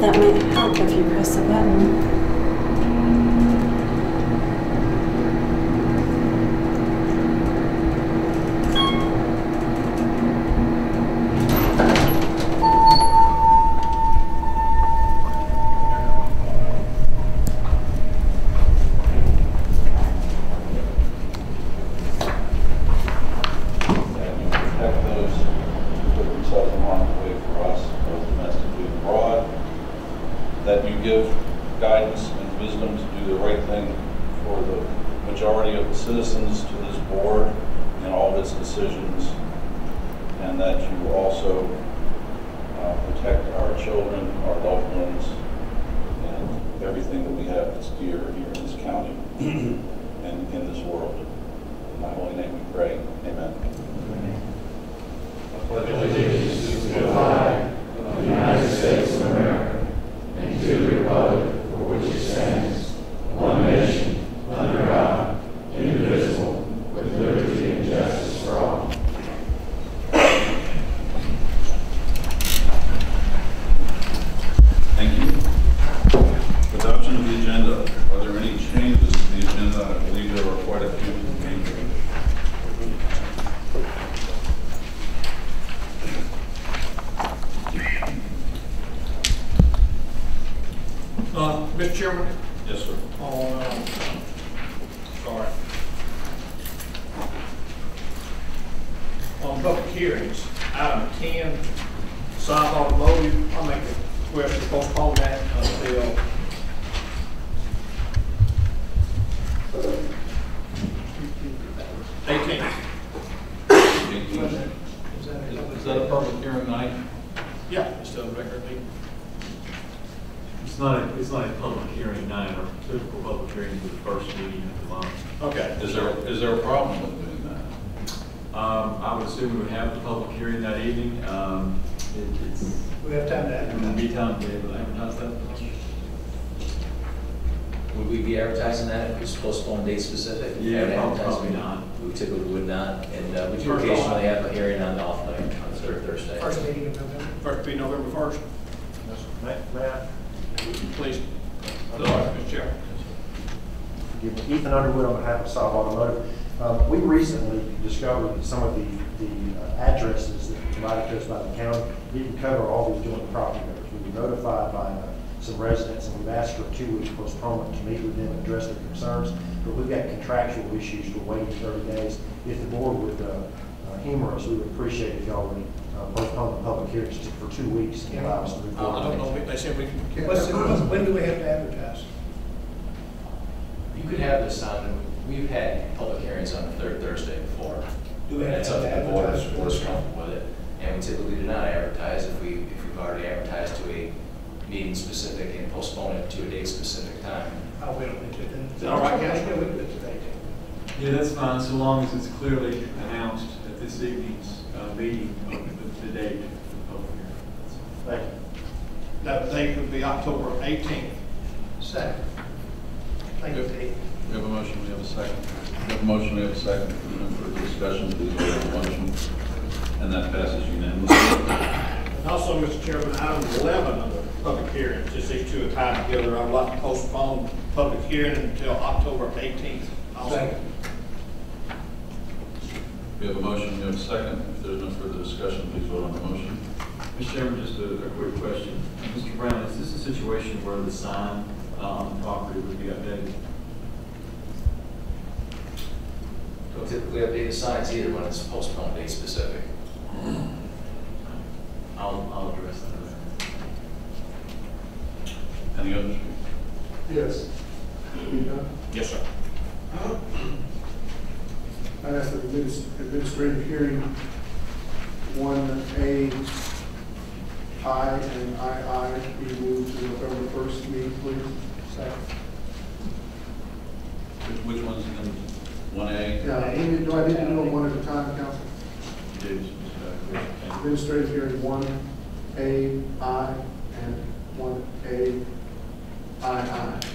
That might help if you press the button. Mr. Chairman? Yes, sir. Sorry. On public hearings, item 10, Forsyth Automotive, I'll make a request to postpone that until Is that a public hearing night? Yeah, it's still a record meeting. It's not a public hearing night. Our typical public hearing is the first meeting of the month. Okay. Is there a problem with doing that? I would assume we would have the public hearing that evening. We have time to It would be time to be able to advertise that. Would we be advertising that if it's postponed date specific? Yeah, probably not. We typically would not. And we do occasionally have a hearing on the off night on the third Thursday. First meeting of November. First meeting November 1st. Matt? Please. Mr. Chairman. Ethan Underwood on behalf of Forsyth Automotive. We recently discovered that some of the addresses that were provided to us by the county didn't cover all the joint property owners. We were notified by some residents, and we've asked for a 2-week postponement to meet with them and address their concerns. But we've got contractual issues for waiting 30 days. If the board would humor us, we would appreciate if y'all would postpone the public hearings for 2 weeks and allow us to move forward. I don't know. They said we can. When do we have to advertise? You could have this on, we've had public hearings on the third Thursday before. Do we have It's to up to the board advertise? if we're comfortable with it. And we typically do not advertise if we've already advertised to a meeting specific and postpone it to a date specific time. Oh, we don't need to then. Is that all right, guys? Yeah, we can do it today. Yeah, that's fine, so long as it's clearly announced at this evening's meeting of the date of the public hearing. Thank you. That date would be October 18th. Second. Thank you, Dave. We have a motion, we have a second. We have a motion, we have a second. No further discussion, please vote on the motion. And that passes unanimously. And also, Mr. Chairman, item 11 of the public hearings, just these two are tied together. I'd like to postpone public hearing until October 18th. Second. We have a motion, we have a second. If there's no further discussion, please vote on the motion. Mr. Chairman, just a quick question. Mr. Brown, is this a situation where the sign on the property would be updated? Don't typically update the signs either when it's postponed date specific. I'll address that. Any others? Yes. Yes, sir. I ask that administrative hearing 1A, I, and II be moved to November 1st meeting, please. Second. Which one's in 1A? Yeah, Amy, do I need to do them one at a time, Council? James, Administrative hearing 1A, I, and 1A, II.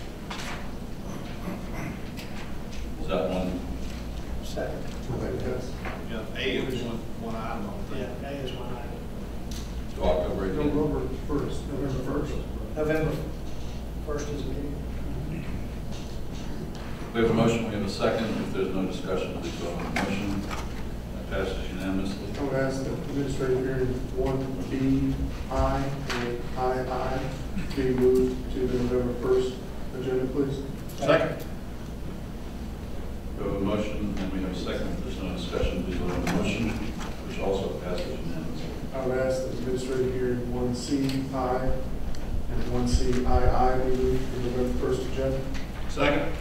Is that one? Second. Yes. Yeah, A is one item. Yeah, A is one item. To October 18th? November 1st. November 1st. November 1st is a meeting. We have a motion, we have a second. If there's no discussion, please vote on the motion. That passes unanimously. I would ask that administrative hearing 1B, I, and II be moved to the November 1st agenda, please. Second. We have a motion and we have a second. If there's no discussion, please vote on the motion, which also passes unanimously. I would ask that administrative hearing 1C, I, and 1C, II be moved to the November 1st agenda. Second.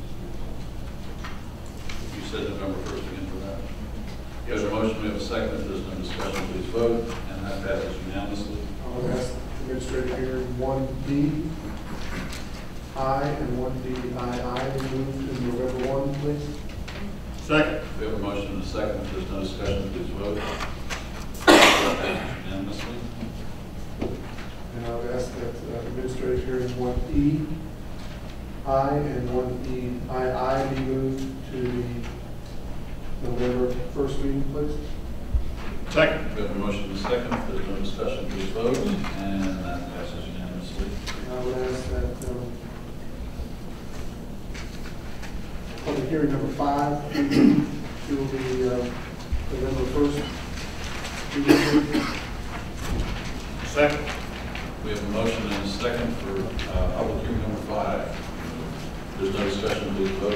You said November 1st again for that? We have a motion, we have a second. If there's no discussion, please vote, and that passes unanimously. I would ask administrative hearing 1D, I, and 1D, II be moved to November 1, please. Second. We have a motion and a second. If there's no discussion, please vote. That passes unanimously. And I would ask that administrative hearing 1E, I, and 1E, II be moved to the November 1st meeting, please. Second. We have a motion and a second. If there's no discussion, please vote, and that passes unanimously. And I would ask that public hearing number 5, it will be November 1st. Second. We have a motion and a second for public hearing number 5. If there's no discussion, please vote.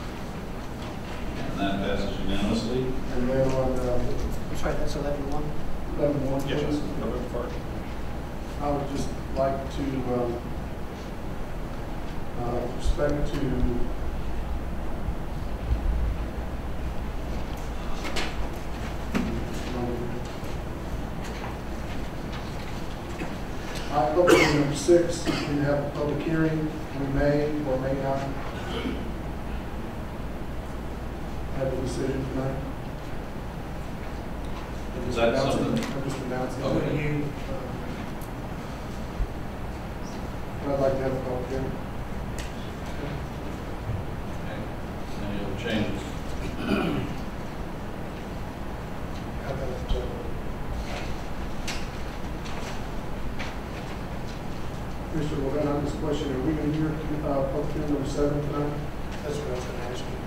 And that passes unanimously. And then on That's right, that's 11-1. 11-1, please. Yes, November 1st. I would just like to, respect to public hearing number 6, we have a public hearing. We may or may not have a decision tonight. Is that something? I'm just announcing. Okay. I'd like to have a public hearing. Okay. Any other changes? Mr. Levin, on this question, are we going to hear public hearing number 7 tonight? That's what I was going to ask you.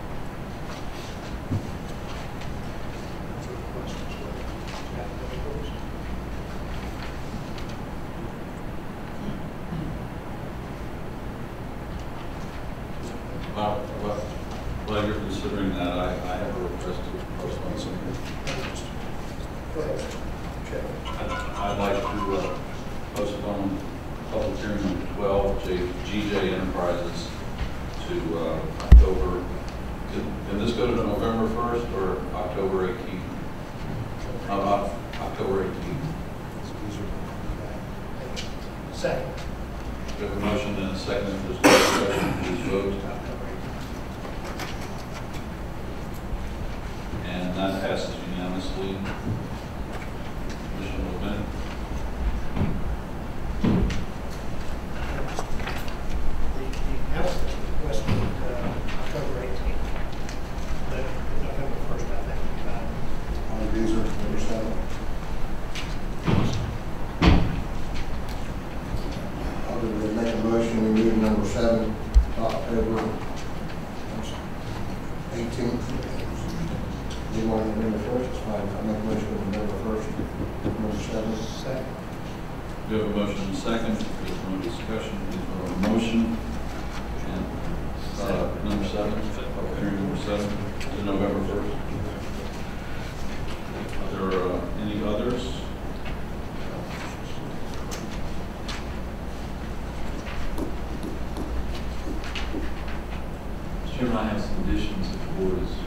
While you're considering that, I have a request to postpone something. Go ahead. I'd like to postpone public hearing number 12, GJ Enterprises, to October. Can this go to November 1st or October 18th? October 18th. Second. We have a motion and a second. If there's no discussion, please vote. And that passes unanimously. Commissioner Levin. The announcement was October 18th. But November 1st, I think. These are number 7. I would make a motion, we move number 7, October 18th. You want November 1st, it's fine. I make a motion November 1st, number 7. Second. We have a motion and a second. If there's no discussion, please vote on the motion. And number 7, public hearing number 7, to November 1st. Are there any others? Mr. Chairman, I have some additions if the board is.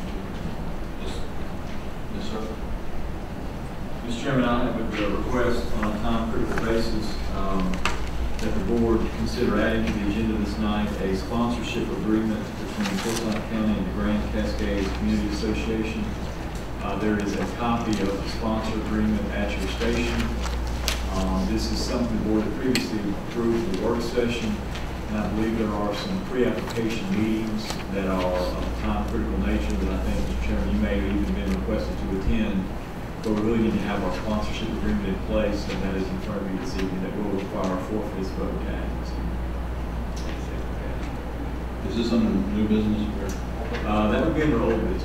Yes, sir. Mr. Chairman, I would request on a time-critical basis that the board consider adding to the agenda this night a sponsorship agreement between Forsyth County and the Grand Cascades Community Association. There is a copy of the sponsor agreement at your station. This is something the board had previously approved in the work session, and I believe there are some pre-application meetings that are of time-critical nature that I think, Mr. Chairman, you may have even been requested to attend, but we really need to have our sponsorship agreement in place, and that is in front of you this evening, that will require 4/5 vote carries. Is this under new business or? That would be under old business.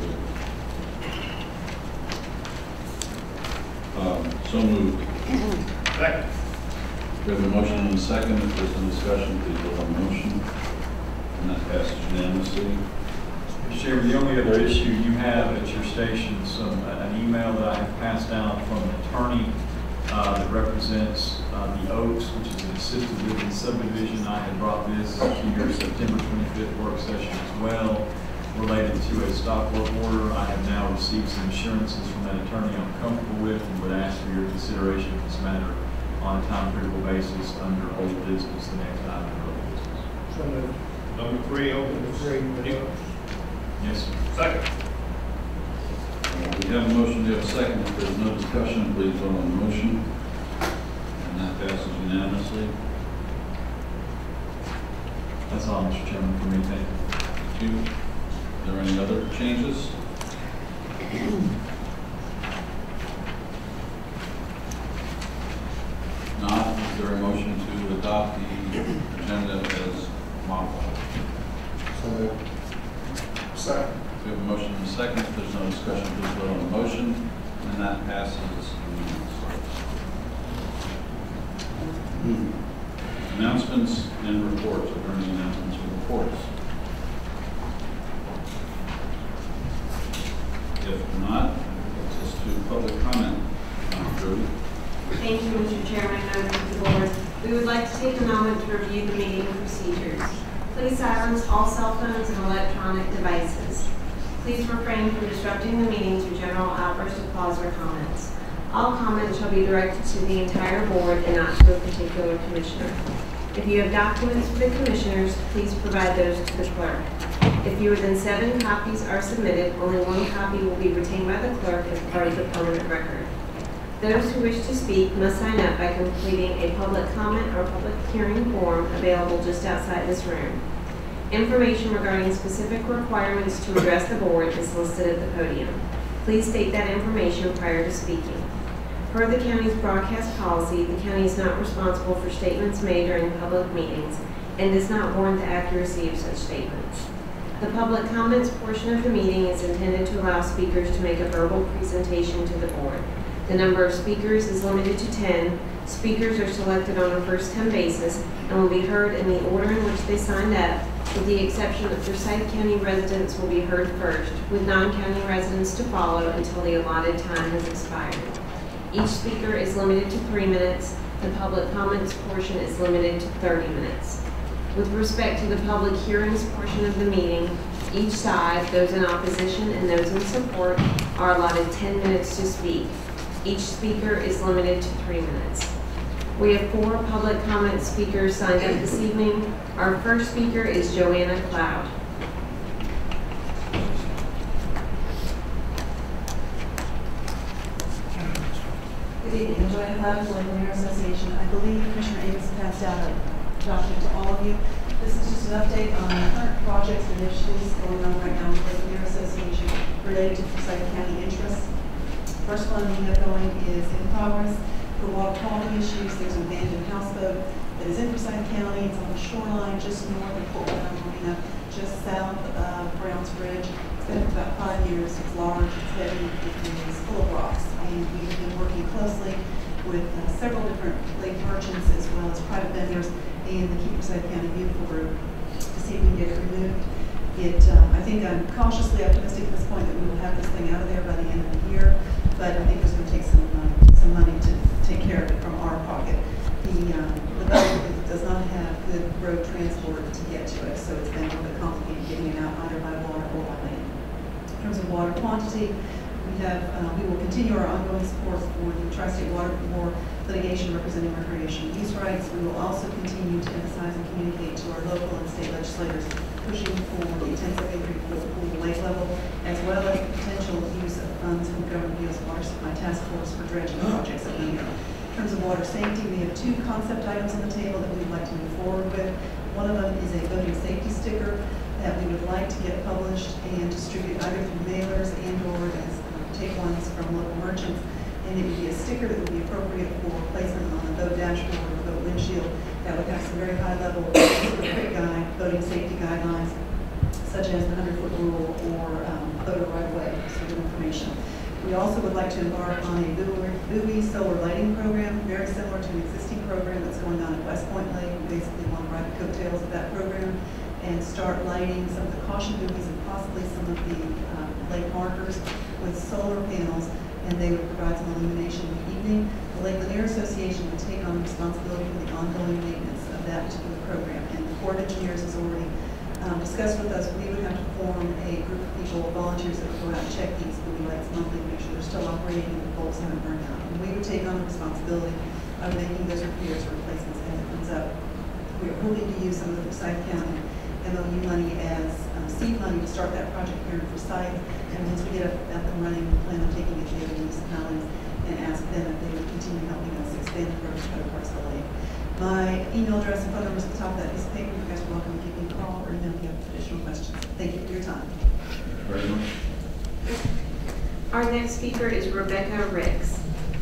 So moved. Second. We have a motion and a second. If there's no discussion, please vote on the motion. And that passes unanimously. Mr. Chairman, the only other issue you have at your station is an email that I have passed out from an attorney that represents the Oaks, which is an assisted living subdivision. I had brought this to your September 25th work session as well, related to a stop work order. I have now received some assurances from that attorney I'm comfortable with, and would ask for your consideration of this matter on a time-critical basis under old business, the next item under old business. So moved. Number 3, open. Yes, sir. Second. We have a motion, we have a second. If there's no discussion, please vote on the motion. And that passes unanimously. That's all, Mr. Chairman, for me. Thank you. Thank you. Are there any other changes? Not, is there a motion to adopt the agenda as modified? So moved. Second. We have a motion and a second. If there's no discussion, please vote on the motion. And that passes unanimously. Announcements and reports. Are there any announcements or reports? If not, let's just do public comment. Jody. Thank you, Mr. Chairman, members of the board. We would like to take a moment to review the meeting procedures. Please silence all cell phones and electronic devices. Please refrain from disrupting the meeting through general outbursts of applause or comments. All comments shall be directed to the entire board and not to a particular commissioner. If you have documents for the commissioners, please provide those to the clerk. If fewer than 7 copies are submitted, only 1 copy will be retained by the clerk as part of the permanent record. Those who wish to speak must sign up by completing a public comment or public hearing form available just outside this room. Information regarding specific requirements to address the board is listed at the podium. Please state that information prior to speaking. Per the county's broadcast policy, the county is not responsible for statements made during public meetings and does not warrant the accuracy of such statements. The public comments portion of the meeting is intended to allow speakers to make a verbal presentation to the board. The number of speakers is limited to 10. Speakers are selected on a first-come basis and will be heard in the order in which they signed up, with the exception that Forsyth County residents will be heard first, with non-county residents to follow until the allotted time has expired. Each speaker is limited to 3 minutes. The public comments portion is limited to 30 minutes. With respect to the public hearings portion of the meeting, each side, those in opposition and those in support, are allotted 10 minutes to speak. Each speaker is limited to 3 minutes. We have 4 public comment speakers signed up this evening. Our first speaker is Joanna Cloud. Good evening, Joanna Cloud, Local Mayor Association. I believe Commissioner Avis passed out a document to all of you. This is just an update on current projects and initiatives going on right now with the Local Mayor Association related to Forsyth County interests. First one we have going is in progress for water quality issues. There's an abandoned houseboat that is in Forsyth County. It's on the shoreline just north of Fort Wayne, Marina, just south of Browns Bridge. It's been for about 5 years. It's large, it's heavy, it is full of rocks. And we have been working closely with several different lake merchants as well as private vendors and the Keep Forsyth County Beautiful group to see if we can get it removed. I think I'm cautiously optimistic at this point that we will have this thing out of there by the end of the year, but I think it's going to take some money to take care of it from our pocket. The boat does not have good road transport to get to it, so it's been a little bit complicated getting it out either by water or by land. In terms of water quantity, we will continue our ongoing support for the Tri-State Water Board litigation representing recreation use rights. We will also continue to emphasize and communicate to our local and state legislators pushing for the intensive acre pool lake level, as well as the potential use of funds from Government Bureau's Water Supply Task Force for dredging projects at Nydia. In terms of water safety, we have 2 concept items on the table that we would like to move forward with. One of them is a boating safety sticker that we would like to get published and distribute either through mailers and/or as take ones from local merchants. And it would be a sticker that would be appropriate for placement on the boat dashboard or boat windshield that would have some very high level boating safety guidelines, such as the 100-foot rule or photo right away sort of information. We also would like to embark on a buoy solar lighting program, very similar to an existing program that's going on at West Point Lake. We basically want to ride the coattails of that program and start lighting some of the caution buoys and possibly some of the lake markers with solar panels, and they would provide some illumination in the evening. The Lake Lanier Association would take on the responsibility for the ongoing maintenance of that particular program, and the Corps of Engineers has already discussed with us. We would have to form a group of people, volunteers, that would go out and check these buoy lights monthly, make sure they're still operating and the bolts haven't burned out. And we would take on the responsibility of making those repairs or replacements as it comes up. We are hoping to use some of the Forsyth County MOU money as seed money to start that project here in Forsyth. And once we get up and running, we plan on taking it to the other municipalities and ask them if they would continue helping us expand the program to other parts of the lake. My email address and phone number is at the top of that piece of paper. You guys are welcome to give me a call or email if you have additional questions. Thank you for your time. Very much. Our next speaker is Rebecca Ricks.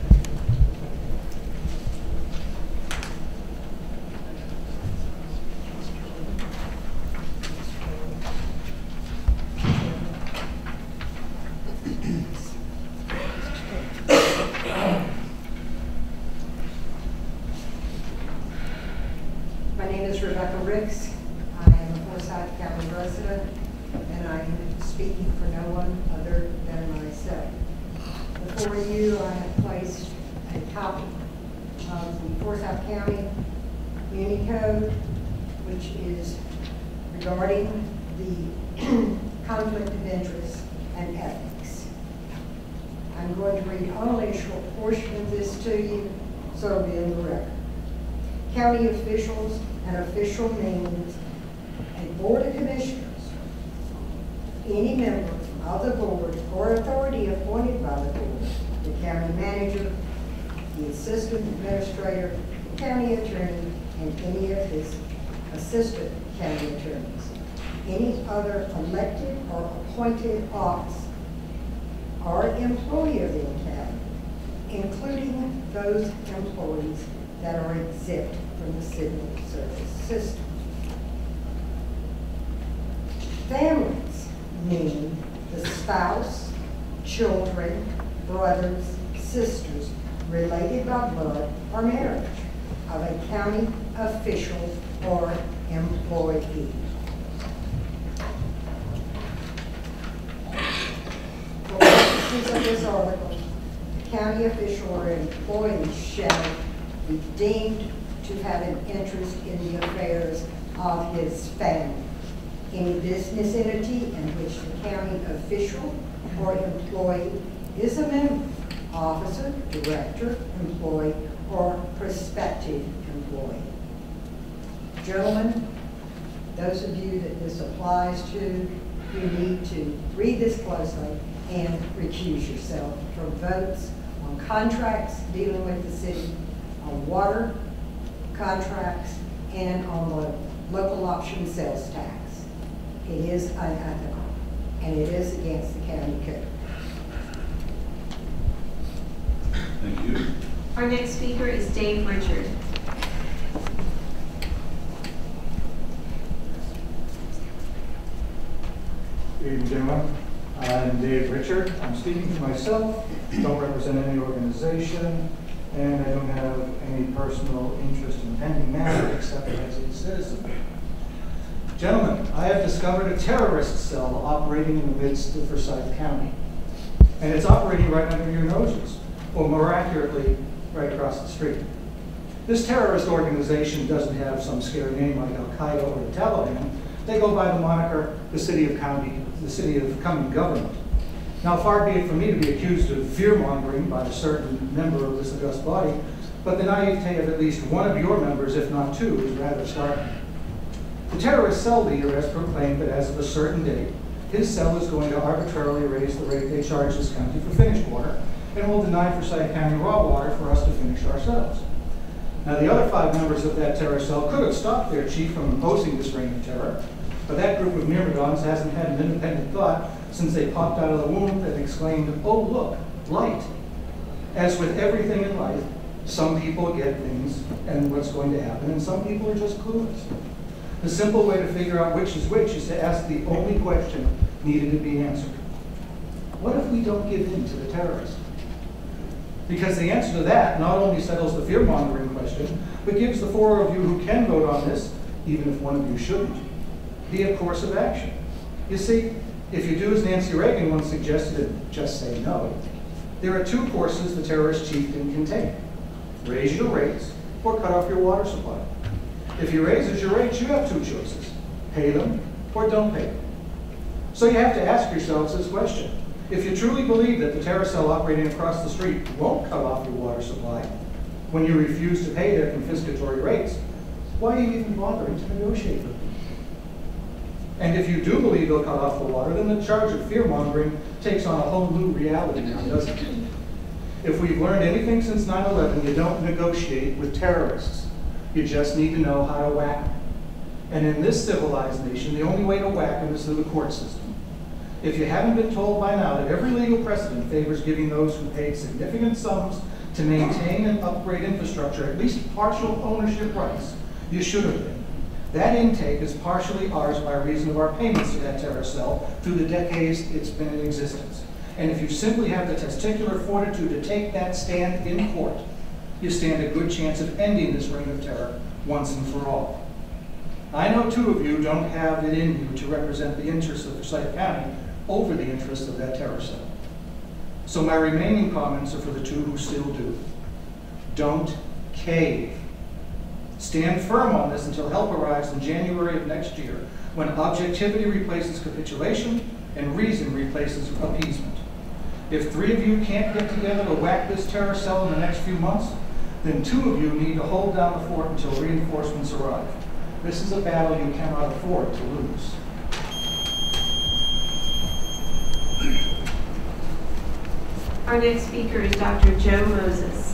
My name is Rebecca Ricks. I am a Forsyth County resident, and I am speaking for no one other than myself. Before you, I have placed a copy of the Forsyth County Muni Code, which is regarding the conflict of interest and ethics. I'm going to read only a short portion of this to you, so it'll be in the record. County officials and official means a board of commissioners, any member of the board or authority appointed by the board, the county manager, the assistant administrator, the county attorney, and any of his assistant county attorneys, any other elected or appointed office or employee of the county, including those employees that are exempt from the civil service system. Families mean the spouse, children, brothers, sisters, related by blood or marriage of a county official or employee. For purposes of this article, the county official or employee shall be deemed to have an interest in the affairs of his family. Any business entity in which the county official or employee is a member, officer, director, employee, or prospective employee. Gentlemen, those of you that this applies to, you need to read this closely and recuse yourself from votes on contracts dealing with the city, on water contracts, and on the local option sales tax. It is unethical, and it is against the county code. Thank you. Our next speaker is Dave Richard. Good evening, gentlemen. I'm Dave Richard. I'm speaking for myself, don't represent any organization, and I don't have any personal interest in pending matter except as a citizen. Gentlemen, I have discovered a terrorist cell operating in the midst of Forsyth County. And it's operating right under your noses, or more accurately, right across the street. This terrorist organization doesn't have some scary name like Al-Qaeda or the Taliban. They go by the moniker, the city of coming government. Now, far be it from me to be accused of fear-mongering by a certain member of this august body, but the naivete of at least one of your members, if not two, is rather startling. The terrorist cell leader has proclaimed that as of a certain date, his cell is going to arbitrarily raise the rate they charge this county for finished water, and will deny Forsyth County raw water for us to finish ourselves. Now, the other 5 members of that terror cell could have stopped their chief from imposing this reign of terror, but that group of myrmidons hasn't had an independent thought since they popped out of the womb and exclaimed, "Oh, look, light." As with everything in life, Some people get things and what's going to happen, and some people are just clueless. The simple way to figure out which is to ask the only question needed to be answered. What if we don't give in to the terrorists? Because the answer to that not only settles the fear-mongering question, but gives the four of you who can vote on this, even if one of you shouldn't, be a course of action. You see, if you do as Nancy Reagan once suggested and just say no, there are two courses the terrorist chieftain can take. Raise your rates or cut off your water supply. If he raises your rates, you have two choices. Pay them or don't pay them. So you have to ask yourselves this question. If you truly believe that the terror cell operating across the street won't cut off your water supply when you refuse to pay their confiscatory rates, why are you even bothering to negotiate with them? And if you do believe they'll cut off the water, then the charge of fear-mongering takes on a whole new reality now, doesn't it? If we've learned anything since 9/11, you don't negotiate with terrorists. You just need to know how to whack them. And in this civilized nation, the only way to whack them is through the court system. If you haven't been told by now that every legal precedent favors giving those who paid significant sums to maintain and upgrade infrastructure at least partial ownership rights, you should have been. That intake is partially ours by reason of our payments to that terror cell through the decades it's been in existence. And if you simply have the testicular fortitude to take that stand in court, you stand a good chance of ending this reign of terror once and for all. I know two of you don't have it in you to represent the interests of Forsyth County over the interests of that terror cell. So my remaining comments are for the two who still do. Don't cave. Stand firm on this until help arrives in January of next year, when objectivity replaces capitulation and reason replaces appeasement. If three of you can't get together to whack this terror cell in the next few months, then two of you need to hold down the fort until reinforcements arrive. This is a battle you cannot afford to lose. Our next speaker is Dr. Joe Moses.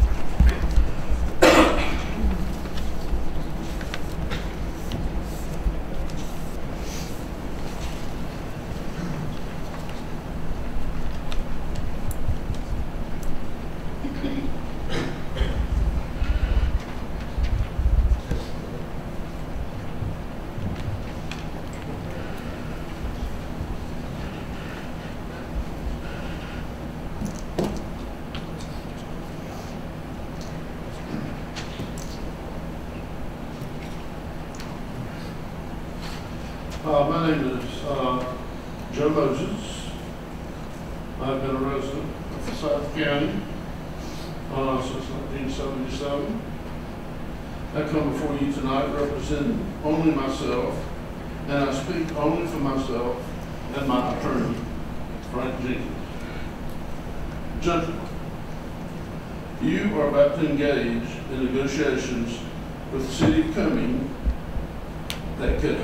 My name is Joe Moses. I've been a resident of Forsyth County since 1977. I come before you tonight representing only myself, and I speak only for myself and my attorney, Frank Jenkins. Gentlemen, you are about to engage in negotiations with the city of Cumming that could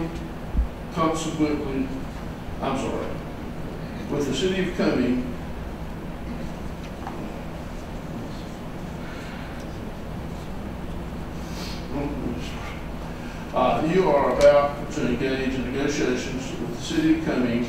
with the city of Cumming you are about to engage in negotiations with the city of Cumming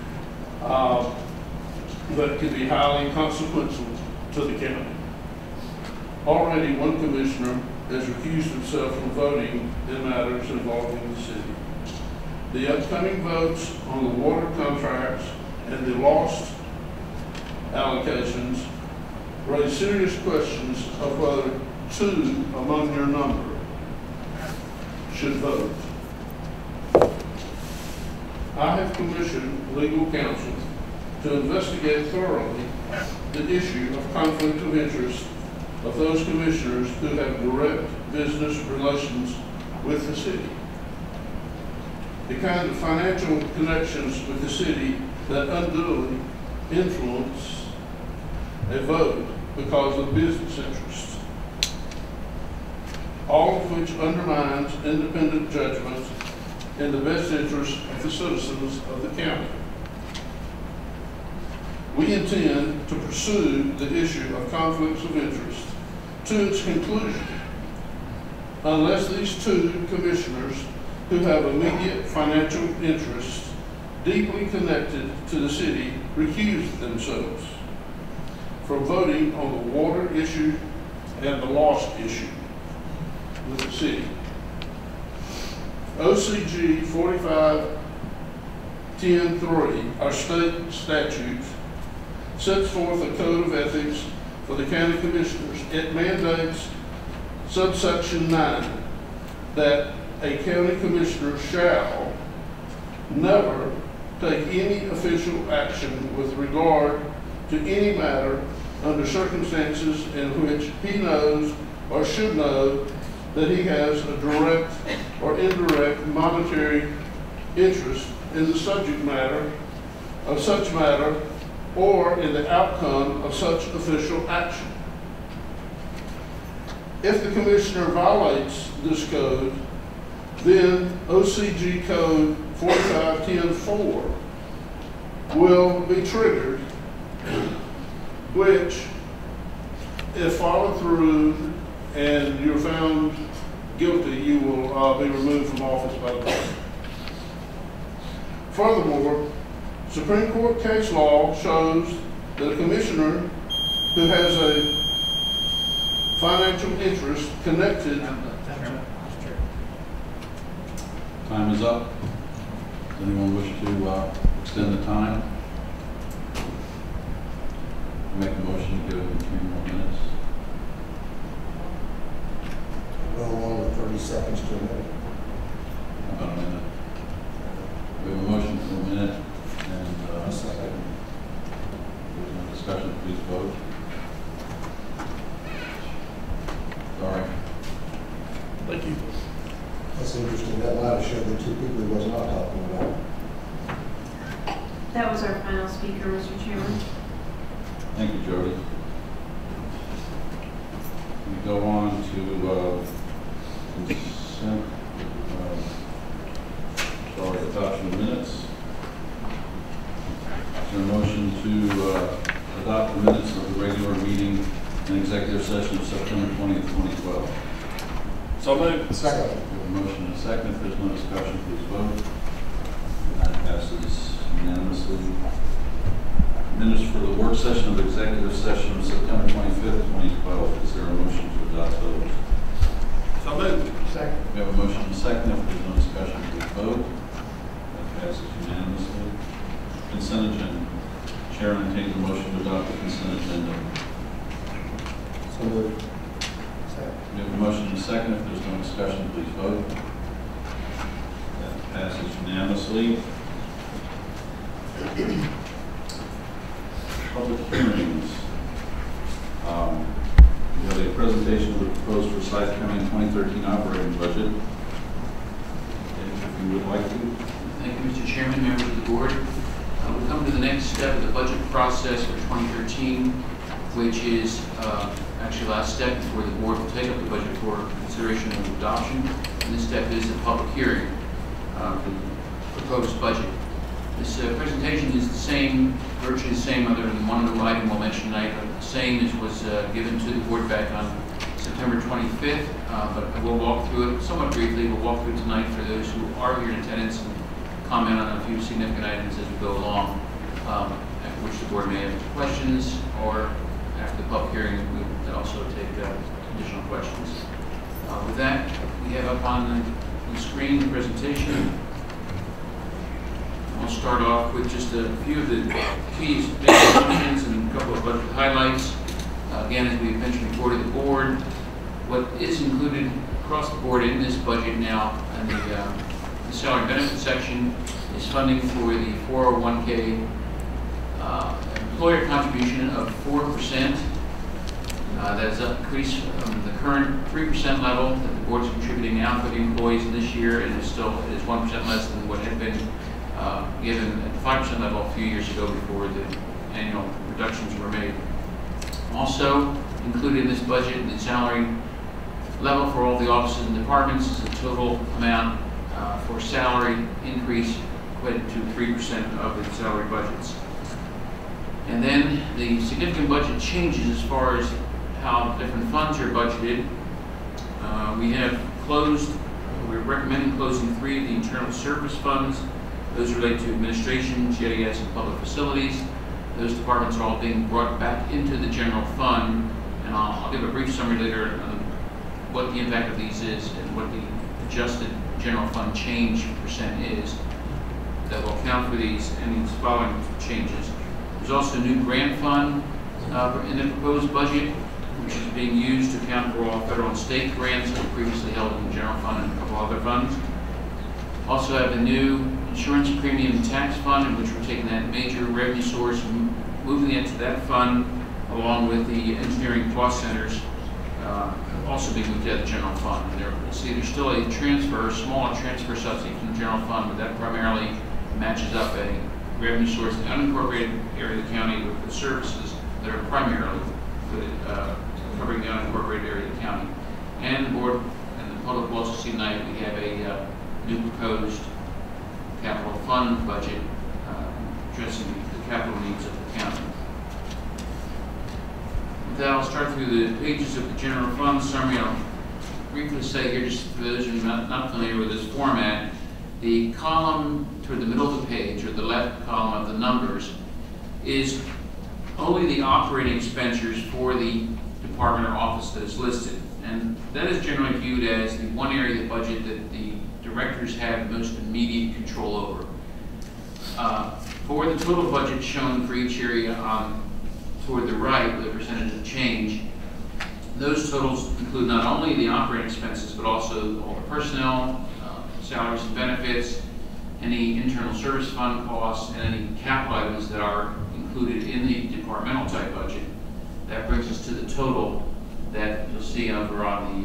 that could be highly consequential to the county. Already one commissioner has recused himself from voting in matters involving the city. The upcoming votes on the water contracts and the lost allocations raise serious questions of whether two among your number should vote. I have commissioned legal counsel to investigate thoroughly the issue of conflict of interest of those commissioners who have direct business relations with the city. The kind of financial connections with the city that unduly influence a vote because of business interests, all of which undermines independent judgment in the best interest of the citizens of the county. We intend to pursue the issue of conflicts of interest to its conclusion unless these two commissioners who have immediate financial interests deeply connected to the city recuse themselves from voting on the water issue and the lost issue with the city. OCG 45-10-3, our state statute, sets forth a code of ethics for the county commissioners. It mandates subsection 9 that a county commissioner shall never take any official action with regard to any matter under circumstances in which he knows or should know that he has a direct or indirect monetary interest in the subject matter of such matter or in the outcome of such official action. If the commissioner violates this code, then OCG Code 45-10-4 will be triggered, which, if followed through and you're found guilty, you will be removed from office by the board. Furthermore, Supreme Court case law shows that a commissioner who has a financial interest connected. Time is up. Does anyone wish to extend the time? Make a motion to give him 3 more minutes. Go along with 30 seconds to a minute. About a minute. We have a motion for a minute and A second. there's no discussion. Please vote. Sorry. Thank you. That's interesting. That might have showed the two people he was not talking about. That was our final speaker, Mr. Chairman. Thank you, Jody. We go on to consent, adoption of minutes. Is there a motion to adopt the minutes of the regular meeting and executive session of September 20th, 2012? So moved. Second. We have a motion and a second. If there's no discussion, please vote. That passes unanimously. Minutes for the work session of executive session of September 25th, 2012. Is there a motion to adopt those? So moved. Second. We have a motion and a second. If there's no discussion, please vote. That passes unanimously. Consent agenda. Chair entertains a motion to adopt the consent agenda. So moved. We have a motion and a second. If there's no discussion, please vote. That passes unanimously. Public hearings. We have a presentation of the proposed Forsyth County 2013 operating budget. If you would like to. Thank you, Mr. Chairman, members of the board. We come to the next step of the budget process for 2013, which is actually last step before the board will take up the budget for consideration of adoption. And this step is a public hearing for the proposed budget. This presentation is the same, virtually the same, other than one other item we'll mention tonight, but the same as was given to the board back on September 25th, but I will walk through it somewhat briefly. We'll walk through it tonight for those who are here in attendance and comment on a few significant items as we go along, after which the board may have questions, or after the public hearing, we will also take additional questions. With that, we have up on the screen the presentation. I'll start off with just a few of the key assumptions and a couple of budget highlights. Again, as we mentioned before to the board, what is included across the board in this budget now, and the salary benefit section, is funding for the 401k employer contribution of 4%. That's an increase from the current 3% level that the board is contributing now for the employees this year, and it is 1% less than what had been given at the 5% level a few years ago before the annual reductions were made. Also included in this budget, the salary level for all the offices and departments is a total amount for salary increase equated to 3% of the salary budgets. And then the significant budget changes as far as how different funds are budgeted. We're recommending closing 3 of the internal service funds. Those relate to administration, GIS, and public facilities. Those departments are all being brought back into the general fund And I'll give a brief summary later on what the impact of these is and what the adjusted general fund change percent is that will account for these and these following changes. There's also a new grant fund in the proposed budget, which is being used to account for all federal and state grants that were previously held in the general fund and a couple other funds. Also have a new insurance premium tax fund, in which we're taking that major revenue source and moving it to that fund, along with the engineering cost centers also being moved to the general fund. And there's still a transfer, smaller transfer subsidy from the general fund, but that primarily matches up a revenue source in the unincorporated area of the county with the services that are primarily covering the unincorporated area of the county. And the board and the public will also see tonight we have a new proposed capital fund budget addressing the capital needs of the county. With that, I'll start through the pages of the general fund summary. I'll briefly say here, just for those who are not familiar with this format, the column toward the middle of the page, or the left column of the numbers, is only the operating expenditures for the department or office that is listed. And that is generally viewed as the one area of the budget that the directors have most immediate control over. For the total budget shown for each area toward the right, with the percentage of change, those totals include not only the operating expenses, but also all the personnel, salaries and benefits, any internal service fund costs, and any capital items that are included in the departmental type budget. That brings us to the total that you'll see over on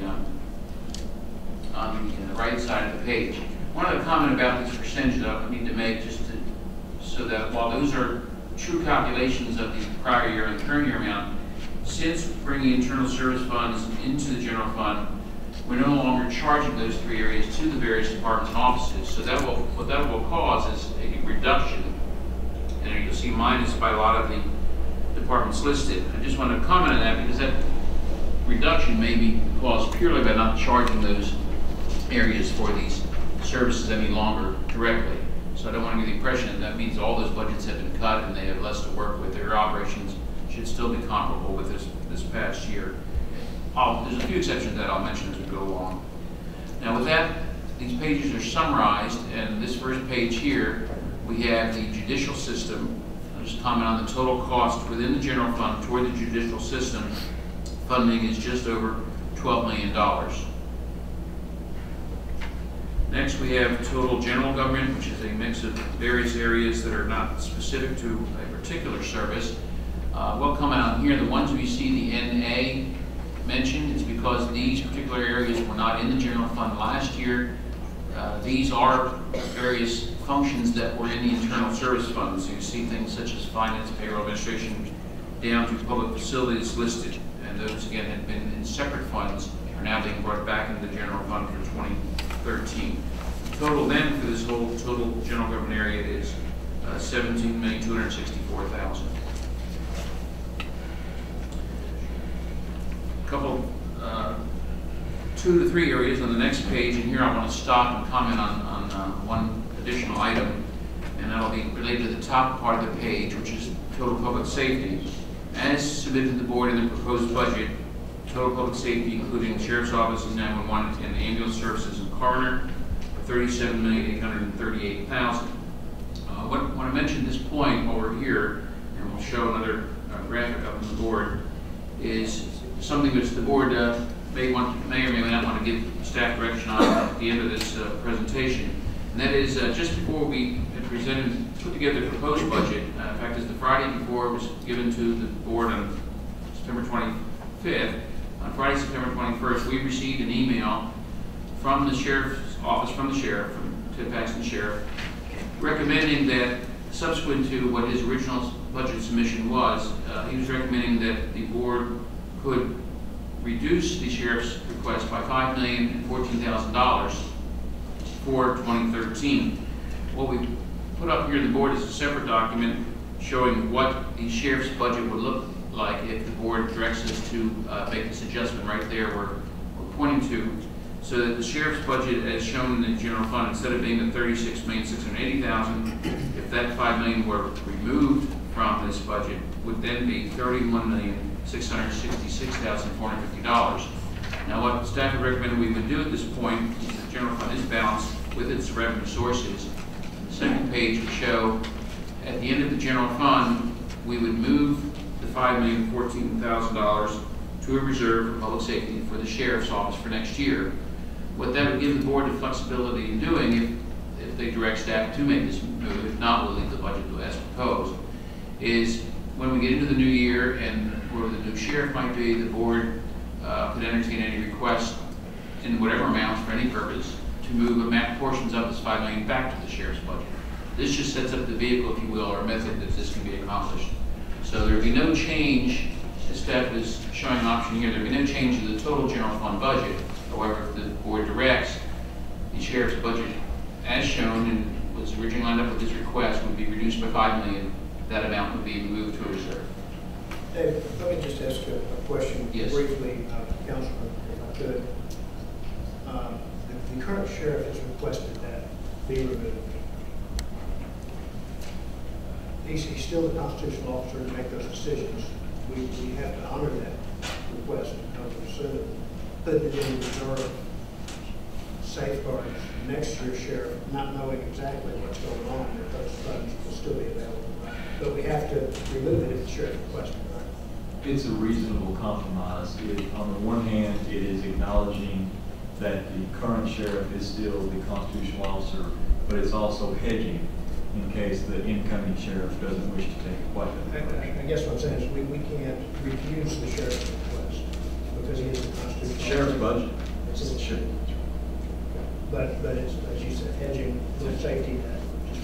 the right side of the page. One other comment about these percentages that I need to make, so that while those are true calculations of the prior year and current year amount, since bringing internal service funds into the general fund, we're no longer charging those three areas to the various departments and offices. So what that will cause is a reduction, and you'll see minus by a lot of the departments listed. I just want to comment on that because that reduction may be caused purely by not charging those areas for these services any longer directly. So I don't want to give the impression that that means all those budgets have been cut and they have less to work with. Their operations should still be comparable with this past year. There's a few exceptions that I'll mention as we go along. Now with that, these pages are summarized, and this first page here, we have the judicial system. I'll just comment on the total cost within the general fund toward the judicial system. Funding is just over $12 million. Next, we have total general government, which is a mix of various areas that are not specific to a particular service. We'll comment on here, the ones where you see the NA mentioned, it's because these particular areas were not in the general fund last year. These are various functions that were in the internal service fund. So you see things such as finance, payroll, administration, down to public facilities listed. And those, again, had been in separate funds, are now being brought back into the general fund for 2013. Total then for this whole total general government area is $17,264,000. Couple, 2 to 3 areas on the next page, and here I want to stop and comment on one additional item, and that'll be related to the top part of the page, which is total public safety. As submitted to the board in the proposed budget, total public safety, including the Sheriff's Office, 911, and the ambulance services and coroner, $37,838,000. When I mentioned this point over here, and we'll show another graphic up on the board, is something which the board may or may not want to give staff direction on at the end of this presentation. And that is just before we had put together the proposed budget, in fact, it's the Friday before it was given to the board on September 25th, on Friday, September 21st, we received an email from the Sheriff's Office, from the Sheriff, from Ted Paxton Sheriff, recommending that subsequent to what his original budget submission was, he was recommending that the board could reduce the sheriff's request by $5,014,000 for 2013. What we put up here in the board is a separate document showing what the sheriff's budget would look like if the board directs us to make this adjustment right there we're pointing to, so that the sheriff's budget as shown in the general fund, instead of being the $36,680,000, if that $5 million were removed from this budget, would then be $31,480,000. $666,450. Now, what staff would recommend we would do at this point is the general fund is balanced with its revenue sources. The second page would show at the end of the general fund, we would move the $5,014,000 to a reserve for public safety for the sheriff's office for next year. What that would give the board the flexibility in doing, if they direct staff to make this move, if not, we'll leave the budget as proposed, is when we get into the new year and where the new sheriff might be, the board could entertain any request in whatever amounts for any purpose to move portions of this $5 million back to the sheriff's budget. This just sets up the vehicle, if you will, or method that this can be accomplished. So there would be no change, as staff is showing an option here, there would be no change to the total general fund budget. However, if the board directs, the sheriff's budget, as shown and was originally lined up with this request, would be reduced by $5 million. That amount would be moved to a reserve. Dave, let me just ask a question briefly, Councilman, if I could. The current sheriff has requested that be removed. He's still the constitutional officer to make those decisions. We have to honor that request. So putting it in reserve safeguards next year's sheriff, not knowing exactly what's going on, that those funds will still be available. But we have to remove it if the sheriff requests it, right? It's a reasonable compromise. On the one hand, it is acknowledging that the current sheriff is still the constitutional officer, but it's also hedging in case the incoming sheriff doesn't wish to take quite that approach. I guess what I'm saying is we can't refuse the sheriff's request because he is the constitutional officer. Sheriff's budget. It's in the sheriff. But it's, as you said, hedging the safety net.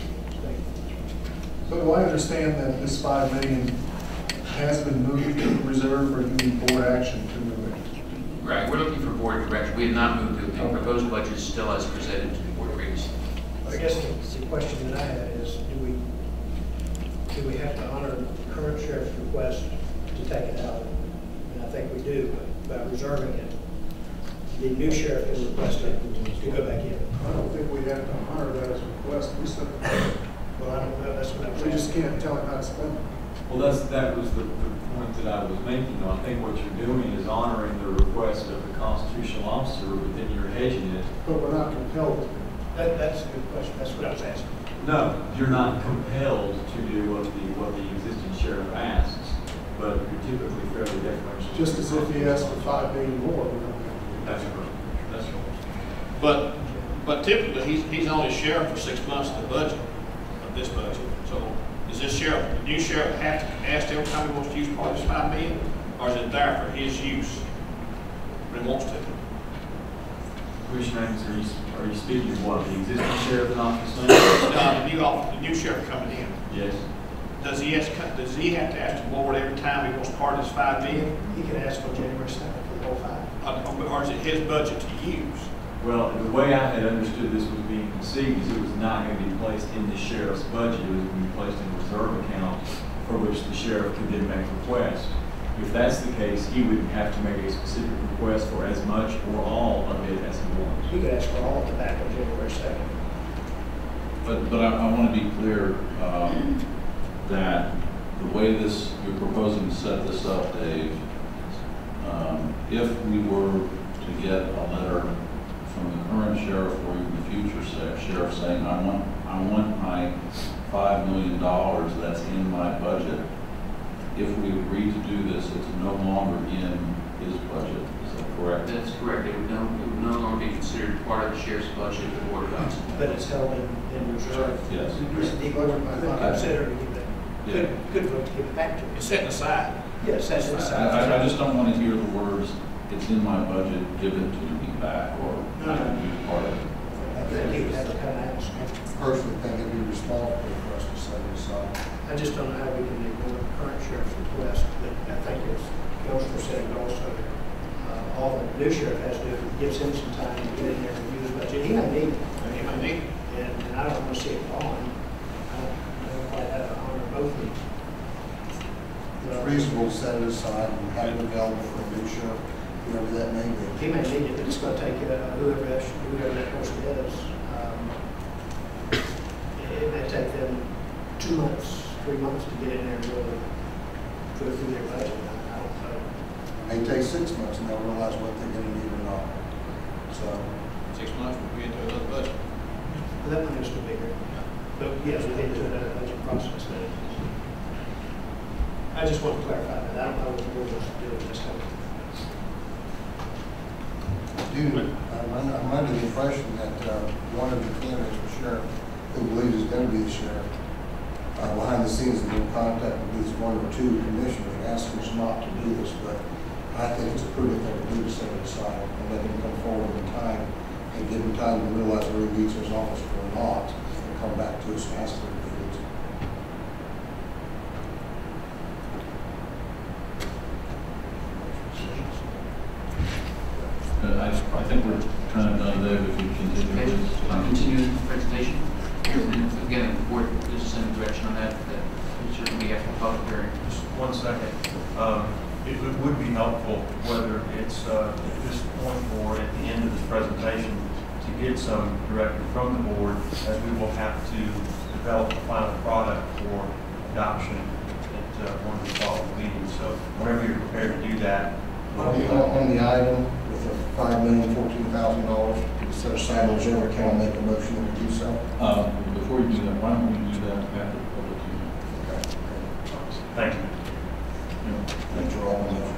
So do I understand that this $5 million has been moved to the reserve, or you need board action to move it? Right, we're looking for board direction. We have not moved to it. The proposed budget is still as presented to the board previously. I guess the question that I had is, do we have to honor the current sheriff's request to take it out? And I think we do, by reserving it. The new sheriff has requested to go back in. I don't think we have to honor that as a request. We said, well, I don't know. That's what I'm saying. We just can't tell him how to spend it. Well, that was the point that I was making. I think what you're doing is honoring the request of the constitutional officer, but then you're hedging it. But we're not compelled to. That's a good question. That's what I was asking. No, you're not compelled to do what the existing sheriff asks, but you're typically fairly deferential. Just as if he asked for $5 million more. That's correct. That's correct. But typically, he's only sheriff for 6 months of the budget, of this budget. So does this sheriff, the new sheriff, have to ask every time he wants to use part of this $5 million? Or is it there for his use when he wants to? Commissioner Ames, are you speaking of what, the existing sheriff's office? No, the new sheriff coming in. Yes. Does he have to ask the board every time he wants part of this $5 million? He can ask on January 2nd for the whole $5 million. Or is it his budget to use? Well, the way I had understood this was being conceived is it was not going to be placed in the sheriff's budget. It was going to be placed in a reserve account for which the sheriff could then make a request. If that's the case, he would have to make a specific request for as much or all of it as he wants. He could ask for all of it back on January 2nd. But I want to be clear that the way you're proposing to set this up, Dave, if we were to get a letter from the current sheriff or even the future sheriff saying, I want my $5 million that's in my budget, if we agree to do this, it's no longer in his budget. Is that correct? That's correct. It would no longer be considered part of the sheriff's budget of the board of adopts. But it's held in reserve. Yes. The board might not consider to give it. Could vote to give it back to him. It's setting aside. Yes, that's aside. I just don't want to hear the words, it's in my budget, give it to me back, or I can use part of it. I think he would have to come and ask. Personally, think it'd be responsible for us to set it aside. I just don't know how we can ignore the current sheriff's request, but I think as Councilor said also, all the new sheriff has to do is gives him some time to get in there and review his budget. He may need it. And I don't want to see it gone. I don't quite have to honor both of them. It's reasonable to set it aside and have it available for a new sheriff, whoever that may be. He may need it, but it's going to take whoever that person is. It may take them 2 months, 3 months to get in there and really go through their budget. I don't know. May take 6 months and they'll realize what they're gonna need or not. So, 6 months, we'll be into another budget. But that money is still bigger. But yes, we need to do another budget process then. I just want to clarify that. I don't know what the board wants to do with this kind of. I'm under the impression that one of the candidates for sheriff, who believes is going to be the sheriff, behind the scenes has been in contact with these 1 or 2 commissioners asking us not to do this, but I think it's a prudent thing to do to set it aside and let him come forward in time and give him time to realize whether he needs his office or not, and come back to us and ask for the bids. I think we're kind of done there, if we continue. Okay, please. continue the presentation. And again, the board gives us any direction on that, certainly after the public hearing. Just 1 second. It would be helpful, whether it's at this point or at the end of this presentation, to get some direction from the board, as we will have to develop the final product for adoption at one of the following meetings. So whenever you're prepared to do that. On the item with the $5,014,000 to set aside a reserve account, make a motion to do so. Before you do that, why don't we do that after the public hearing? Okay. Thank you. Thanks for all the motion.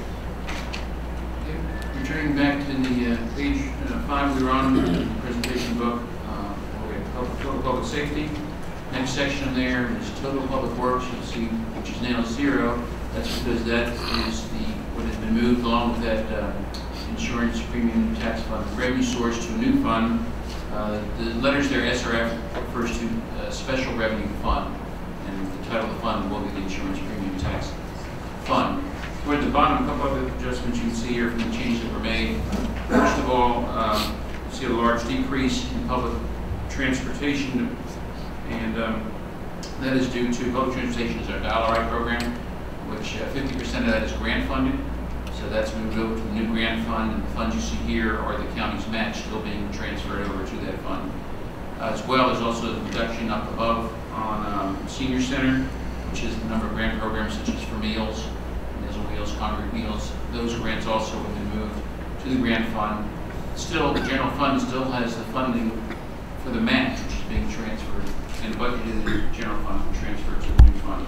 Okay, returning back to the page 5 we were on, the presentation book, total public safety. Next section there is total public works, you'll see, which is now 0. That's because that is what has been moved along with that insurance premium tax fund revenue source to a new fund. The letters there, SRF, refers to special revenue fund, and the title of the fund will be the insurance premium tax fund. Toward the bottom, a couple of adjustments you can see here from the changes that were made. First of all, you see a large decrease in public transportation, and that is due to public transportation is our Dollar program, which 50% of that is grant funded. So that's moved over to the new grant fund, and the funds you see here are the county's match still being transferred over to that fund. As well, there's also a reduction up above on Senior Center, which is the number of grant programs such as for meals, Meals on Wheels, Concrete Meals. Those grants also have been moved to the grant fund. Still, the general fund still has the funding for the match, which is being transferred, and budgeted in the general fund and transferred to the new fund.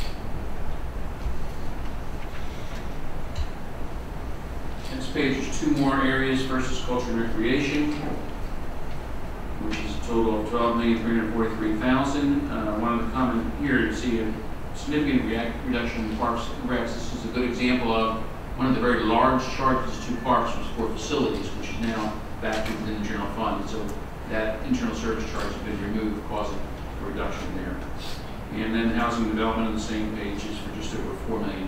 Next page is 2 more areas. First is culture and recreation, which is a total of $12,343,000. One of the common here, you see a significant reduction in parks and recs. This is a good example of one of the very large charges to parks was for facilities, which is now back within the general fund. So that internal service charge has been removed, causing a reduction there. And then housing development on the same page is for just over $4 million.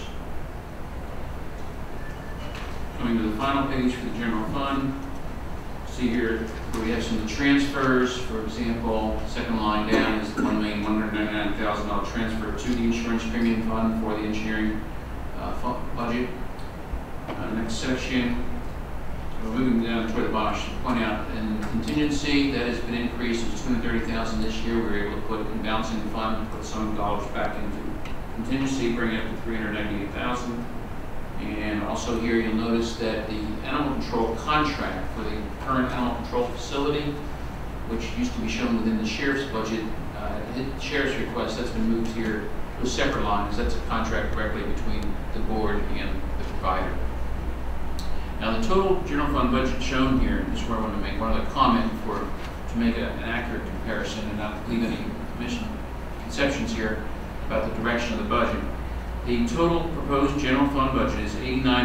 Coming to the final page for the general fund, see here where we have some transfers. For example, second line down is the $1,199,000 transfer to the insurance premium fund for the engineering budget. Next section, we're moving down toward the bottom. I should point out, in contingency, that has been increased to $230,000 this year. We were able to put in balancing the fund, put some dollars back into contingency, bring it up to $398,000. And also here you'll notice that the animal control contract for the current animal control facility, which used to be shown within the sheriff's budget, the sheriff's request, that's been moved here to a separate line, because that's a contract directly between the board and the provider. Now the total general fund budget shown here, and this is where I want to make one other comment to make an accurate comparison and not leave any misconceptions here about the direction of the budget. The total proposed general fund budget is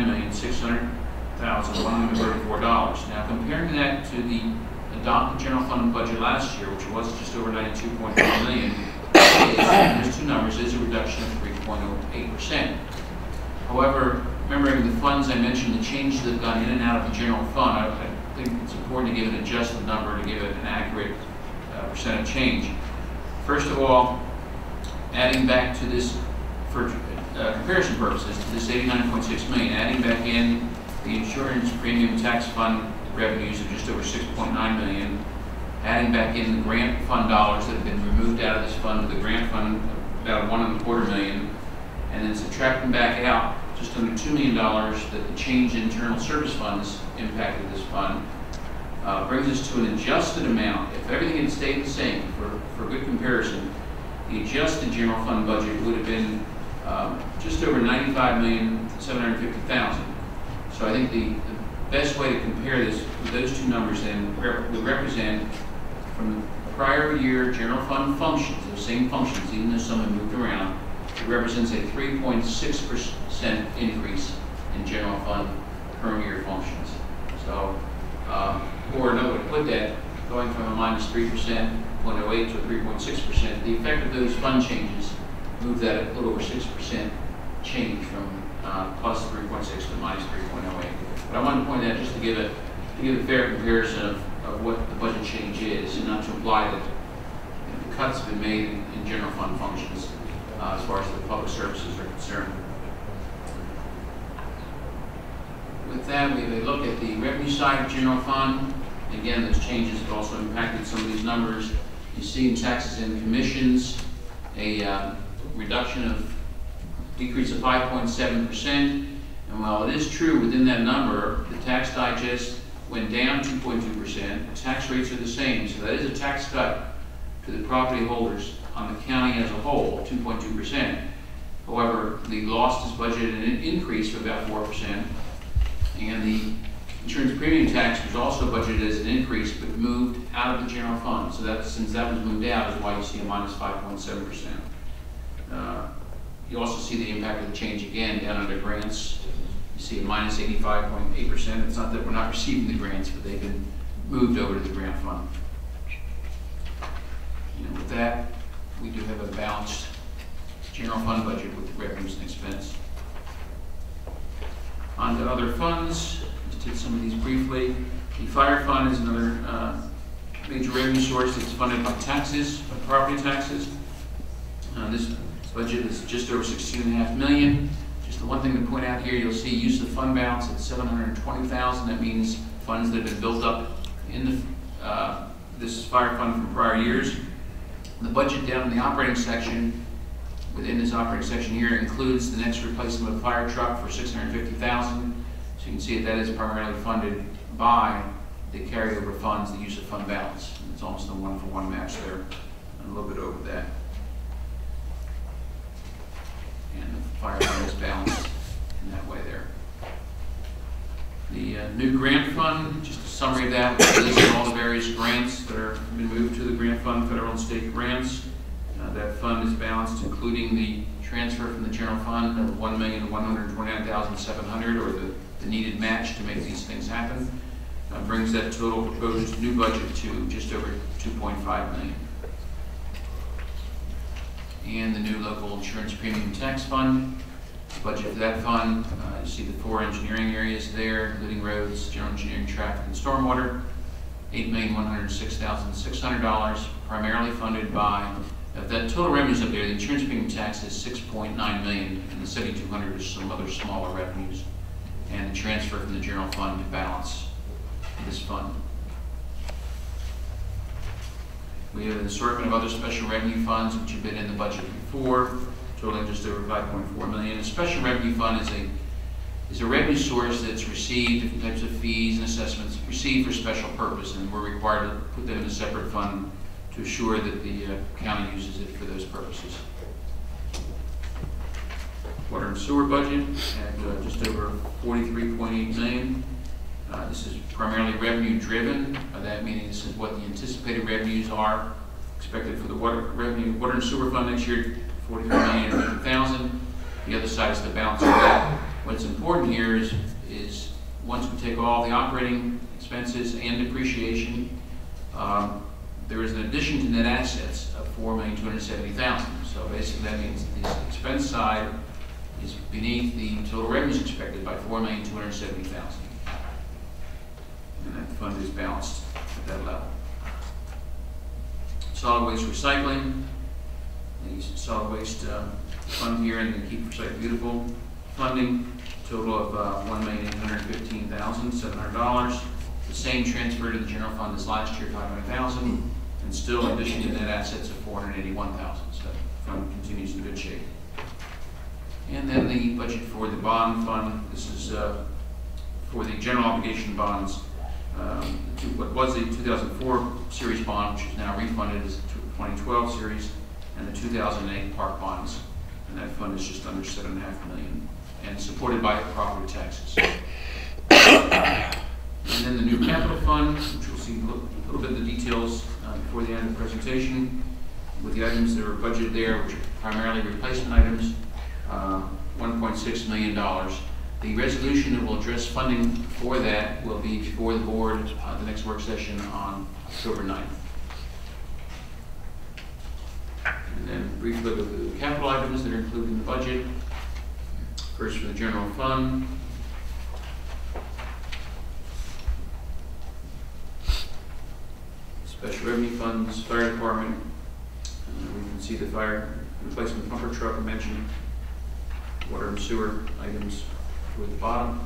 $89,600,134. Now, comparing that to the adopted general fund budget last year, which was just over $92.4 million, there's 2 numbers, is a reduction of 3.08%. However, remembering the funds I mentioned, the changes that have gone in and out of the general fund, I think it's important to give an adjusted number to give it an accurate percent of change. First of all, adding back to this, for comparison purposes, to this $89.6 million, adding back in the insurance premium tax fund revenues of just over $6.9 million, adding back in the grant fund dollars that have been removed out of this fund to the grant fund, about $1.25 million, and then subtracting back out just under $2 million that the change in internal service funds impacted this fund. Brings us to an adjusted amount. If everything had stayed the same, for good comparison, the adjusted general fund budget would have been just over $95,750,000. So I think the best way to compare this with those two numbers then would represent from the prior year general fund functions, those same functions, even though some have moved around, it represents a 3.6% increase in general fund current year functions. So, or another way to put that, going from a minus 3%, 0.08 to a 3.6%, the effect of those fund changes moved that a little over 6% change from plus 3.6 to minus 3.08. But I wanted to point that just to give a fair comparison of what the budget change is, and not to imply that the cuts have been made in general fund functions as far as the public services are concerned. With that, we have a look at the revenue side of general fund. Again, those changes have also impacted some of these numbers. You see in taxes and commissions a decrease of 5.7%. And while it is true within that number, the tax digest went down 2.2%. The tax rates are the same, so that is a tax cut to the property holders on the county as a whole, 2.2%. However, the loss is budgeted an increase of about 4%, and the insurance premium tax was also budgeted as an increase, but moved out of the general fund. So that, since that was moved out, is why you see a minus 5.7%. You also see the impact of the change again down under grants. You see a minus 85.8%. It's not that we're not receiving the grants, but they've been moved over to the grant fund. And with that, we do have a balanced general fund budget with the revenues and expense. On to other funds. Just did some of these briefly. The fire fund is another major revenue source that's funded by taxes, by property taxes. This budget is just over $16.5 million. Just the one thing to point out here, you'll see use of fund balance at $720,000. That means funds that have been built up in the, this fire fund from prior years. The budget down in the operating section, within this operating section here, includes the next replacement of a fire truck for $650,000. So you can see that is primarily funded by the carryover funds, the use of fund balance. It's almost a one-for-one match there, and a little bit over that. And the fire fund is balanced in that way there. The new grant fund, just a summary of that, which lists all the various grants that are been moved to the grant fund, federal and state grants. That fund is balanced, including the transfer from the general fund of $1,129,700, or the needed match to make these things happen. Brings that total proposed new budget to just over $2.5 million. And the new local insurance premium tax fund. The budget for that fund, you see the 4 engineering areas there, including roads, general engineering, traffic, and stormwater. $8,106,600, primarily funded by, that total revenues up there, the insurance premium tax is $6.9 million, and the $7,200 is some other smaller revenues, and the transfer from the general fund to balance this fund. We have an assortment of other special revenue funds which have been in the budget before, totaling just over $5.4 million. A special revenue fund is a revenue source that's received, different types of fees and assessments received for special purpose, and we're required to put them in a separate fund to assure that the county uses it for those purposes. Water and sewer budget at just over $43.8 million. This is primarily revenue driven. By that meaning this is what the anticipated revenues are expected for the water and sewer fund next year, $43,050,000. The other side is the balance of that. What's important here is once we take all the operating expenses and depreciation, there is an addition to net assets of $4,270,000. So basically that means the expense side is beneath the total revenues expected by $4,270,000. And that fund is balanced at that level. Solid waste recycling. The solid waste fund here and the Keep Forsyth Beautiful funding, total of $1,815,700. The same transfer to the general fund as last year, $500,000, and still in addition to net assets of $481,000. So the fund continues in good shape. And then the budget for the bond fund. This is for the general obligation bonds. What was the 2004 series bond, which is now refunded as 2012 series, and the 2008 park bonds. And that fund is just under $7.5 million and supported by property taxes. And then the new capital fund, which we'll see a little bit of the details before the end of the presentation, with the items that are budgeted there, which are primarily replacement items, $1.6 million. The resolution that will address funding for that will be before the board the next work session on October 9th. And then a brief look at the capital items that are included in the budget. First, for the general fund. Special revenue funds, fire department. We can see the fire replacement pumper truck I mentioned. Water and sewer items toward the bottom.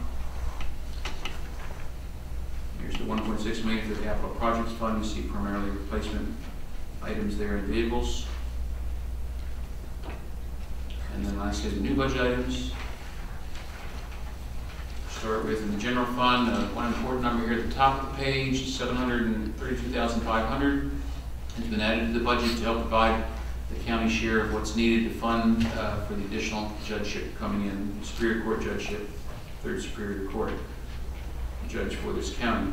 Here's the $1.6 million for the capital projects fund. You see primarily replacement items there in vehicles. And then lastly, the new budget items. Start with in the general fund, one important number here at the top of the page, $732,500 has been added to the budget to help provide the county share of what's needed to fund for the additional judgeship coming in, Superior Court judgeship, Third Superior Court judge for this county.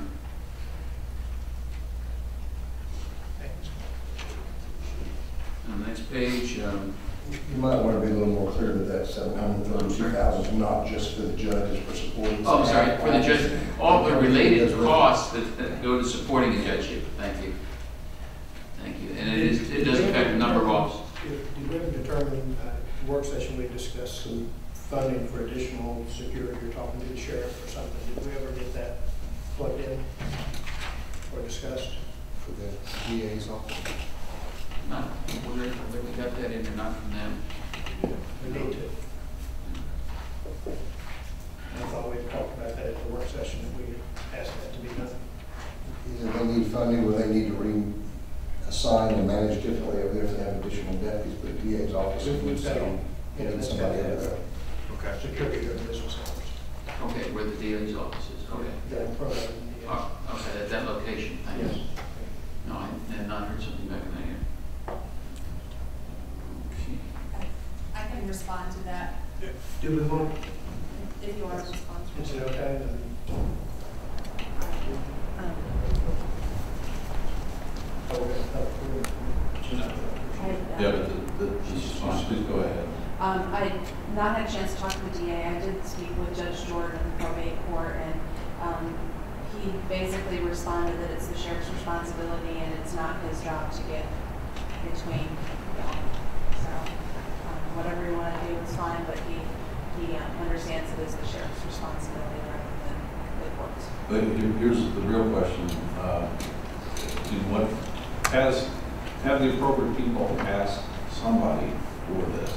On the next page, you might want to be a little more clear that that $732,000 is not just for the judges, for supporting. Oh, I'm sorry, for the judge, all the related costs that go to supporting the judgeship. Thank you. Thank you. And it does affect a number of offices. Did we ever determine, work session, we discussed some funding for additional security, you're talking to the sheriff or something. Did we ever get that plugged in or discussed? For the DA's office? Not, whether we got that in or not from them. We need to. I thought we talked about that at the work session, that we asked that to be done. Either they need funding or they need to reassign and manage differently over there if they have additional deputies, but the DA's office needs to get somebody over there. Okay. Security of business hours. Okay, where the DA's office is. Okay. Yeah, probably. Oh, okay, at that location. Thank you. Yes. No, I had not heard something back in that yet. I can respond to that. Do we want? If you want to respond to it. Is it okay? Yeah, but please go ahead. I not had a chance to talk to the DA. I did speak with Judge Jordan in the probate court, and he basically responded that it's the sheriff's responsibility and it's not his job to get between y'all. So whatever you want to do is fine, but he understands it is the sheriff's responsibility rather than the court's. But here's the real question. Have the appropriate people asked somebody for this?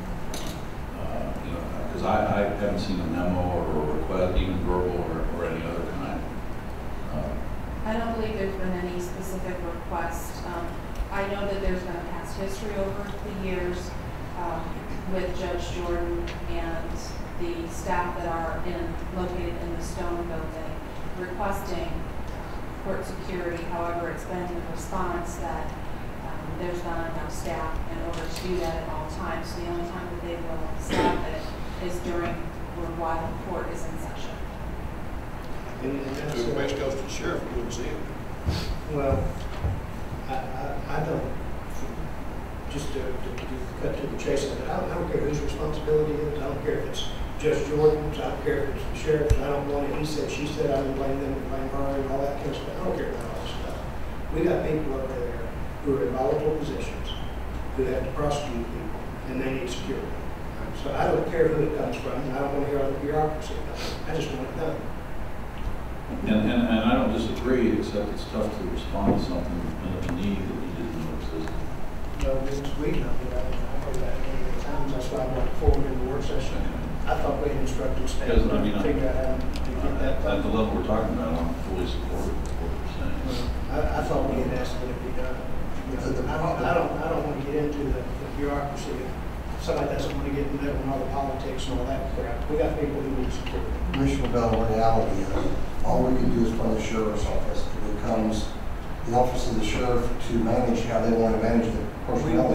Because I haven't seen a memo or a request, even verbal or any other kind. I don't believe there's been any specific request. I know that there's been a past history over the years with Judge Jordan and the staff that are located in the Stone Building requesting court security. However, it's been in response that there's not enough staff in order to do that at all times. So the only time that they will staff it is during or while the court is in session. So the best goes to the sheriff, we wouldn't see him. Well, I don't, just to cut to the chase of it, I don't care whose responsibility it is. I don't care if it's Judge Jordan's, I don't care if it's the sheriff's. I don't want it, he said, she said, I don't blame them, and blame her, and all that kind of stuff. I don't care about all this stuff. We got people over there who are in volatile positions, who have to prosecute people, and they need security. So I don't care who it comes from, and I don't want to hear all the bureaucracy. I just want it done. And I don't disagree, except it's tough to respond to something in a need that you didn't know existed. No, we know that. I've heard that many times. That's why I brought it forward in the work session. I thought we had instructed staff to figure out how to get that done. At the level we're talking about, I'm fully supportive of what we're saying. I thought we had asked that it be done. I don't want to get into the bureaucracy of somebody doesn't want to get in the middle of all the politics and all that crap. We got people who need support. Commissioner Bell, in reality is, all we can do is fund the sheriff's office. It becomes the office of the sheriff to manage how they want to manage the personnel.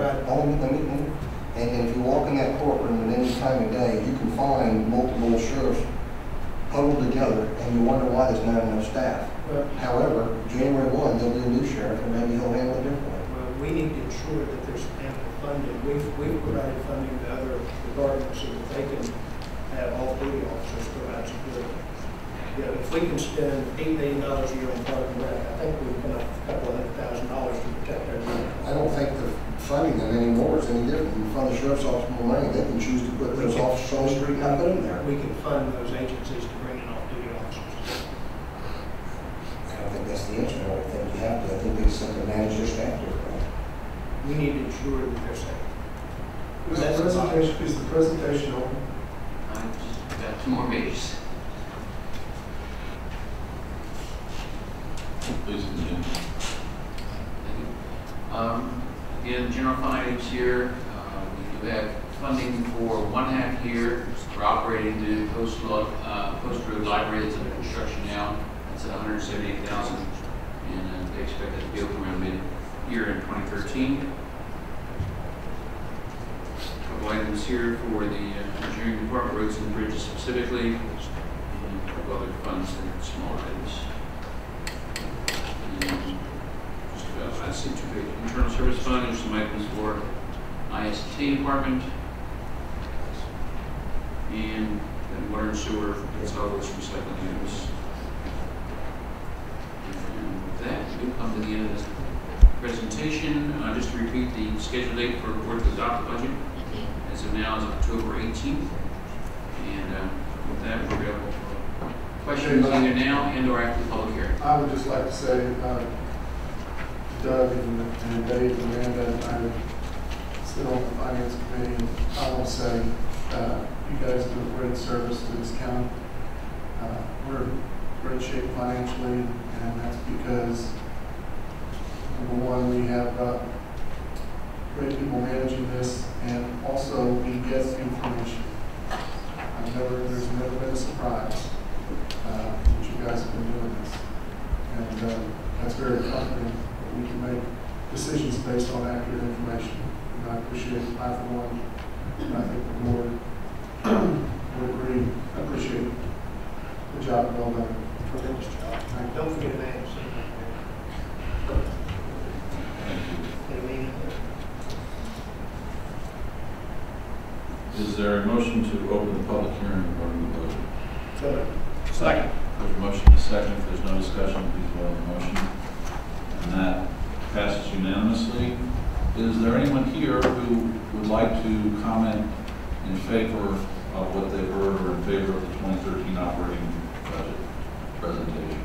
And if you walk in that courtroom at any time of day, you can find multiple sheriffs huddled together, and you wonder why there's not enough staff. Well, however, January 1, there'll be a new sheriff, and maybe he'll handle it differently. well, we need to ensure that there's ample funding. We've provided funding to other departments so that they can have all three officers provide security. You know, if we can spend $8 million a year on park and rec, I think we can come up with a couple of $100,000 to protect our unit. I don't think the funding them anymore is any different. You fund the sheriff's office more money, they can choose to put those officers on the street and not put them there. We can fund those agencies to bring in off-duty officers. I don't think that's the answer. I don't think you have to. I think they simply manage their staff differently. We need to ensure that they're safe. Is the presentation open? I just got 2 more pages. Please continue. Again, general fund items here, we do have funding for 1/2 year for operating the Post Road Library that's under construction now. It's at $178,000, and they expect it to be open around mid-year in 2013. A couple items here for the engineering department, roads and bridges specifically, and a couple other funds and small items. I see 2 pages. Internal Service Fund, there's some items for IST department. And then water and sewer, solid waste recycling items. And with that, we'll come to the end of this presentation. Just to repeat, the scheduled date for the board to adopt the budget as of now is October 18th. And with that, we're available for questions either now and or after the public hearing. I would just like to say, Doug and Dave and Amanda and I sit on the finance committee, and I will say you guys do a great service to this county. We're in great shape financially, and that's because, number one, we have great people managing this, and also we get information. There's never been a surprise that you guys have been doing this, and that's very comforting. We can make decisions based on accurate information. And I appreciate it, I for one, and I think the board would agree. I appreciate the job well done. Tremendous job. Don't forget to manage Is there a motion to open the public hearing regarding the budget? Second. There's a motion and a second. If there's no discussion, please vote on the motion. And that passes unanimously. Is there anyone here who would like to comment in favor of what they've heard or in favor of the 2013 operating budget presentation?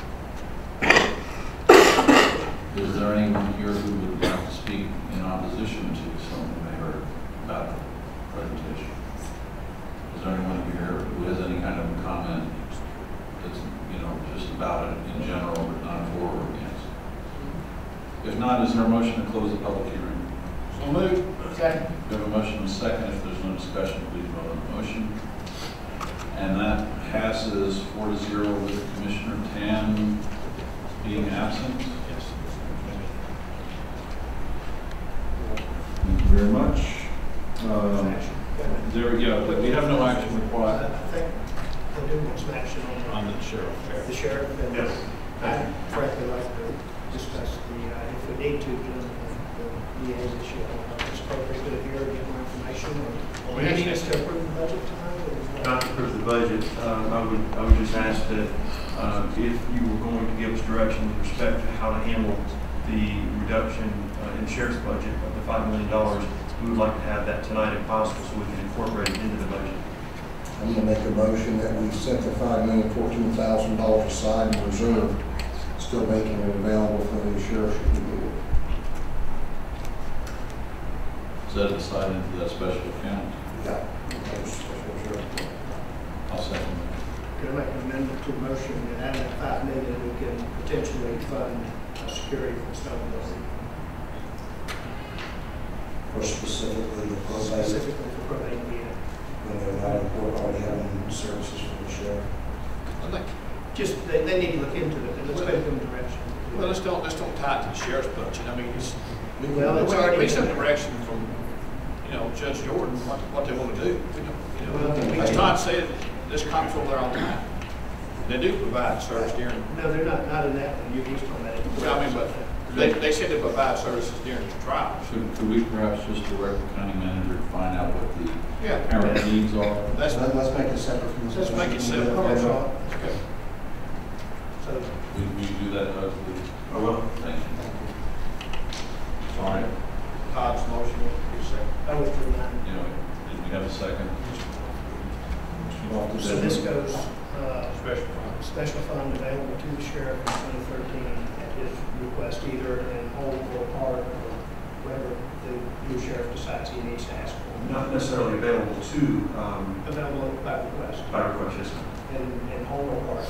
Is there anyone here who would like to speak in opposition to something they heard about the presentation? Is there anyone here who has any kind of comment that's, just about it in general, but not for or against? If not, is there a motion to close the public hearing? So moved. Second. We have a motion and a second. If there's no discussion, please vote on the motion. And that passes 4-0 with Commissioner Tan being absent. Yes. Thank you very much. But we have no action required. I think they'll do some action On the sheriff. the sheriff. And Yes. I'd frankly like to discuss if we need to, the DA's issue. It's appropriate to hear, get more information. Or we need us to approve the budget tonight? Not to approve the budget, I would just ask that if you were going to give us direction with respect to how to handle the reduction in the sheriff's budget of the $5 million, we would like to have that tonight if possible so we can incorporate it into the budget. I'm going to make a motion that we set the $5,014,000 aside in reserve, still making it available for the sheriff to do. Is that decided into that special account? Yeah. I'll second Can I make an amendment to the motion that out of that $5 million, we can potentially fund security for the stone building? or specifically the probate, specifically for probate and being. when they're not in court already having services for the sheriff? I think, Just, they need to look into it, and let's go in the direction. well, let's don't tie it to the sheriff's budget. I mean, Well, it's we already need some in there. direction from, Judge Jordan, what they want to do. Well, As Todd said, this comes over there all the time. They do provide service during, No, they're not in that one, he's talking about it. well, I mean, but they said they provide services during the trial. Could we perhaps just direct the county manager to find out what the Yeah. current needs are? Let's Let's make it separate from this. Let's make it separate. Okay. So, Will you do that, please? I will. Thank you. Sorry, Todd's motion, you second. I withdrew mine. did we have a second? Mr. Walters? So this goes, Special fund. special fund available to the sheriff in 2013 at his request, either in whole or part, or whatever the new sheriff decides he needs to ask for. Not necessarily available to, Available by request, by request, yes, sir. in whole or part.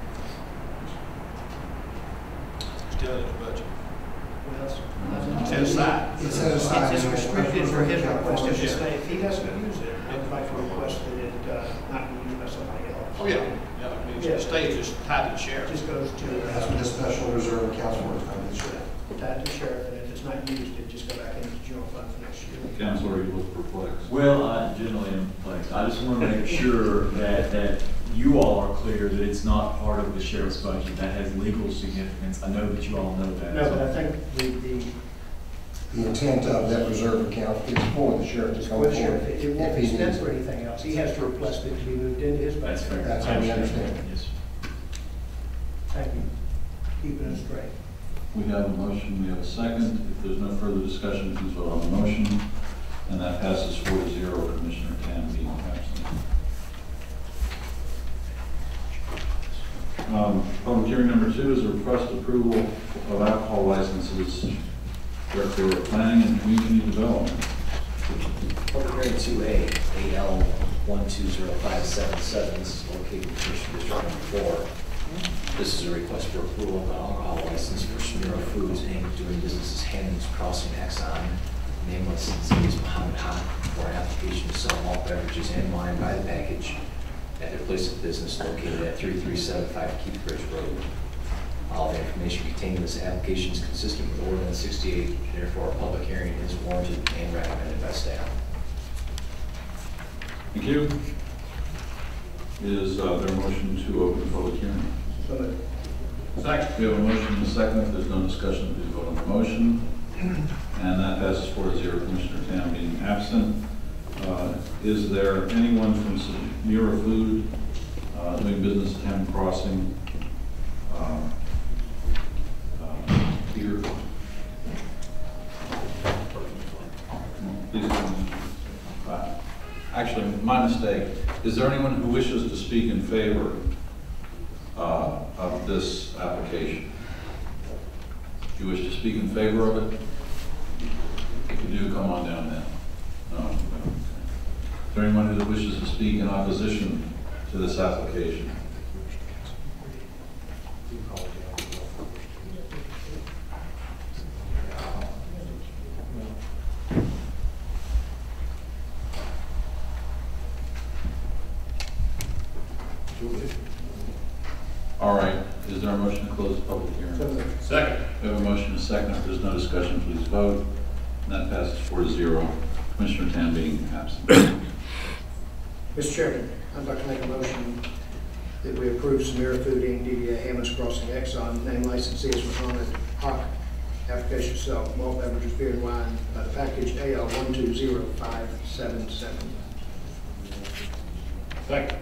Still in the budget. Well, it's- Set aside. It's set aside. It's restricted for his request. If Yeah. if he doesn't use it, I'd like to request that it not be used by somebody else. Oh, yeah. Yeah, I mean, the state just tied to the sheriff. Just goes to, That's what the special reserve accounts for, it's not the sheriff. tied to sheriff, and if it's not used, it just go back into the general fund for next year. Counselor, you look perplexed. Well, I generally am perplexed. I just want to make sure that you all are clear that it's not part of the sheriff's budget. That has legal significance. I know that you all know that. No, but I think the The intent of that reserve account is for the sheriff to go with forward. sheriff, it won't be if he spent needs for it. anything else. He has to request it to be moved into his budget. That's fair. That's how we understand it. Yes. Thank you. Keeping us straight. We have a motion, we have a second. If there's no further discussion, please vote on the motion. And that passes 4-0, Commissioner Tam being absent. Public hearing number 2 is a request approval of alcohol licenses. Director of Planning and Community Development. Public hearing 2A, AL 120577, this is located in Commission District Number 4. This is a request for approval of an alcohol license for Smira Foods, Inc., doing business as Hannon's Crossing Exxon. Name licensee is Muhammad Haq for an application to sell malt beverages and wine by the package at their place of business located at 3375 Keith Bridge Road. All the information contained in this application is consistent with Ordinance 68, therefore a public hearing is warranted and recommended by staff. Thank you. Is there a motion to open the public hearing? So moved. Second. We have a motion and a second. If there's no discussion, please vote on the motion. And that passes 4-0, Commissioner Tam being absent. Is there anyone from Samira Food doing business at Hammond Crossing here? Please come. Actually, my mistake. Is there anyone who wishes to speak in favor of this application? Do you wish to speak in favor of it? If you do, come on down then. No. Is there anyone who wishes to speak in opposition to this application? All right, is there a motion to close the public hearing? So moved. Second. We have a motion and a second. If there's no discussion, please vote. And that passes 4-0. Commissioner Tam being absent. Mr. Chairman, I'd like to make a motion that we approve Samira Food Inc., DBA Hammond's Crossing Exxon, name licensee is Muhammad Haq, application to sell malt beverages, beer and wine by the package AL 120577. Second.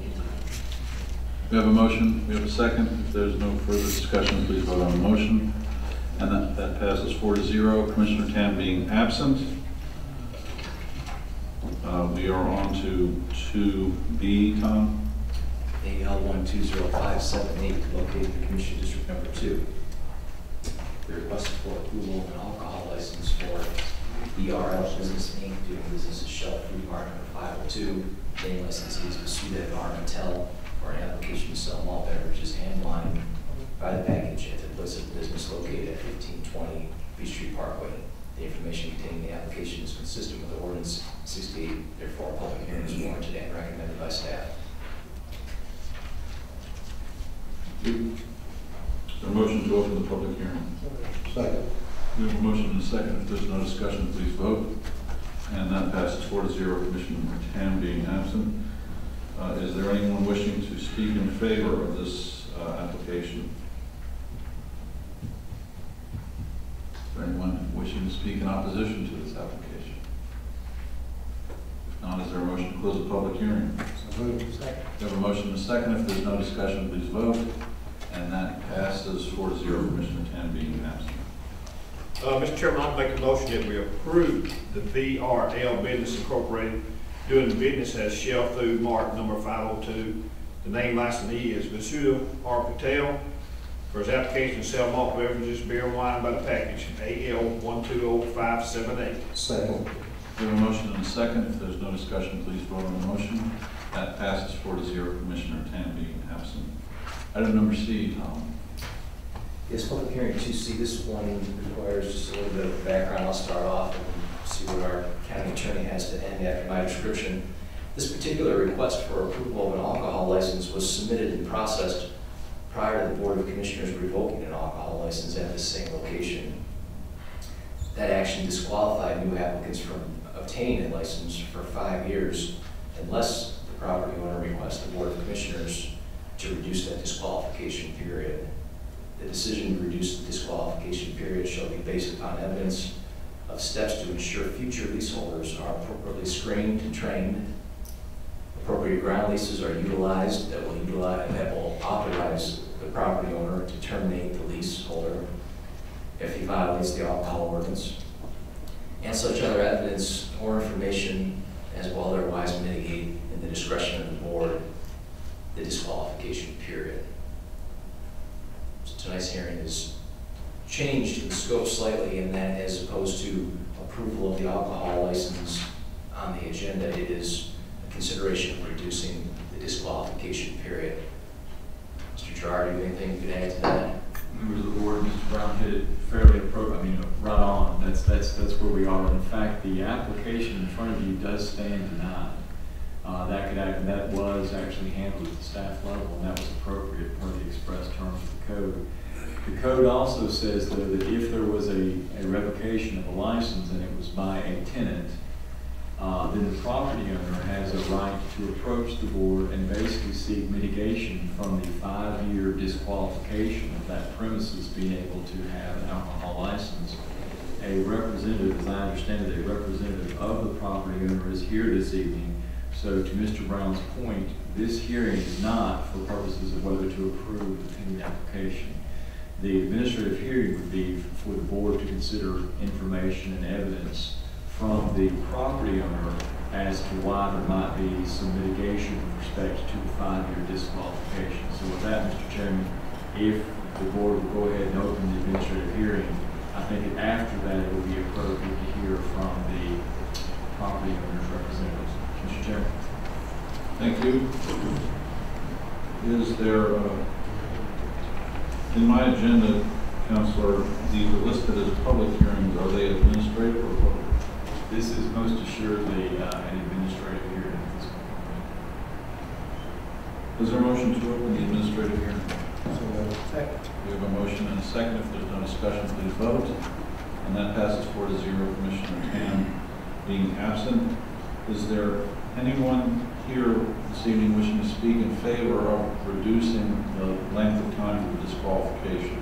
We have a motion, we have a second. If there's no further discussion, please vote on the motion. And that passes 4-0. Commissioner Tam being absent. We are on to 2B, Tom. AL 120578, located in Commission District Number 2. The request for approval of an alcohol license for ERL Business Inc., doing business as Shell Food Mart number 502. Name licensee is Masuda Environmental for an application to sell malt beverages and wine by the package at the place of business located at 1520 Beach Street Parkway. The information contained in the application is consistent with the ordinance 68, therefore a public hearing is warranted and recommended by staff. Is there a motion to open the public hearing? Second. We have a motion and a second. If there's no discussion, please vote. And that passes 4-0, Commissioner Tam being absent. Is there anyone wishing to speak in favor of this application? Is there anyone wishing to speak in opposition to this application? If not, is there a motion to close the public hearing? So moved. Second. We have a motion and a second. If there's no discussion, please vote. And that passes 4-0, Commissioner Tam being absent. Mr. Chairman, I'll make a motion that we approve the VRL Business Incorporated doing business as Shell Food Mart number 502. The name licensee is Vasudev R. Patel for his application to sell malt beverages, beer and wine by the package, AL 120578. Second. We have a motion and a second. If there's no discussion, please vote on the motion. That passes 4-0, Commissioner Tam being absent. Item number C, Tom. Yes, public hearing 2C, this one requires just a little bit of background. I'll start off and see what our county attorney has to end after my description. This particular request for approval of an alcohol license was submitted and processed prior to the Board of Commissioners revoking an alcohol license at the same location. That action disqualified new applicants from obtaining a license for 5 years unless the property owner requests the Board of Commissioners to reduce that disqualification period. The decision to reduce the disqualification period shall be based upon evidence of steps to ensure future leaseholders are appropriately screened and trained, appropriate ground leases are utilized that will authorize the property owner to terminate the leaseholder if he violates the alcohol ordinance, and such other evidence or information as will otherwise mitigate, in the discretion of the board, the disqualification period. So tonight's hearing is changed in scope slightly in that, as opposed to approval of the alcohol license on the agenda, it is a consideration of reducing the disqualification period. Mr. Gerard, do you have anything you could add to that? Members of the board, Mr. Brown hit it fairly appropriate. I mean, right on. That's where we are. In fact, the application in front of you does stand denied. That was actually handled at the staff level, and that was appropriate per the express terms of the code. The code also says, though, that if there was a revocation of a license and it was by a tenant, then the property owner has a right to approach the board and basically seek mitigation from the 5-year disqualification of that premises being able to have an alcohol license. A representative, as I understand it, a representative of the property owner is here this evening. So to Mr. Brown's point, this hearing is not for purposes of whether to approve the pending application. The administrative hearing would be for the board to consider information and evidence from the property owner as to why there might be some mitigation with respect to the 5-year disqualification. So with that, Mr. Chairman, if the board will go ahead and open the administrative hearing, I think that after that it would be appropriate to hear from the property owner's representatives. Mr. Chairman. Thank you. Is there, in my agenda, Counselor, these are listed as public hearings. Are they administrative or public? This is most assuredly an administrative hearing at this point. Is there a motion to open the administrative hearing? Second. We have a motion and a second. If there's no discussion, please vote. And that passes 4-0, Commissioner Tam being absent. Is there anyone here this evening wishing to speak in favor of reducing the length of time for the disqualification?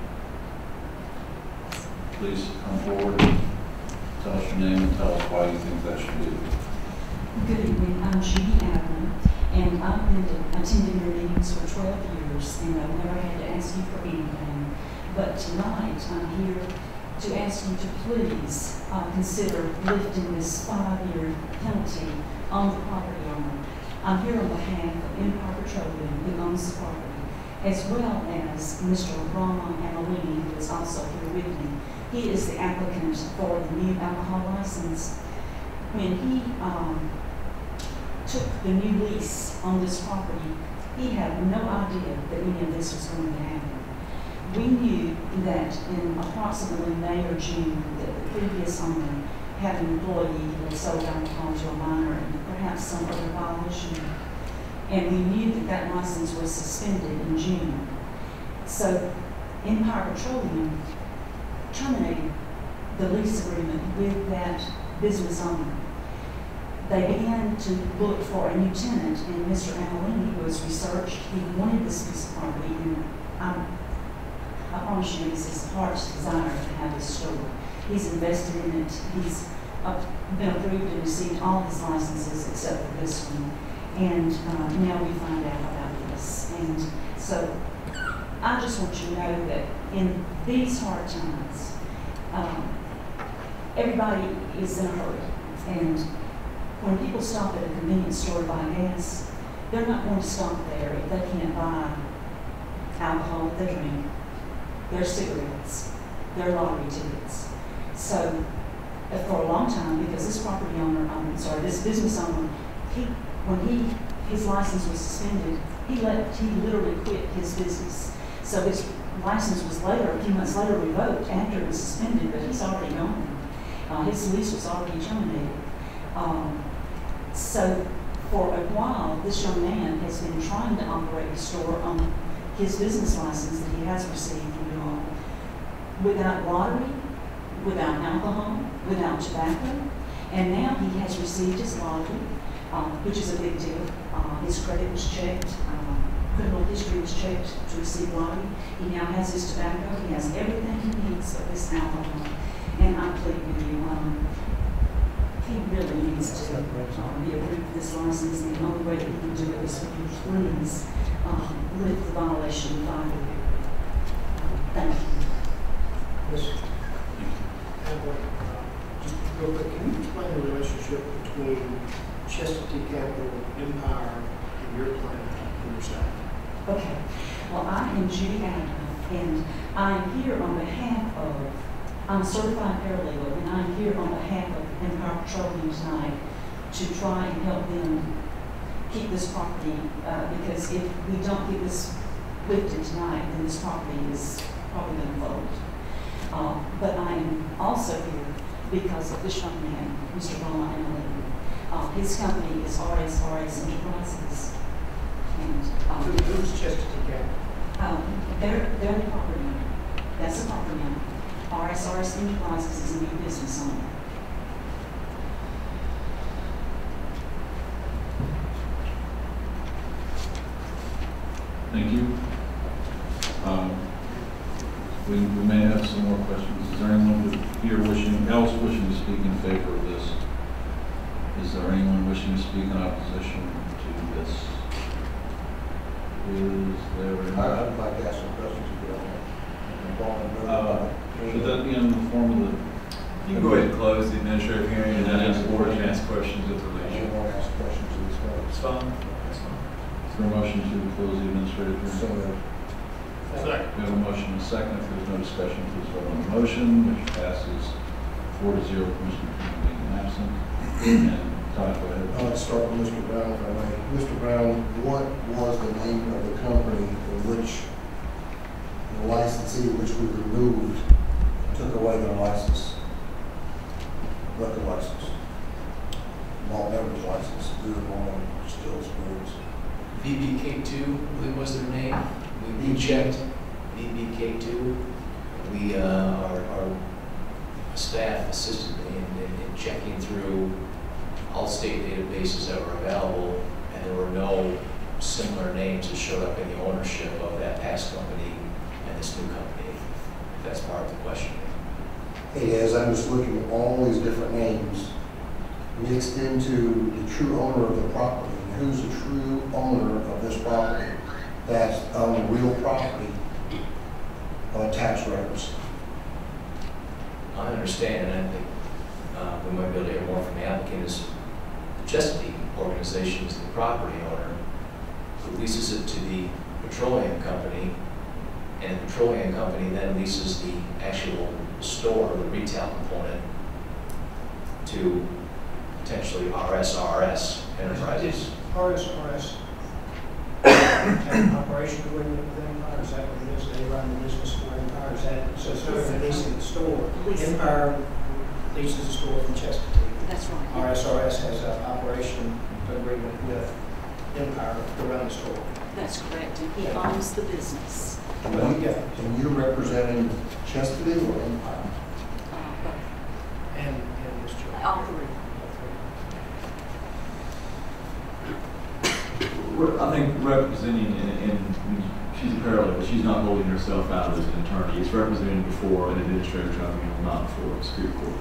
Please come forward, tell us your name, and tell us why you think that should be. Good evening, I'm Judy Allen, and I've been attending your meetings for 12 years, and I've never had to ask you for anything. But tonight, I'm here to ask you to please consider lifting this 5-year penalty on the property owner. I'm here on behalf of Empire Petroleum, who owns the property, as well as Mr. Rama Amalini, who is also here with me. He is the applicant for the new alcohol license. When he took the new lease on this property, he had no idea that any of this was going to happen. we knew that in approximately May or June, that the previous owner had an employee that sold alcohol to a minor and perhaps some other violation. And we knew that that license was suspended in June. So Empire Petroleum terminated the lease agreement with that business owner. They began to look for a new tenant, and Mr. Amelini was researched. He wanted this piece of property, and I promise you, it's his heart's desire to have this store. He's invested in it. He's been approved and received all his licenses except for this one. And now we find out about this. And so I just want you to know that in these hard times, everybody is in a hurry. And when people stop at a convenience store to buy gas, they're not going to stop there if they can't buy alcohol that they drink, their cigarettes, their lottery tickets. So for a long time, because this property owner, this business owner, when his license was suspended, he literally quit his business. So his license was a few months later revoked after it was suspended, but he's already gone. His lease was already terminated. So for a while, this young man has been trying to operate the store on his business license that he has received from you all, without lottery, without alcohol, without tobacco, and now he has received his lottery, which is a big deal. His credit was checked, criminal history was checked to receive lottery. He now has his tobacco, he has everything he needs but this alcohol. And I plead with you, he really needs to be approved for this license, and the only way that he can do it is if you please lift the violation of 5 years. Thank you. Yes. Just real quick, can you explain the relationship between Chestatee Capital, Empire, and your plan on your side? Okay. Well, I am Judy Adams, and I am here on behalf of, I'm a certified paralegal, and I'm here on behalf of Empire Petroleum tonight to try and help them keep this property, because if we don't get this lifted tonight, then this property is probably going to fold. But I am also here because of this young man, Mr. Rama Amelini. His company is RSRS Enterprises. And who's Chestatee Capital? They're the property owner. That's the property owner. RSRS Enterprises is a new business owner. Thank you. We may have some more questions. Is there anyone here else wishing to speak in favor of this? Is there anyone wishing to speak in opposition to this? Is there? I'd like to ask some questions if you don't mind. Should that be in the form of the? You can go ahead and close the administrative hearing and then ask the board to ask questions at the I leisure. want to ask questions of this guy. It's fine. That's fine. Is there a motion to close the administrative hearing? So moved. Second. We have a motion and a second. If there's no discussion, please vote on the motion, which passes 4-0, Commissioner King being absent. And Todd, go ahead. I'd like to start with Mr. Brown, if I may. Mr. Brown, what was the name of the company in which the licensee, which we removed, took away their license? Liquor license, malt beverage license, beer, wine, stills, spirits. VBK2, I believe was their name. We checked VBK2. We, our staff assisted me in checking through all state databases that were available, and there were no similar names that showed up in the ownership of that past company and this new company. If that's part of the question. It is. I'm just looking at all these different names mixed into the true owner of the property. And who's the true owner of this property? That's on real property on tax records. I understand, and I think we might be able to hear more from the applicant, is the Chestatee organization is the property owner who leases it to the petroleum company, and the petroleum company then leases the actual store, the retail component, to potentially RSRS Enterprises. RSRS have an operation agreement with Empire, is that what it is? They run the business for Empire, is that, so it's not really leasing the store. Empire leases the store from Chesapeake. That's right. RSRS has an operation agreement with Empire to run the store. That's correct, and he owns the business. And you're representing Chesapeake or Empire? And Mr. All three. I think representing, and she's a paralegal, she's not holding herself out as an attorney. It's representing before an administrative tribunal, not before a superior court.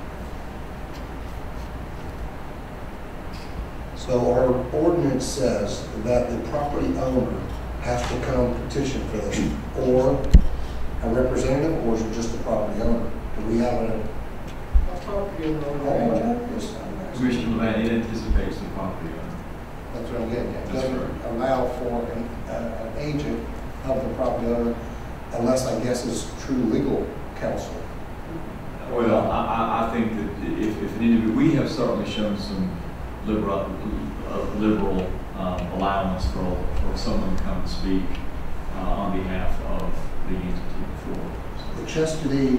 So our ordinance says that the property owner has to come petition for this, or a representative, or is it just the property owner? Do we have a property Commissioner Levine, it anticipates the property owner. That's what I'm getting at. That's Doesn't correct. allow for an agent of the property owner unless, I guess, it's true legal counsel. Well, I think that if an individual, we have certainly shown some liberal allowance for someone to come and speak on behalf of the entity before. The Chesapeake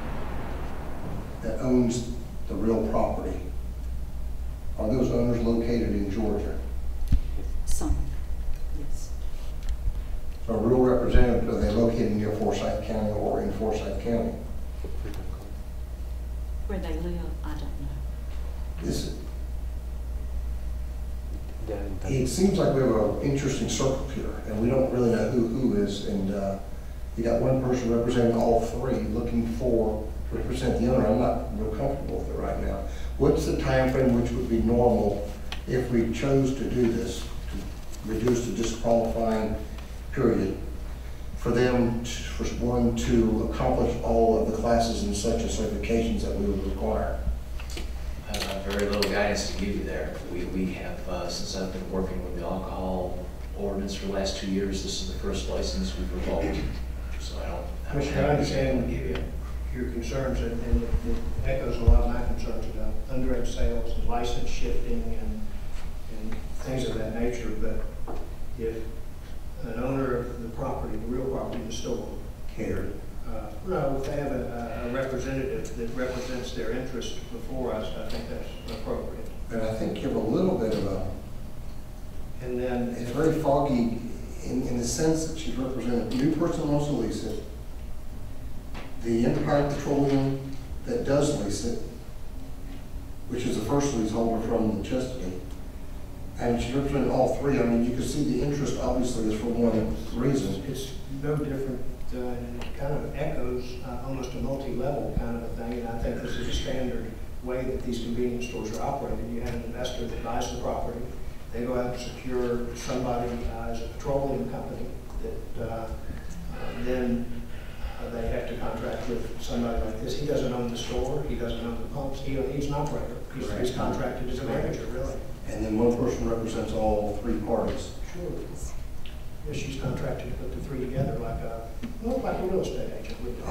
that owns the real property, are those owners located in Georgia? Some, yes. So a real representative, are they located near Forsyth County or in Forsyth County? Where they live, I don't know. It seems like we have an interesting circle here, and we don't really know who is, and you got one person representing all three, looking for, to represent the owner. I'm not real comfortable with it right now. What's the time frame which would be normal if we chose to do this, to reduce the disqualifying period, for them, for one, to accomplish all of the classes and such and certifications that we would require? Very little guidance to give you there. We have, since I've been working with the alcohol ordinance for the last 2 years, this is the first license we've revoked. So I don't Commissioner, I understand your concerns, and it echoes a lot of my concerns about underage sales and license shifting and things of that nature. But if an owner of the property, the real property, the store, Catered. no, if they have a representative that represents their interest before us, I think that's appropriate. And I think you have a little bit of a, And then it's very foggy in the sense that she's representing a new person who wants to lease it, the Empire Petroleum that does lease it, which is the first leaseholder from the Chesapeake, and she's representing all three. I mean, you can see the interest obviously is for one reason. it's no different, and it kind of echoes almost a multi-level kind of a thing, and I think this is a standard way that these convenience stores are operated. You have an investor that buys the property, they go out and secure somebody as a petroleum company that then they have to contract with somebody like this. He doesn't own the store, he doesn't own the pumps, he's an operator. He's contracted as a manager, really. And then one person represents all three parties. Sure. Yeah, she's contracted to put the three together like a real estate agent would do.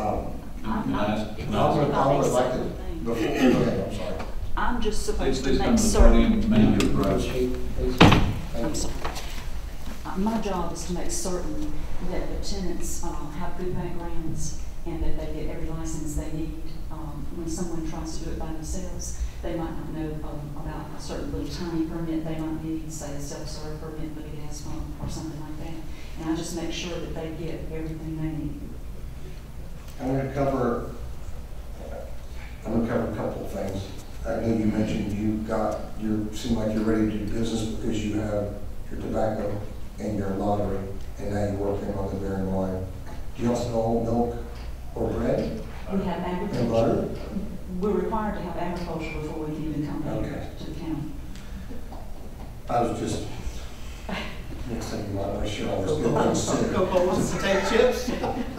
I would like to, before, go ahead, I'm sorry. I'm just supposed to Please come make to the certain. podium, name your address. I'm sorry. My job is to make certain that the tenants have good backgrounds and that they get every license they need. When someone tries to do it by themselves, they might not know about a certain little tiny permit they might need, say a self-serve permit with a gas pump or something like that. And I just make sure that they get everything they need. I'm going to cover a couple of things. I know you mentioned you seem like you're ready to do business because you have your tobacco and your lottery, and now you're working on the beer and wine. Do you also know milk or bread? We have agriculture. And butter? We're required to have agriculture before we can even come Okay. to the county. I was just, next thing you might want to share all this good things too. Coco's and potato chips?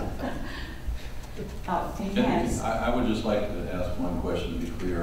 Yes. I would just like to ask one question to be clear.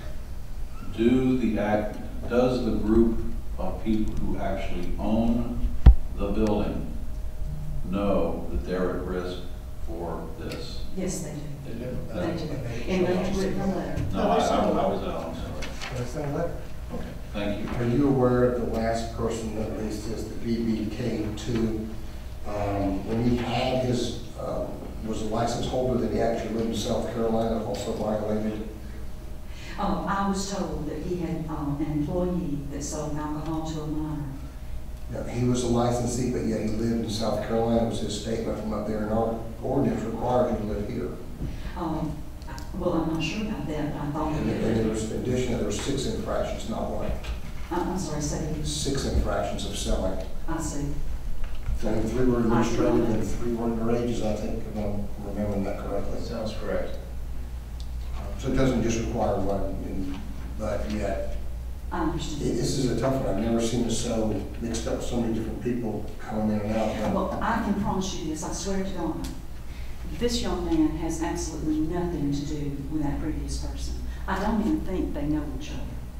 Does the group of people who actually own the building know that they're at risk for this? Yes, they do. They do? They do. And they have written a letter. No, I was out, I'm sorry. That's not a letter. Okay. Thank you. Are you aware of the last person that leased this, the BBK2? When he had his, was a license holder that he actually lived in South Carolina, also violated? I was told that he had an employee that sold alcohol to a minor. Yeah, he was a licensee, but yet he lived in South Carolina, was his statement from up there, and our ordinance required him to live here. Well, I'm not sure about that, but I thought. And there was, in addition, there were 6 infractions, not one. I'm sorry, say again. 6 infractions of selling. I see. And 3 were administrative and 3 were underages, I think, if I'm remembering that correctly. Sounds correct. So it doesn't just require one, but yet. I understand. This is a tough one. I've never seen it so mixed up with so many different people coming in and out. Well, I can promise you this, I swear to God. This young man has absolutely nothing to do with that previous person. I don't even think they know each other.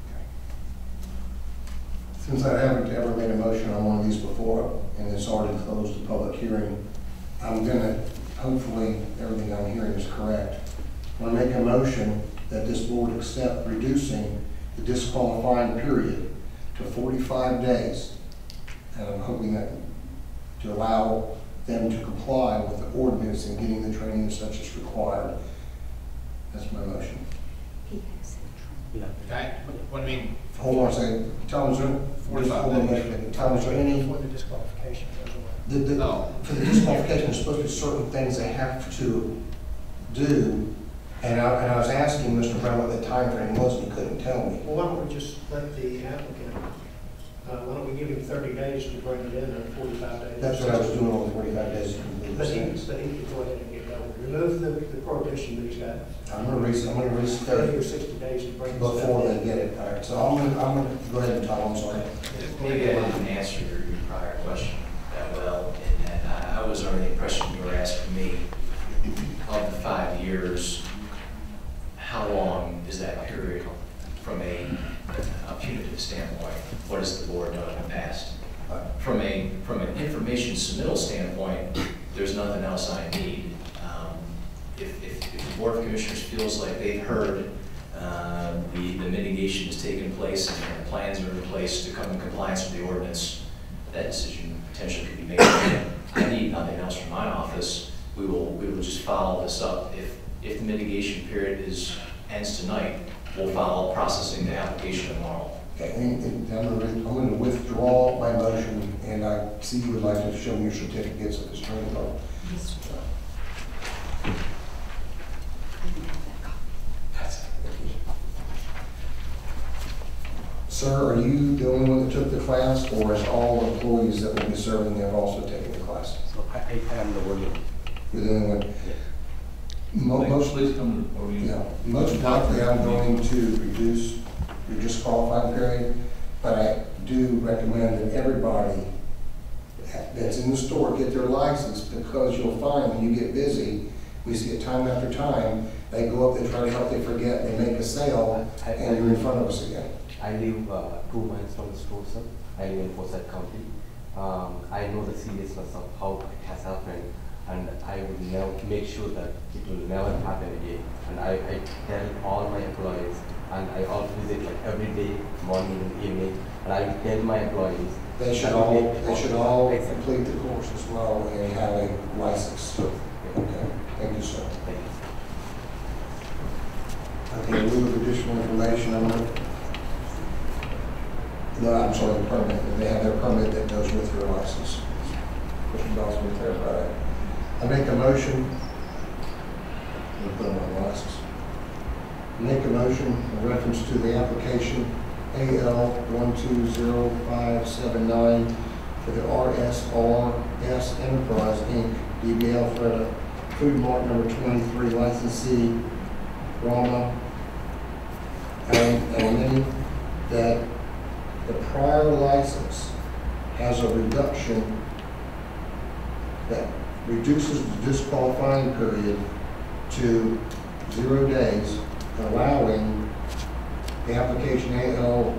Since I haven't ever made a motion on one of these before, and it's already closed the public hearing, I'm gonna, hopefully, everything I'm hearing is correct. I'm gonna make a motion that this board accept reducing the disqualifying period to 45 days. And I'm hoping that to allow them to comply with the ordinance and getting the training such as required. That's my motion. Okay, what do you mean? Hold on a second. Tell them, sir. 45 days. Tell them, sir, any. Before the disqualification goes away. No. For the disqualification, there's supposed to be certain things they have to do. And I was asking Mr. Brown what the time frame was, and he couldn't tell me. Well, why don't we just let the applicant, why don't we give him 30 days to bring it in, or 45 days? That's what I was doing on the 45 days. But he can go ahead and get going. Remove the prohibition that he's got. I'm gonna raise 30 or 60 days to bring this before up. they get it. All right, so I'm gonna go ahead and tell them, sorry. Maybe I didn't answer your prior question that well, in that I was under the impression you were asking me, of the 5 years, how long is that period from a punitive standpoint? What has the board done in the past? From an information submittal standpoint, there's nothing else I need. If the Board of Commissioners feels like they've heard the mitigation has taken place and the plans are in place to come in compliance with the ordinance, that decision potentially could be made. I need nothing else from my office. We will just follow this up. If the mitigation period ends tonight, we'll follow processing the application tomorrow. Okay, and I'm going to withdraw my motion, and I see you would like to show me your certificates of this training level. Yes, sir. Sir, are you the only one that took the class, or is all employees that will be serving there also taking the class? So I am the one. You're the only one? Yeah. Please come to the podium. Yeah, most likely I'm going to reduce your disqualifying period, but I do recommend that everybody that's in the store get their license, because you'll find when you get busy, we see it time after time, they go up, they try to help, they forget, they make a sale, and you're in front of us again. I live 2 miles from the store, sir. I live in Forsyth County. I know the seriousness of how it has happened, and I will never make sure that it will never happen again. And I tell all my employees, and I also visit like every day, morning and evening, and I will tell my employees. They should all complete the course as well and have a license. Okay, thank you, sir. Thank you. Okay, in lieu of additional information, I'm sorry, the permit. They have their permit that goes with their license. Mr. Dawson, will clarify that. I make a motion. We'll put them on the license. Make a motion in reference to the application AL 120579 for the RSRS Enterprise Inc. DB Alfreda Food Mart number 23 licensee Rama and that the prior license has a reduction that reduces the disqualifying period to 0 days, allowing the application AL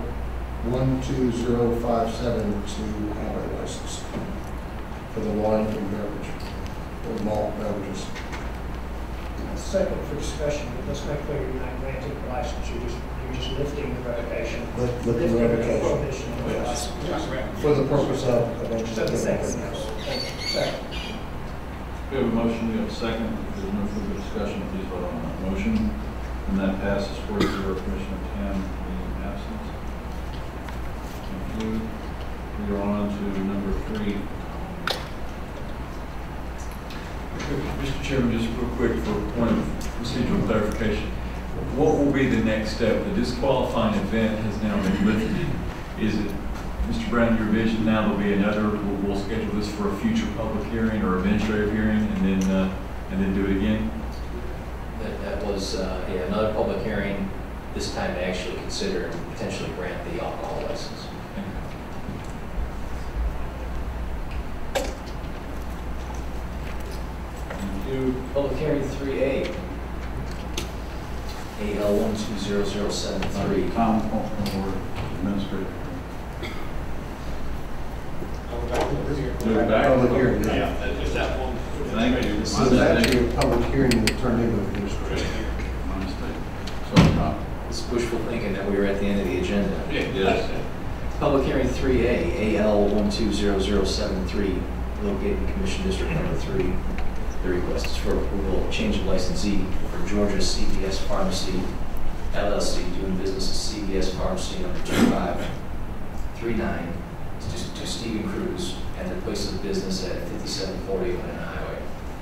12057 to have a license for the wine and beverage, or malt beverages. second for discussion, but let's make clear you're not granting the license, you're just lifting the revocation. Lifting Lifting the revocation. prohibition of the license. For the purpose of So the eventually. second, yes. Second. We have a motion, we have a second. If there's no further discussion, please vote on that motion. And that passes 4-0, Commissioner Tam being absent. Thank you. We are on to number 3. Mr. Chairman, just real quick for a point of procedural clarification. What will be the next step? The disqualifying event has now been lifted. Is it, Mr. Brown, your vision now there'll be another, we'll schedule this for a future public hearing or administrative hearing and then do it again? That was another public hearing, this time to actually consider and potentially grant the alcohol license. Public hearing 3A, AL 120073. Tom, administrator. Do it back. Public hearing. Yeah, is that one? Thank you. This is actually a public hearing that turned into administration. My mistake. Sorry, Tom. It's wishful thinking that we were at the end of the agenda. Yes. Public hearing 3A, AL 120073, located in Commission District Number 3. The request is for approval of change of licensee for Georgia CVS Pharmacy LLC, doing business as CVS Pharmacy number 2539 to Stephen Cruz at their place of business at 5740 Atlanta Highway.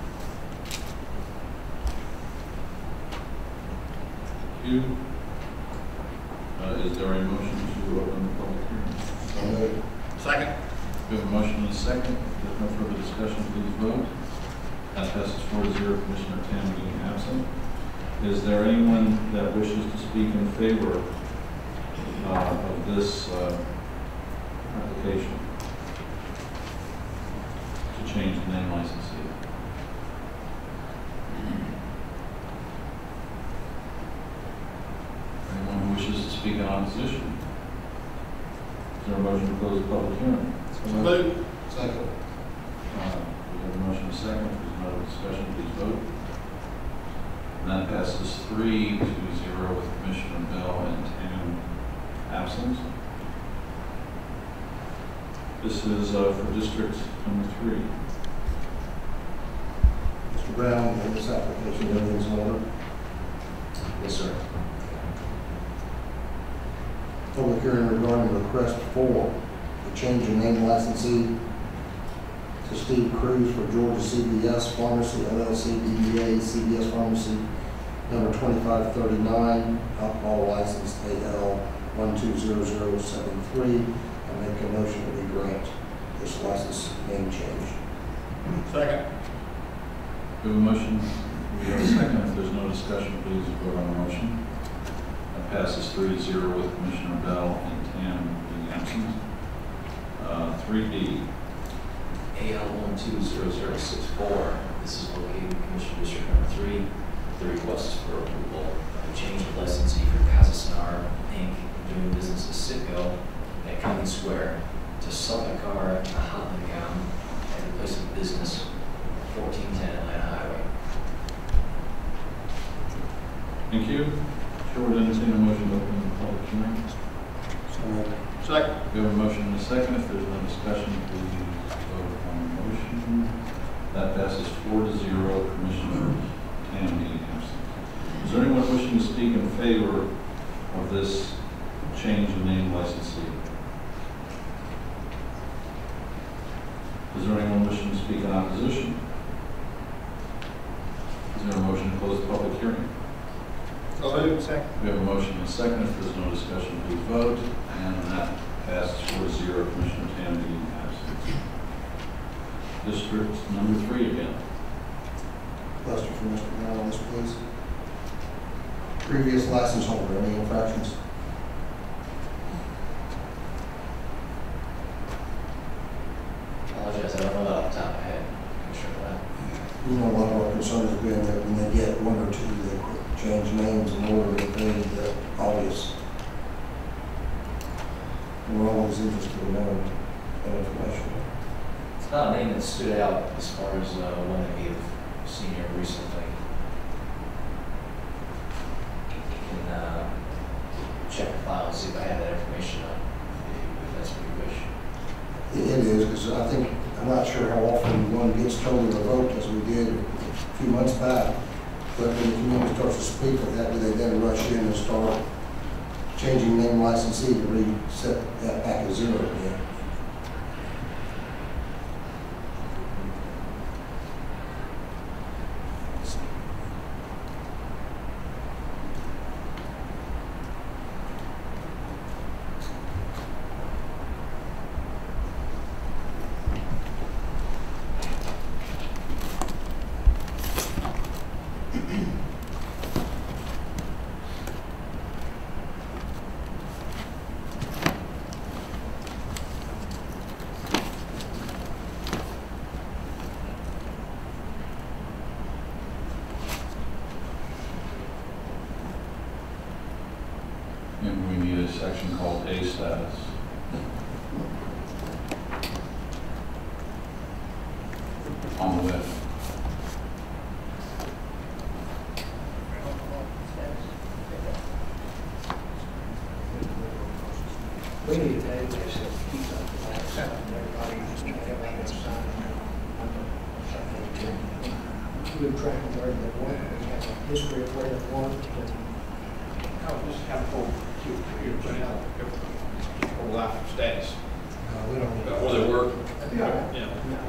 Thank you. Is there a motion to open the public hearing? Second. We have a motion and a second. If there's no further discussion, please vote. That passes 4-0, Commissioner Tam being absent. Is there anyone that wishes to speak in favor of this application to change the name licensee? Anyone who wishes to speak in opposition? Is there a motion to close the public hearing? Move. Second. We have a motion and a second. If there's no discussion, please vote. And that passes 3-0 with Commissioner Bell and Tam absent. This is for District Number 3. Mr. Brown, in this application, everything's in order? Yes, sir. Public hearing regarding the request for the change in name licensee to Steve Cruz for Georgia CVS Pharmacy LLC DBA CVS Pharmacy number 2539, alcohol license AL 120073. I make a motion that we grant this license name change. Second. We have a motion. We have a second. If there's no discussion, please vote on the motion. That passes 3-0 with Commissioner Bell and Tam being absent. 3B. AL 120064, this is located in Commission District Number 3. The request is for approval of a change of licensee for Kazakhstan Inc., doing business as Citgo at County Square, to Salvakar Mahatmagam at the place of business 1410 Atlanta Highway. Thank you. Chair would entertain a motion to open the public hearing. Second. We have a motion and a second. If there's no discussion, please vote on the motion. That passes 4-0, Commissioner Tam being absent. Is there anyone wishing to speak in favor of this change of name licensee? Is there anyone wishing to speak in opposition? Is there a motion to close the public hearing? Second. We have a motion and a second. If there's no discussion, please vote. And that passes 4-0, Commissioner Tam being absent. District Number 3 again. Question for Mr. Brown on this, please. Previous license holder, any infractions? Apologize, I don't know that off the top of my head. I'm sure of that. You know, a lot of our concern has been that when they get one or two, they change names in order to make the obvious. We're always interested in knowing that information. It's not a name that stood out as far as one that we have seen here recently. because I think, I'm not sure how often one gets totally revoked as we did a few months back. But when the community starts to speak of that, do they then rush in and start changing name licensee to reset that back at zero again? And we need a section called A status. On the left. We need to add this, keep up the last, everybody just have a sign. Good track of where they went, we have a history of where they went. I'll just have full, full life status. We don't need. Where they work. Yeah. Yeah.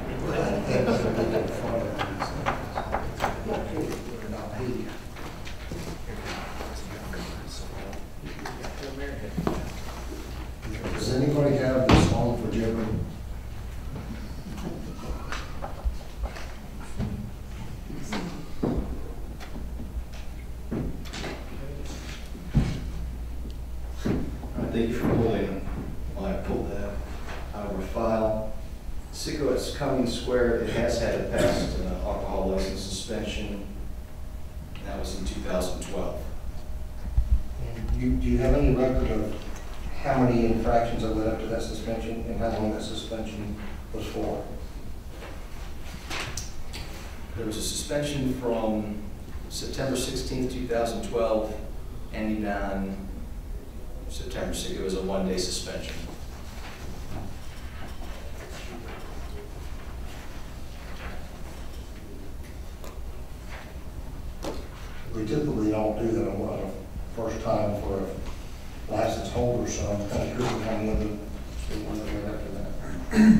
Does anybody have this on for Jeopardy? Thank you for pulling, well, I pulled that out of our file. Cigarettes Cummings Square, it has had a past alcohol license suspension. That was in 2012. And do you have any record of how many infractions that led up to that suspension and how long that suspension was for? There was a suspension from September 16th, 2012, ending on September 6th. It was a one-day suspension. We typically don't do that on a first time for a license holder, so I'm kind of curious how many of the ones that went after that.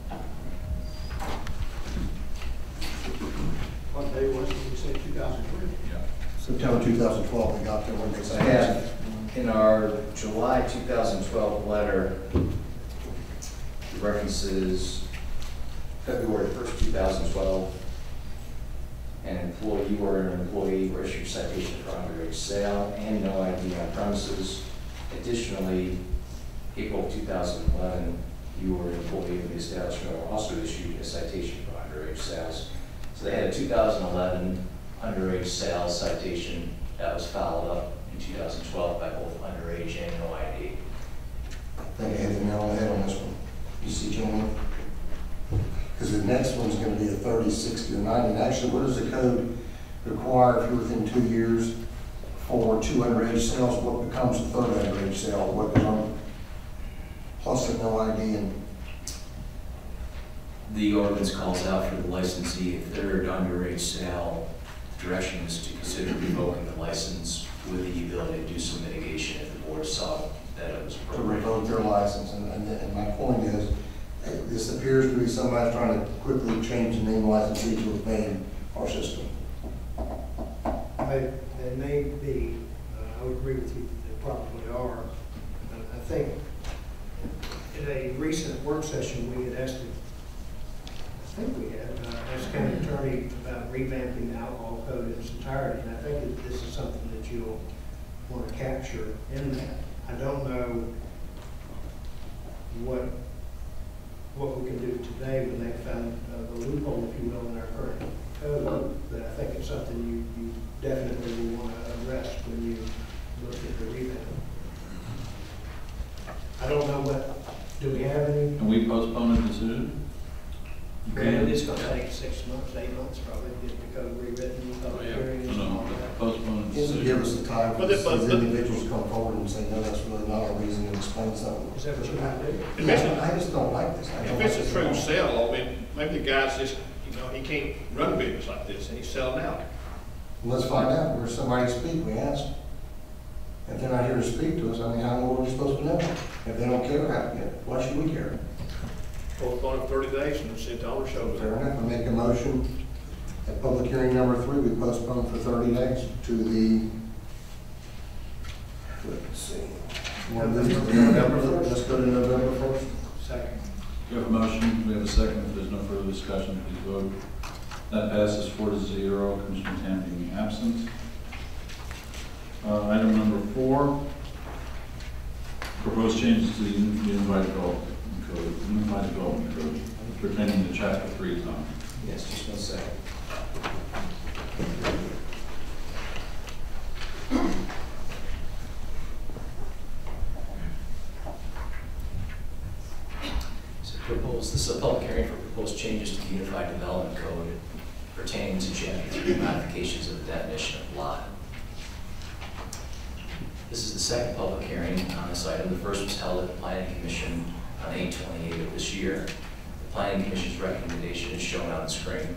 What day was it, you said 2003? Yeah. September 2012, we got there when they I said. have in our July 2012 letter, it references February 1st, 2012, an employee or an employee were issued citation for underage sale and no ID on premises. Additionally, April 2011, you were an employee of the establishment were also issued a citation for underage sales. So they had a 2011 underage sales citation that was followed up in 2012 by both underage and no ID. I think I hit the nail on the head on this one. You see, gentlemen? Because the next one's going to be a 30, 60, or 90. And actually, what does the code require if you're within 2 years for 2 underage sales? What becomes the third underage sale? What goes on? Plus the no ID and. The ordinance calls out for the licensee a third underage sale. Direction is to consider revoking the license with the ability to do some mitigation if the board saw that it was To appropriate. revoke their license. And my point is, this appears to be somebody trying to quickly change the name licensee to evade our system. They may be, I would agree with you, they probably are. I think in a recent work session, we had asked, asked county attorney about revamping the alcohol code in its entirety, and I think that this is something that you'll want to capture in that. I don't know what we can do today when they found the loophole, if you will, in our current code, but I think it's something you definitely will want to address when you look at the revamp. I don't know do we have any? Can we postpone a decision? And it's going to take 6 months, 8 months probably to get the code rewritten, public hearings and all that. Postpone a Is decision. give us the time for But these the- but- individuals to come forward and say, no, that's really not our reason, and explain something. Is that what you want to do? If it's Yeah, I just don't like this. I don't If it's like a this true at all. sell, I mean, maybe the guy's just, you know, he can't run a business like this, and he's selling out. Let's find out. Where's somebody to speak? We asked. If they're not here to speak to us, I mean, how in the world are we supposed to know? If they don't care, why should we care? Postpone it 30 days and see if the owner shows Fair up. enough. I make a motion at public hearing number 3, we postpone for 30 days to the, let's see. November 1st. Let's go to November 1st. Second. We have a motion, we have a second. If there's no further discussion, please vote. That passes 4-0, Commissioner Tan being absent. Item number 4, proposed changes to the Unified Development Code pertaining to Chapter 3, Tom. Yes, just 1 second. This is a public hearing for proposed changes to the Unified Development Code pertaining to Chapter 3 modifications of the definition of lot. This is the second public hearing on this item. The first was held at the Planning Commission on 8/28 of this year. The Planning Commission's recommendation is shown on the screen.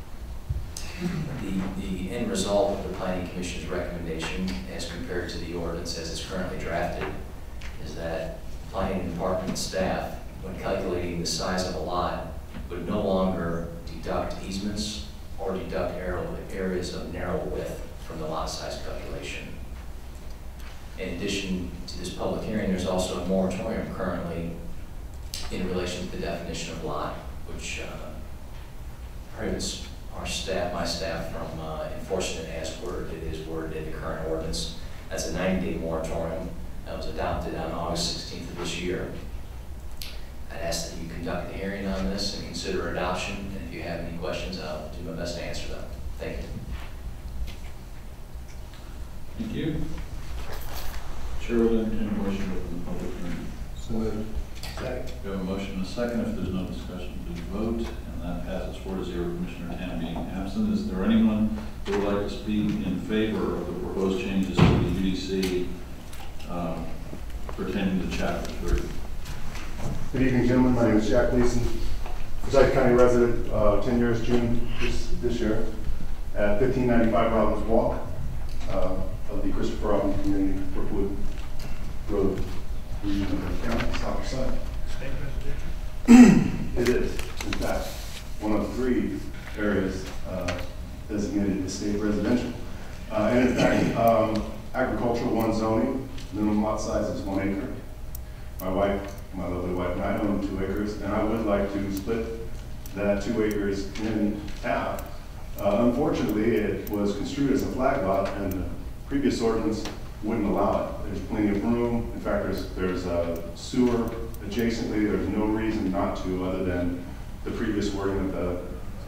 The end result of the Planning Commission's recommendation as compared to the ordinance as it's currently drafted is that Planning Department staff, when calculating the size of a lot, would no longer deduct easements or deduct areas of narrow width from the lot size calculation. In addition to this public hearing, there's also a moratorium currently in relation to the definition of lot, which prohibits my staff from enforcing it as worded. It is worded in the current ordinance. That's a 90-day moratorium that was adopted on August 16th of this year. I'd ask that you conduct a hearing on this and consider adoption, and if you have any questions, I'll do my best to answer them. Thank you. Thank you. Chair will entertain a motion to open the public hearing. So moved. Second. We have a motion and a second. If there's no discussion, please vote. And that passes 4-0, Commissioner Tan being absent. Is there anyone who would like to speak in favor of the proposed changes to the UDC pertaining to Chapter 3? Good evening, gentlemen. My name is Jack Leeson, Forsyth County resident, 10 years, June this year, at 1595 Robbins Walk of the Christopher Robin Community, Brookwood Road, region of the county, south side. State residential? It is, in fact, one of 3 areas designated as state residential. And in fact, agricultural 1 zoning, minimum lot size is 1 acre. My lovely wife and I own 2 acres, and I would like to split that 2 acres in half. Unfortunately, it was construed as a flag lot, and the previous ordinance wouldn't allow it. There's plenty of room. In fact, there's a sewer adjacently. There's no reason not to, other than the previous wording of the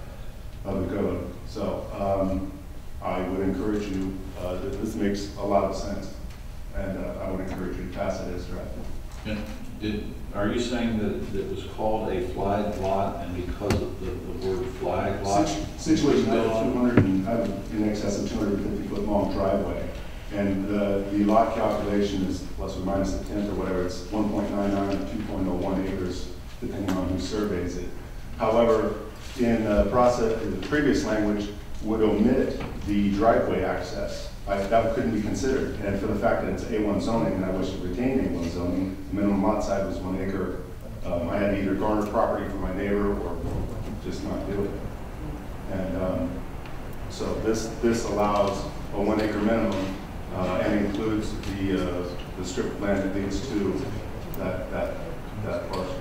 code. So I would encourage you. This makes a lot of sense, and I would encourage you to pass it as drafted. Are you saying that it was called a flag lot, and because of the word flag lot? Situated in excess of 250-foot long driveway, and the lot calculation is plus or minus a tenth or whatever. It's 1.99 or 2.01 acres, depending on who surveys it. However, in the previous language would omit the driveway access. That couldn't be considered, and for the fact that it's A1 zoning, and I wish to retain A1 zoning, the minimum lot size was 1 acre. I had to either garner property from my neighbor or just not do it. And so this allows a 1 acre minimum and includes the strip of land that leads to that parcel.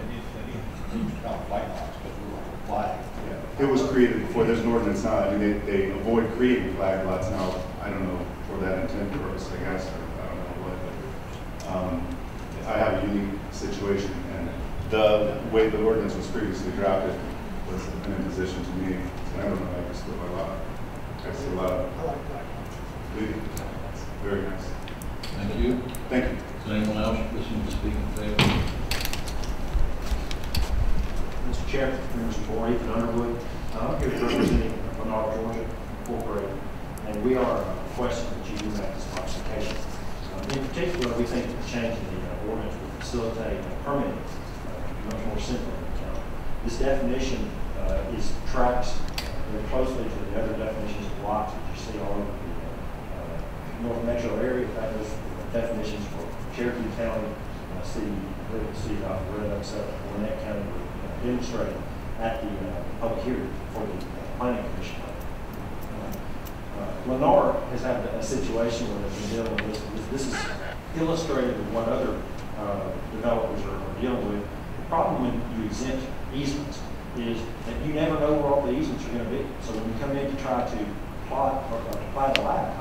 Yeah. It was created before. There's an ordinance now. I mean, they avoid creating flag lots now. I don't know for that intent purpose, I guess, or I don't know what. But I have a unique situation, and the way the ordinance was previously drafted was an imposition to me. So I don't know. I just live my lot. I see a lot of. I like that. Very nice. Thank you. Thank you. Is there anyone else wishing to speak in favor? Mr. Chair, members of the board, Ethan Underwood. I'm here representing Menard, Georgia, Incorporated, and we are requesting that you do make this modification. In particular, we think that the change in the ordinance will facilitate permitting much more simply in the county. This definition tracks very closely to the other definitions of lots that you see all over the North Metro area. In fact, those definitions for Cherokee County, city of Red Oak, Gwinnett County were demonstrated at the public hearing for the planning commission. Lenore has had a situation where they've been dealing with this. This is illustrated with what other developers are dealing with. The problem when you exempt easements is that you never know where all the easements are going to be. So when you come in to try to plat the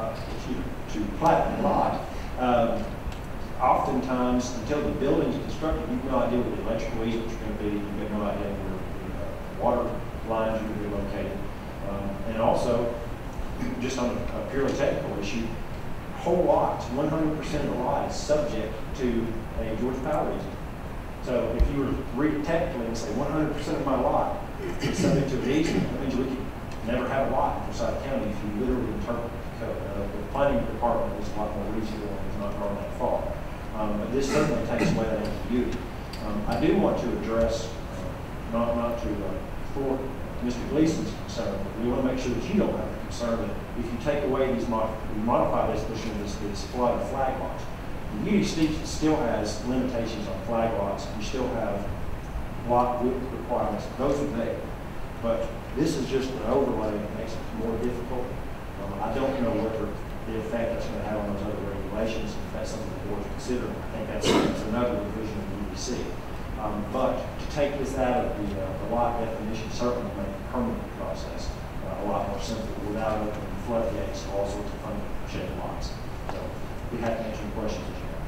lot, oftentimes until the building is constructed, you have no idea where the electrical easements are going to be. You have no idea where the water lines are going to be located, and also, just on a purely technical issue, whole lots, 100% of the lot is subject to a Georgia Power easement. So if you were to read it technically and say 100% of my lot is subject to an easement, that means we could never have a lot in Forsyth County if you literally interpret the code. The planning department is a lot more reasonable and is not going that far. But this certainly takes away that ambiguity. I do want to address, not to thwart Mr. Gleason's concern, but we want to make sure that you don't have a concern that if you take away these, modify this flood of flag lots, the UD still has limitations on flag lots. You still have lot width requirements. Those are there. But this is just an overlay that makes it more difficult. I don't know whether the effect that's going to have on those other regulations, if that's something the board consider. I think that's another revision of the UDC. But to take this out of the lot definition certainly make the permitting process a lot more simple without opening floodgates to all sorts of unshaped lots. So we have to answer any questions that you have.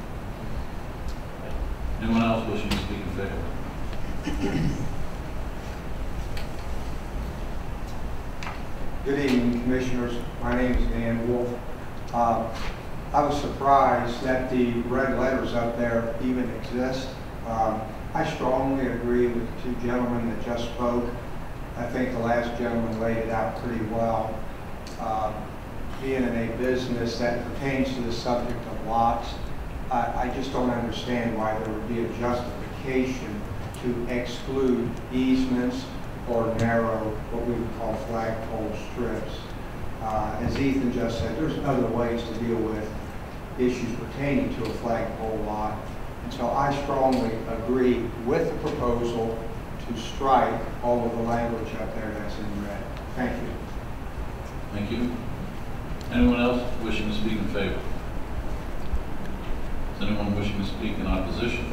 Anyone else wishing to speak in favor? Good evening, Commissioners. My name is Dan Wolf. I was surprised that the red letters up there even exist. I strongly agree with the two gentlemen that just spoke. I think the last gentleman laid it out pretty well. Being in a business that pertains to the subject of lots, I just don't understand why there would be a justification to exclude easements or narrow what we would call flagpole strips. As Ethan just said, there's other ways to deal with issues pertaining to a flagpole lot. And so I strongly agree with the proposal to strike all of the language up there that's in red. Thank you. Thank you. Anyone else wishing to speak in favor? Is anyone wishing to speak in opposition?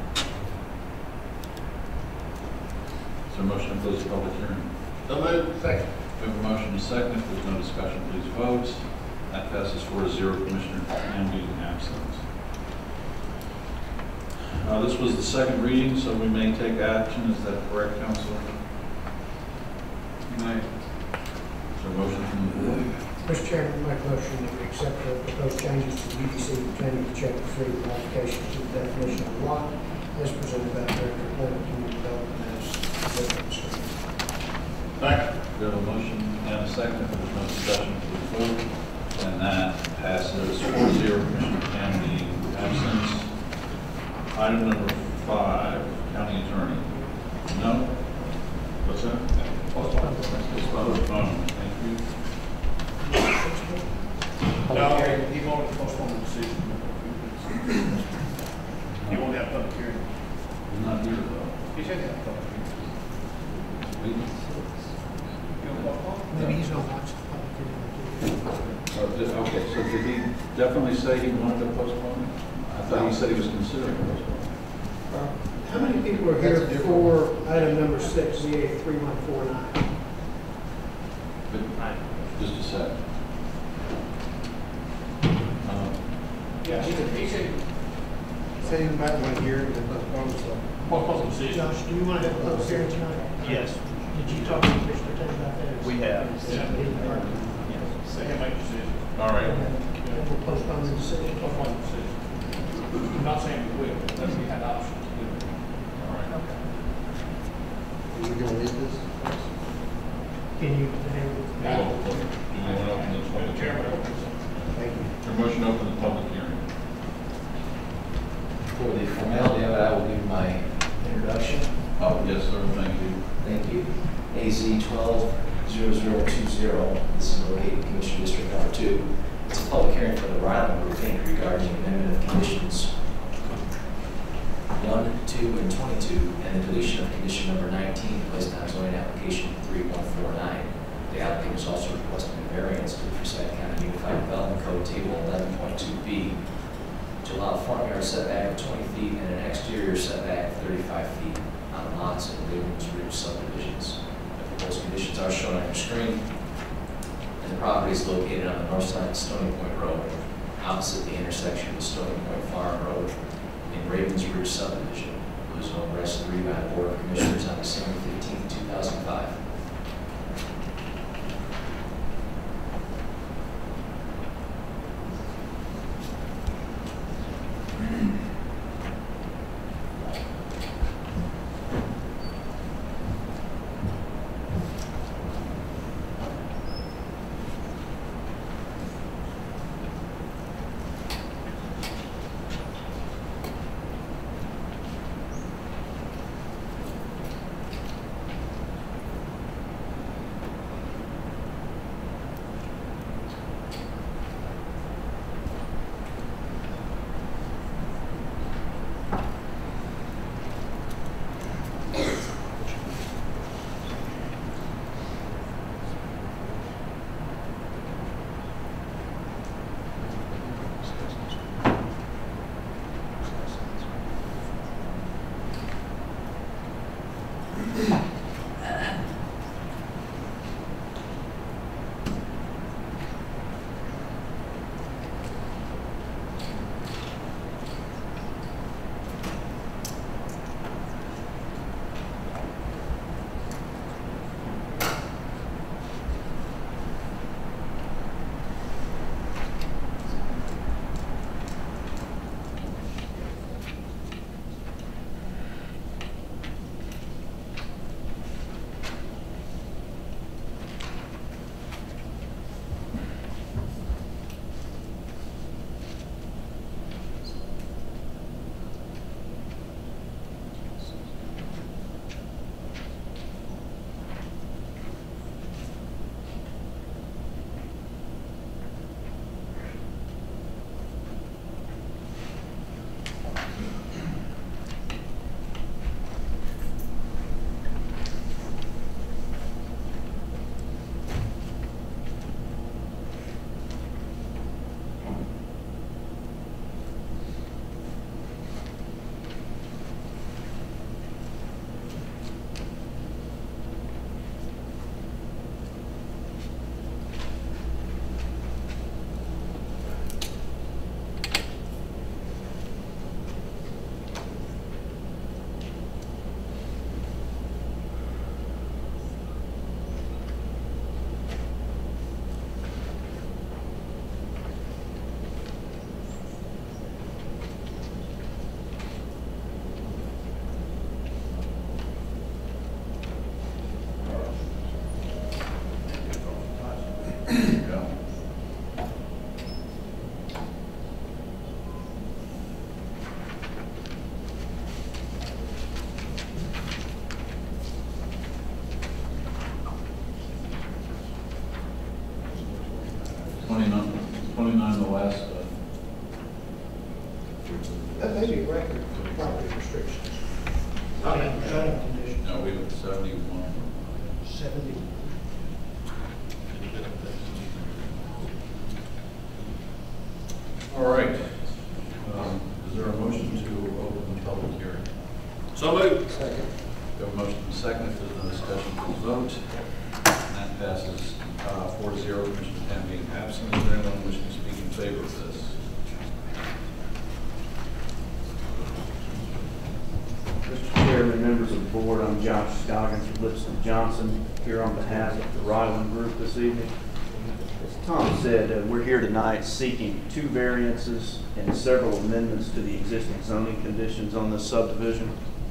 Is there a motion to close the public hearing? So moved. Second. We have a motion and a second. If there's no discussion, please vote. That passes 4-0. Commissioner Hamby absent. This was the second reading, so we may take action. Is that correct, Councilor? May. Is there a motion from the board? Mr. Chairman, I make a motion that we accept the proposed changes to the UDC pertaining to Chapter 3 modifications to the definition of lot as presented by Director of Planning Community Development as described. Second. We have a motion and a second. If there's no discussion, please vote. And that passes 4-0. Commissioner Hamby absent. Item number 5, County Attorney. No? What's that? Postpone. Thank you. No, he wanted to postpone the decision. He won't have public hearing. He's not here, though. He said he had a public hearing. Maybe he's going to watch the public hearing. Okay, so did he definitely say he wanted to postpone it? I thought he said he was considering postponing. How many people are here for item number 6, ZA 3149? Just a sec. Yeah, he said he might want to hear it and postpone it. postpone the decision. Josh, do you want to have a public hearing tonight? Yes. Did you talk to Commissioner Tate about that? We have. Yeah. They can make a decision. All right. We'll postpone the decision. Postpone the decision. I'm not saying we will, but we had options to do it. All right. Okay. Are we going to read this? Can you handle it? Do you want to open this one? The chairman opens it. Motion to open the public hearing. For the formality of it, I will give my introduction. Oh, yes, sir, thank you. Thank you. AZ 120020. This is located in Commission District Number 2. It's a public hearing for the Ryland Group Inc. regarding the amendment of conditions 1, 2, and 22, and the deletion of condition number 19 placed on zoning application 3149. The applicant is also requesting a variance to the Forsyth County Unified Development Code Table 11.2B to allow a front yard setback of 20 feet and an exterior setback of 35 feet on lots in Williams Ridge subdivisions. The proposed conditions are shown on your screen, and the property is located on the north side of Stony Point Road, opposite the intersection of Stony Point Farm Road in Ravens Ridge subdivision. It was known as 3 by the Board of Commissioners on December 15, 2005. The last. That may be a record for property restrictions. Zoning conditions. No, we have 71. 70. All right. Is there a motion to open the public hearing? So moved. Second. We have a motion and a second. If there's no discussion, please vote. And that passes 4-0. Commissioner Penn being absent. Is there anyone wishing to speak in favor of this? Mr. Chairman, members of the board, I'm Josh Scoggins from Lipscomb Johnson, here on behalf of the Ryland Group this evening. As Tom said, we're here tonight seeking 2 variances and several amendments to the existing zoning conditions on this subdivision.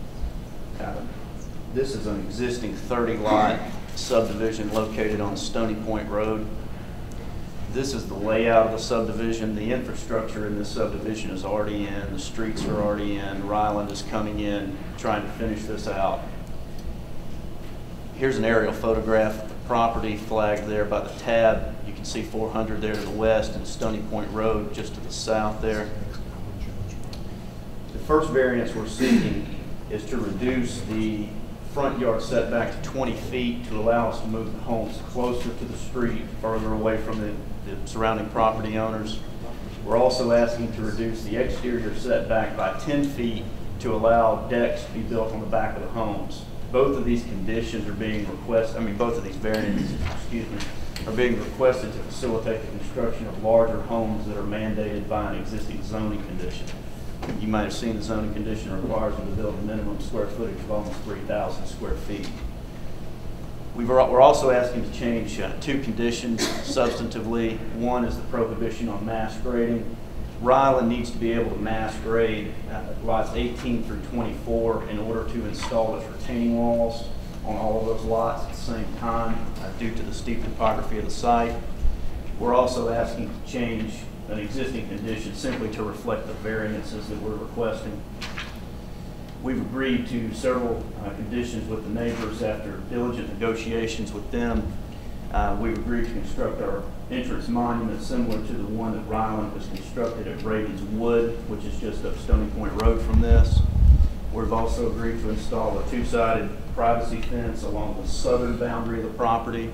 This is an existing 30-lot subdivision located on Stony Point Road. This is the layout of the subdivision. The infrastructure in this subdivision is already in. The streets are already in. Ryland is coming in, trying to finish this out. Here's an aerial photograph of the property flagged there by the tab. You can see 400 there to the west and Stony Point Road just to the south there. The first variance we're seeking is to reduce the front yard setback to 20 feet to allow us to move the homes closer to the street, further away from the surrounding property owners. We're also asking to reduce the exterior setback by 10 feet to allow decks to be built on the back of the homes. Both of these conditions are being requested, both of these variances, are being requested to facilitate the construction of larger homes that are mandated by an existing zoning condition. You might have seen the zoning condition requires them to build a minimum square footage of almost 3,000 square feet. We're also asking to change two conditions substantively. One is the prohibition on mass grading. Ryland needs to be able to mass grade lots 18 through 24 in order to install its retaining walls on all of those lots at the same time due to the steep topography of the site. We're also asking to change an existing condition simply to reflect the variances that we're requesting. We've agreed to several conditions with the neighbors after diligent negotiations with them. We've agreed to construct our entrance monument similar to the one that Ryland was constructed at Ravens Wood, which is just up Stony Point Road from this. We've also agreed to install a two-sided privacy fence along the southern boundary of the property,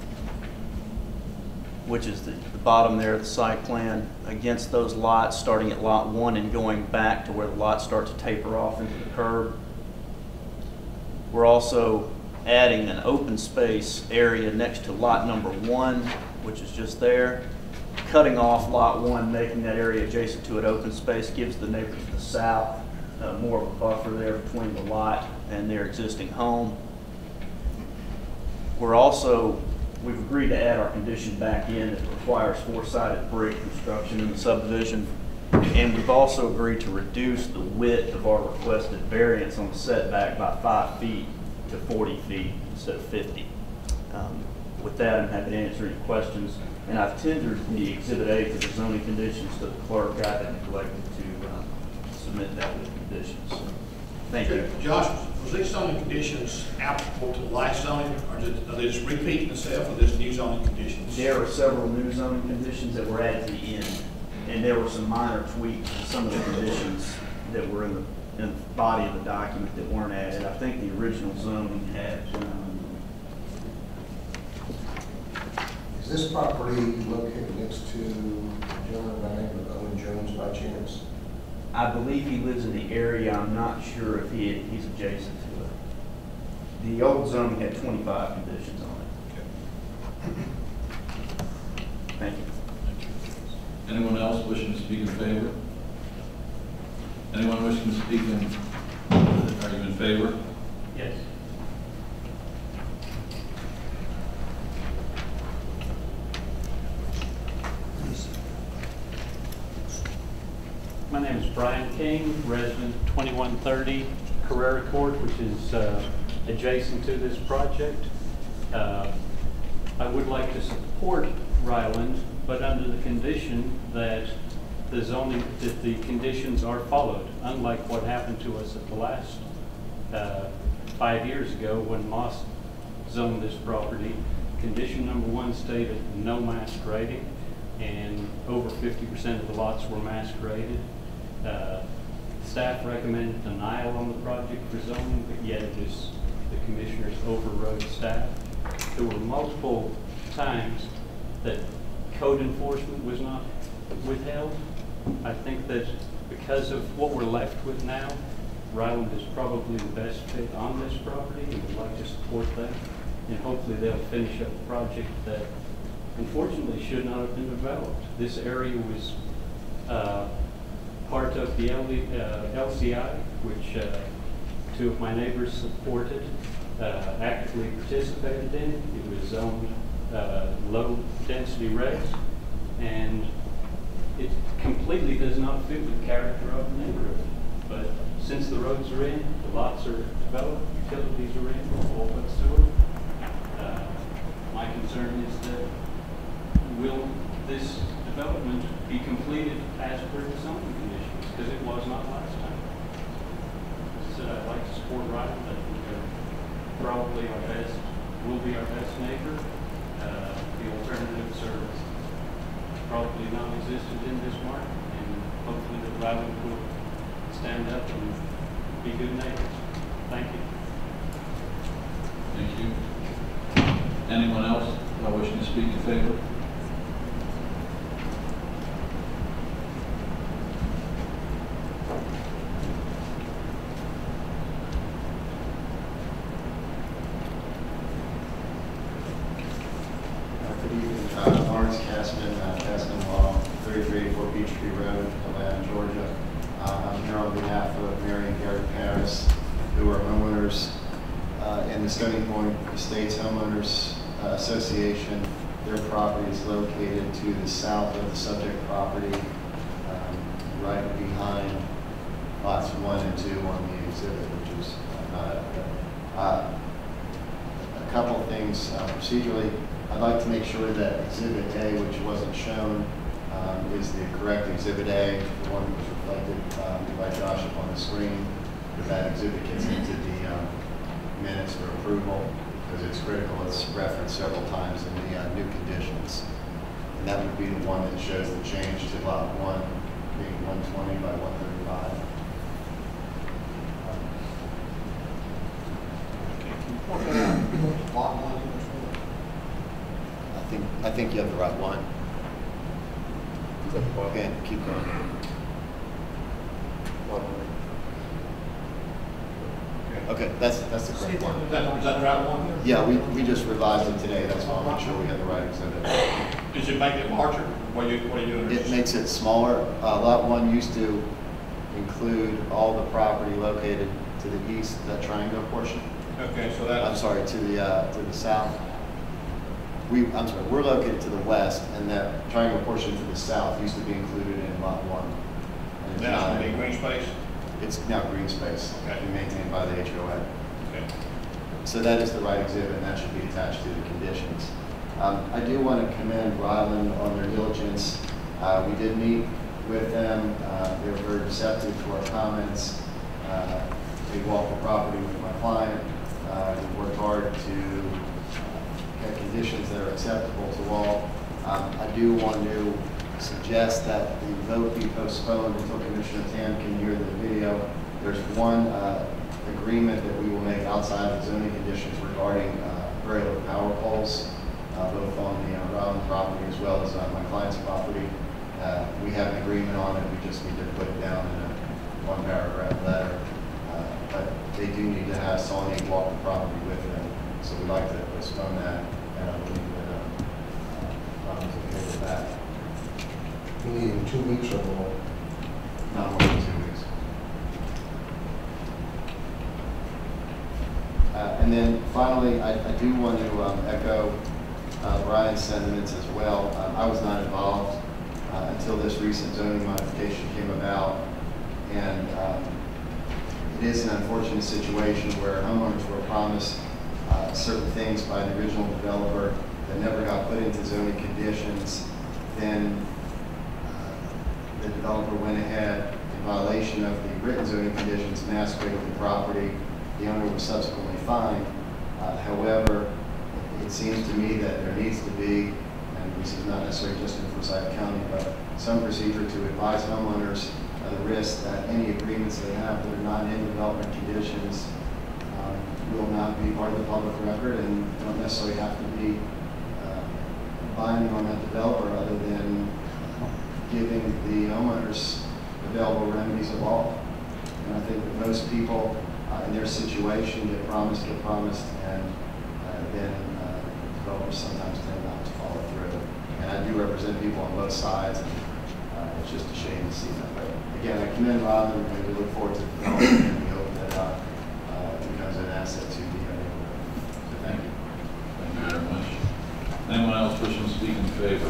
which is the bottom there of the site plan, against those lots starting at lot 1 and going back to where the lots start to taper off into the curb. We're also adding an open space area next to lot number 1, which is just there. Cutting off lot 1, making that area adjacent to an open space, gives the neighbors to the south more of a buffer there between the lot and their existing home. We've agreed to add our condition back in that requires 4-sided brick construction in the subdivision. And we've also agreed to reduce the width of our requested variance on the setback by 5 feet to 40 feet instead of 50. With that, I'm happy to answer any questions. And I've tendered the Exhibit A for the zoning conditions to the clerk. I had neglected to submit that with conditions. Thank you. Josh, was these zoning conditions applicable to light zoning, or are they just repeating themselves with this new zoning conditions? There are several new zoning conditions that were added to the end, and there were some minor tweaks to some of the conditions that were in the body of the document that weren't added. I think the original zoning had. Is this property located next to a gentleman by the name of Owen Jones by chance? I believe he lives in the area. I'm not sure if he's adjacent to it. The old zoning had 25 conditions on it. Thank you. Anyone else wishing to speak in favor? Anyone wishing to speak in, are you in favor? Yes. My name is Brian King, resident 2130 Carrera Court, which is adjacent to this project. I would like to support Ryland, but under the condition that the conditions are followed, unlike what happened to us at the last 5 years ago when Moss zoned this property. Condition number 1 stated no mass grading, and over 50% of the lots were mass graded. Staff recommended denial on the project for zoning, but yet the commissioners overrode staff. There were multiple times that code enforcement was not withheld. I think that because of what we're left with now, Ryland is probably the best fit on this property, and would like to support that. And hopefully they'll finish up the project that unfortunately should not have been developed. This area was part of the LCI, which 2 of my neighbors supported, actively participated in. It was zoned low density regs, and it completely does not fit with the character of the neighborhood. But since the roads are in, the lots are developed, utilities are in, all but sewer. My concern is that we'll this development be completed as per the zoning conditions, because it was not last time. Said I'd like to support Ryland. I think they're probably our best, will be our best neighbor. The alternatives are probably non-existent in this market, and hopefully the Ryland will stand up and be good neighbors. Thank you. Thank you. Anyone else wishing to speak in favor? Good evening. Lawrence Castman, Castman Law, 3384 Peachtree Road, Atlanta, Georgia. I'm here on behalf of Mary and Gary Paris, who are homeowners in the Stony Point Estates Homeowners Association. Their property is located to the south of the subject property, right behind lots 1 and 2 on the exhibit, which is not a couple of things procedurally. I'd like to make sure that Exhibit A, which wasn't shown, is the correct Exhibit A, the one that was reflected by Josh up on the screen, that exhibit gets into the minutes for approval, because it's critical. It's referenced several times in the new conditions. And that would be the one that shows the change to Lot 1 being 120 by 135. I think you have the right one. Okay, keep going. Okay, that's the correct one. Is that the right one? Yeah, we just revised it today. That's why I want to make sure we had the right exhibit. Does it make it larger? What are you doing? It makes it smaller. Lot 1 used to include all the property located to the east, that triangle portion. Okay, so that. I'm sorry, to the south. I'm sorry, we're located to the west, and that triangle portion to the south used to be included in Lot 1. And it's Now not- it's going to be green space? It's now green space, maintained by the HOA. Okay. So that is the right exhibit, and that should be attached to the conditions. I do want to commend Ryland on their diligence. We did meet with them. They were very receptive to our comments. They walked the property with my client. We worked hard to get conditions that are acceptable to all. I do want to suggest that the vote be postponed until Commissioner Tam can hear the video. There's one agreement that we will make outside of the zoning conditions regarding very low power poles, both on the Ryland property as well as on my client's property. We have an agreement on it. We just need to put it down in a one-paragraph letter. But they do need to have Sawney walk the property with them. So we'd like to postpone that, and I believe that Ryland's okay with that. We need in 2 weeks or more. Not more than 2 weeks. And then finally, I do want to echo Brian's sentiments as well. I was not involved until this recent zoning modification came about. And it is an unfortunate situation where homeowners were promised certain things by the original developer that never got put into zoning conditions. Then the developer went ahead in violation of the written zoning conditions and masqueraded the property. The owner was subsequently fined. However, it seems to me that there needs to be, and this is not necessarily just in Forsyth County, but some procedure to advise homeowners of the risk that any agreements they have that are not in development conditions will not be part of the public record and don't necessarily have to be binding on that developer other than giving the homeowners available remedies of law. And I think that most people in their situation get promised, and then developers sometimes tend not to follow through. And I do represent people on both sides, and it's just a shame to see that. But again, I commend Ryland, and we look forward to development, and we hope that it becomes an asset to the neighborhood. So thank you. Thank you very much. Anyone else wishing to speak in favor?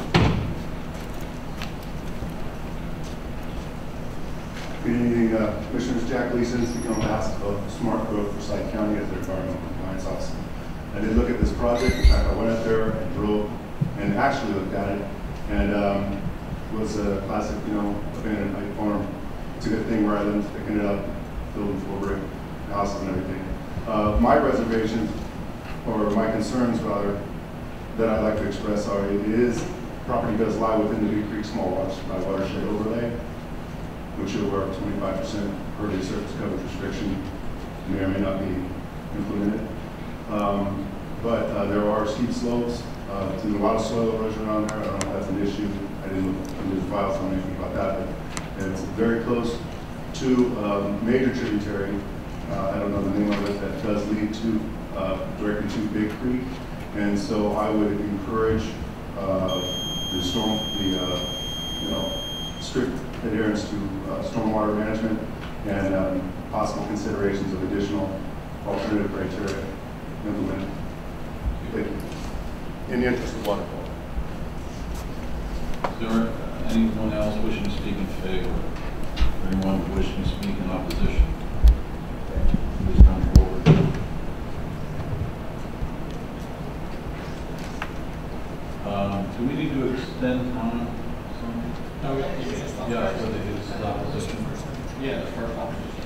Good evening, Commissioners. Jack Leeson, speaking on behalf of Smart Growth Forsyth County as their environmental compliance officer. I did look at this project. In fact, I went up there and drove and actually looked at it. and was a classic, abandoned pipe farm. It's a good thing where I live, picking it up, building full brick houses and everything. My reservations, or my concerns rather, that I'd like to express are, property does lie within the Big Creek Small Watershed Overlay, which you're aware of 25% pervious surface coverage restriction may or may not be implemented. But there are steep slopes, there's a lot of soil erosion around there. I don't know if that's an issue. I didn't look into the files on anything about that, but it's very close to a major tributary. I don't know the name of it, that does lead to directly to Big Creek. And so I would encourage strict adherence to stormwater management and possible considerations of additional alternative criteria implemented. In the interest of water quality. Is there anyone else wishing to speak in favor? Or anyone wishing to speak in opposition? Please come forward. Do we need to extend time? No, yeah, so they do this is opposition. Yeah, the first opposition.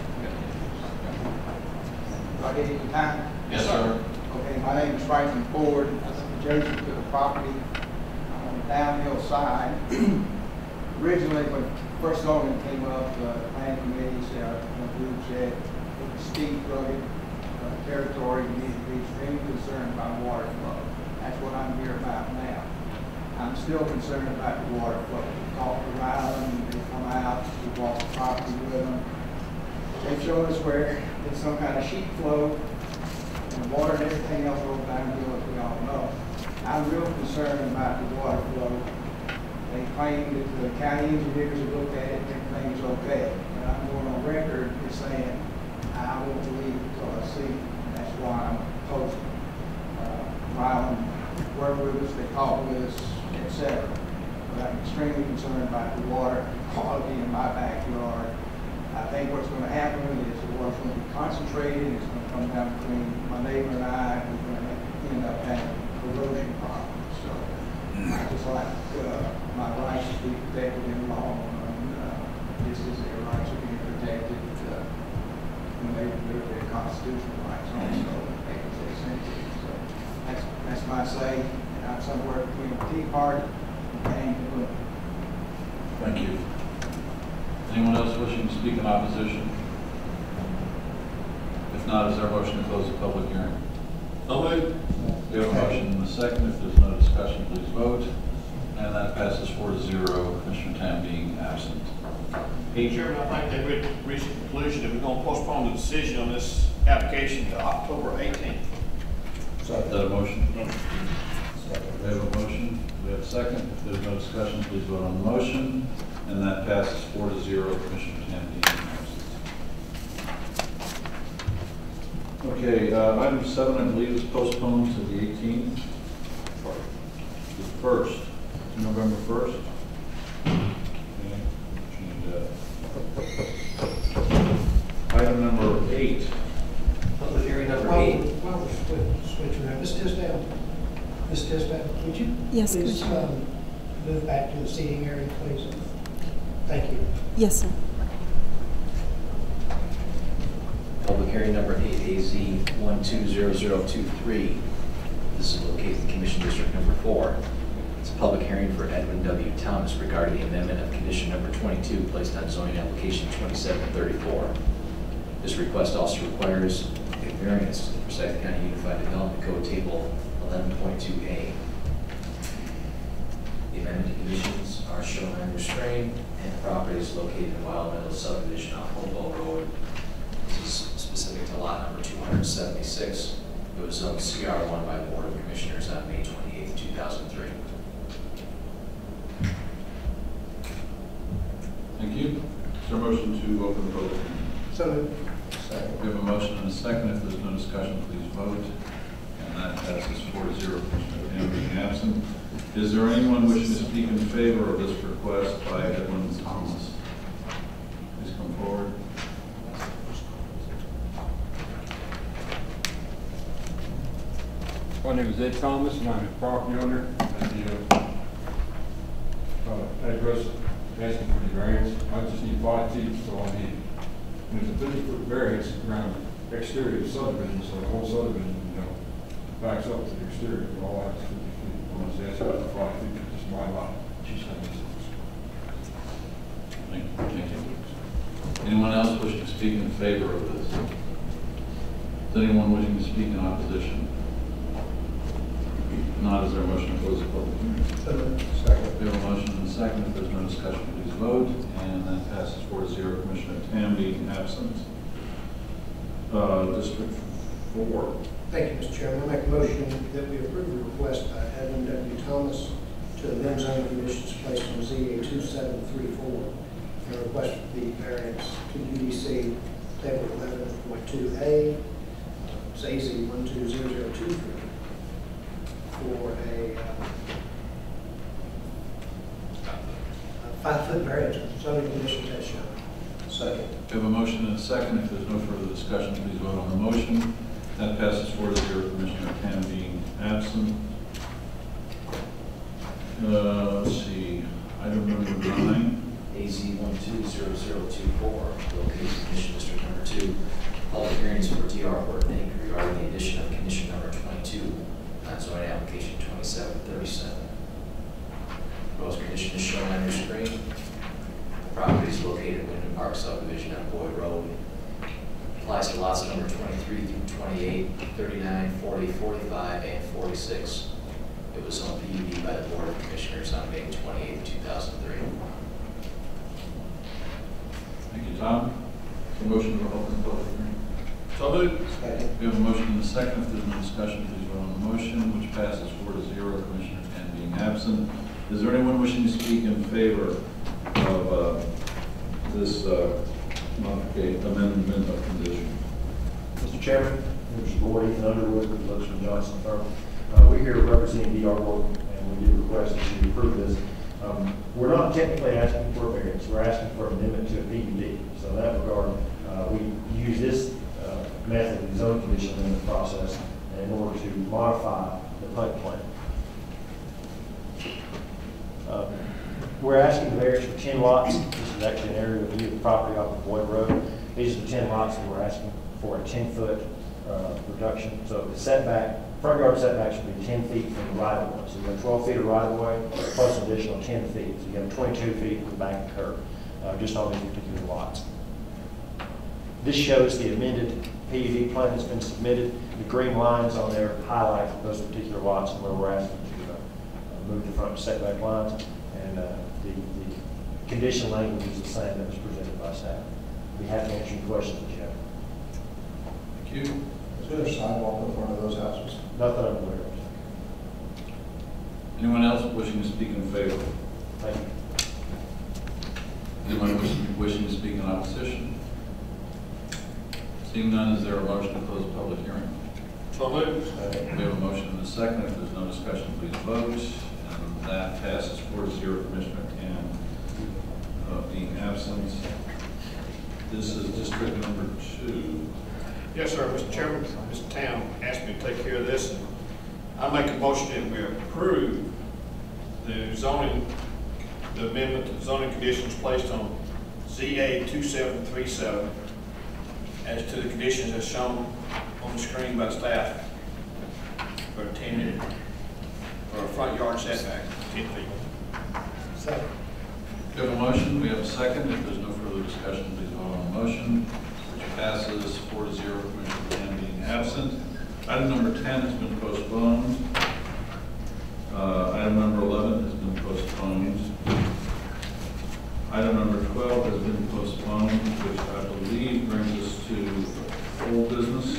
Do I get any time? Yes, sir. Okay, my name is Franklin Ford. I'm adjacent to the property on the downhill side. Originally, when first zoning came up, the planning committee said, the group said, with the steep, rugged territory, you need to be extremely concerned about water flow. That's what I'm here about now. I'm still concerned about the water flow. We talked to Ryland, they come out, we walk the property with them. They showed us where there's some kind of sheet flow, and water and everything else goes downhill, as we all know. I'm real concerned about the water flow. They claim that the county engineers have looked at it and everything's okay. But I'm going on record as saying, I won't believe it until I see it. And that's why I'm opposed. Ryland worked with us, they talked with us, etc. But I'm extremely concerned about the water quality in my backyard. I think what's going to happen is the water's going to be concentrated, it's going to come down between my neighbor and I, and we're going to end up having corrosion problems. So I just like my rights to be protected in law, and this is their rights to be protected when they do their constitutional rights also. They can say something. So that's my say, and I'm somewhere between the Tea Party and the Blue. Thank you. Anyone else wishing to speak in opposition? If not, is there a motion to close the public hearing? So moved. We have a motion and a second. If there's no discussion, please vote. And that passes 4-0, Commissioner Tam being absent. Chairman, I think they've reached the conclusion that we're going to postpone the decision on this application to October 18th. Is that a motion? We have a motion. We have a second. If there's no discussion, please vote on the motion. And that passes 4-0, Commissioner Tam being absent. Okay, item 7, I believe, is postponed to the 18th. The 1st, to November 1st. Okay, change that. Item number 8. Public hearing number 8. While we're switching around, Ms. Tisdale, would you Yes, please Commissioner. move back to the seating area, please? Thank you. Yes, sir. Public hearing number 8, AZ 120023. This is located in Commission District number 4. It's a public hearing for Edwin W. Thomas regarding the amendment of condition number 22 placed on zoning application 2734. This request also requires a variance to the Forsyth County Unified Development Code Table 11.2A. The amended conditions are shown on your screen, and the property is located in Wild Meadows subdivision off Hopewell Road. This is specific to lot number 276. It was zoned CR1 by the Board of Commissioners on May 28, 2003. Thank you. Is there a motion to open the public hearing? So moved. We have a motion and a second. If there's no discussion, please vote. And that passes 4-0, Commissioner Tam being absent. Is there anyone wishing to speak in favor of this request by Edwin Thomas? Please come forward. My name is Ed Thomas, and I'm a property owner at the address asking for the variance. I just need 5 feet, so I need. And there's a 50-foot variance around exterior subdivision, so the whole subdivision, backs up to the exterior, but all that's 50 feet. I'm just asking for 5 feet, it's just my lot. She's saying this. Thank you. Anyone else wishing to speak in favor of this? Is anyone wishing to speak in opposition? If not, is there a motion to close the public hearing? Second. We have a motion and a second. If there's no discussion, please vote. And that passes 4-0. Commissioner Tam being absent. District 4. Thank you, Mr. Chairman. I make a motion that we approve the request by Edmund W. Thomas to amend zoning conditions placed on ZA 2734 and request the variance to UDC Table 11.2A, ZAZ 12002 for a 5-foot variance with zoning conditions as shown. Second. We have a motion and a second. If there's no further discussion, please vote on the motion. That passes 4-0. Commissioner Tam being absent. Let's see. Item number 9. AZ 120024, located in Commission District Number 2. Public hearings for DR Horton Inc. regarding the addition of condition number 22 on zoning application 2737. Proposed condition is shown on your screen. The property is located in Wyndham Park subdivision on Boyd Road. Applies to lots number 23 through 28, 39, 40, 45, and 46. It was on PUD by the Board of Commissioners on May 28, 2003. Thank you, Tom. The motion to open the public hearing. So moved. We have a motion and a second. If there's no discussion, please vote on the motion, which passes 4-0. Commissioner Tam being absent. Is there anyone wishing to speak in favor of this amendment of condition? Mr. Chairman, members of the board, Ethan Underwood with Lipscomb Johnson firm. We're here representing DR Horton, and we do request that you approve this. We're not technically asking for a variance. We're asking for an amendment to a PUD. So in that regard, we use this method, the zoning condition amendment process, in order to modify the PUD plan. We're asking the variance for 10 lots. This is actually an aerial view of the property off of Boyd Road. These are the 10 lots, and we're asking for a 10-foot reduction. So the setback, front yard setback should be 10 feet from the right of way. So you have 12 feet of right of way plus an additional 10 feet. So you have 22 feet from the bank and curb, just on these particular lots. This shows the amended PUD plan that's been submitted. The green lines on there highlight those particular lots and where we're asking to move the front setback lines. And the condition language is the same that was presented by staff. We have to answer any questions that you have. Thank you. Is there a sidewalk in front of those houses? Not that I'm aware of. Anyone else wishing to speak in favor? Thank you. Anyone wishing to speak in opposition? Seeing none, is there a motion to close the public hearing? So moved. We have a motion and a second. If there's no discussion, please vote. And that passes 4-0. Commissioner Tam being absent. This is district number 2. Yes, sir. Mr. Chairman, Mr. Tam asked me to take care of this, and I make a motion that we approve the zoning, the amendment to zoning conditions placed on ZA 2737 as to the conditions as shown on the screen by staff for a front yard setback, 10 feet. Second. We have a motion. We have a second. If there's no further discussion, please vote on the motion, which passes 4-0. Commissioner Tam being absent. Item number 10 has been postponed. Item number 11 has been postponed. Item number 12 has been postponed, which I believe brings us to old business.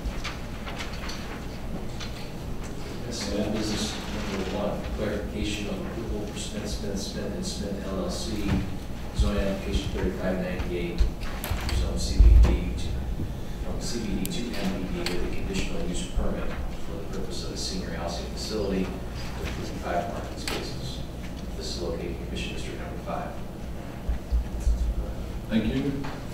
Yes, old business number 1, clarification of approval for Smith LLC, zoning application 3598, zone CBD from CBD to MBD with a conditional use permit for the purpose of a senior housing facility with 55 parking spaces. This is located in Commission District number 5. Thank you.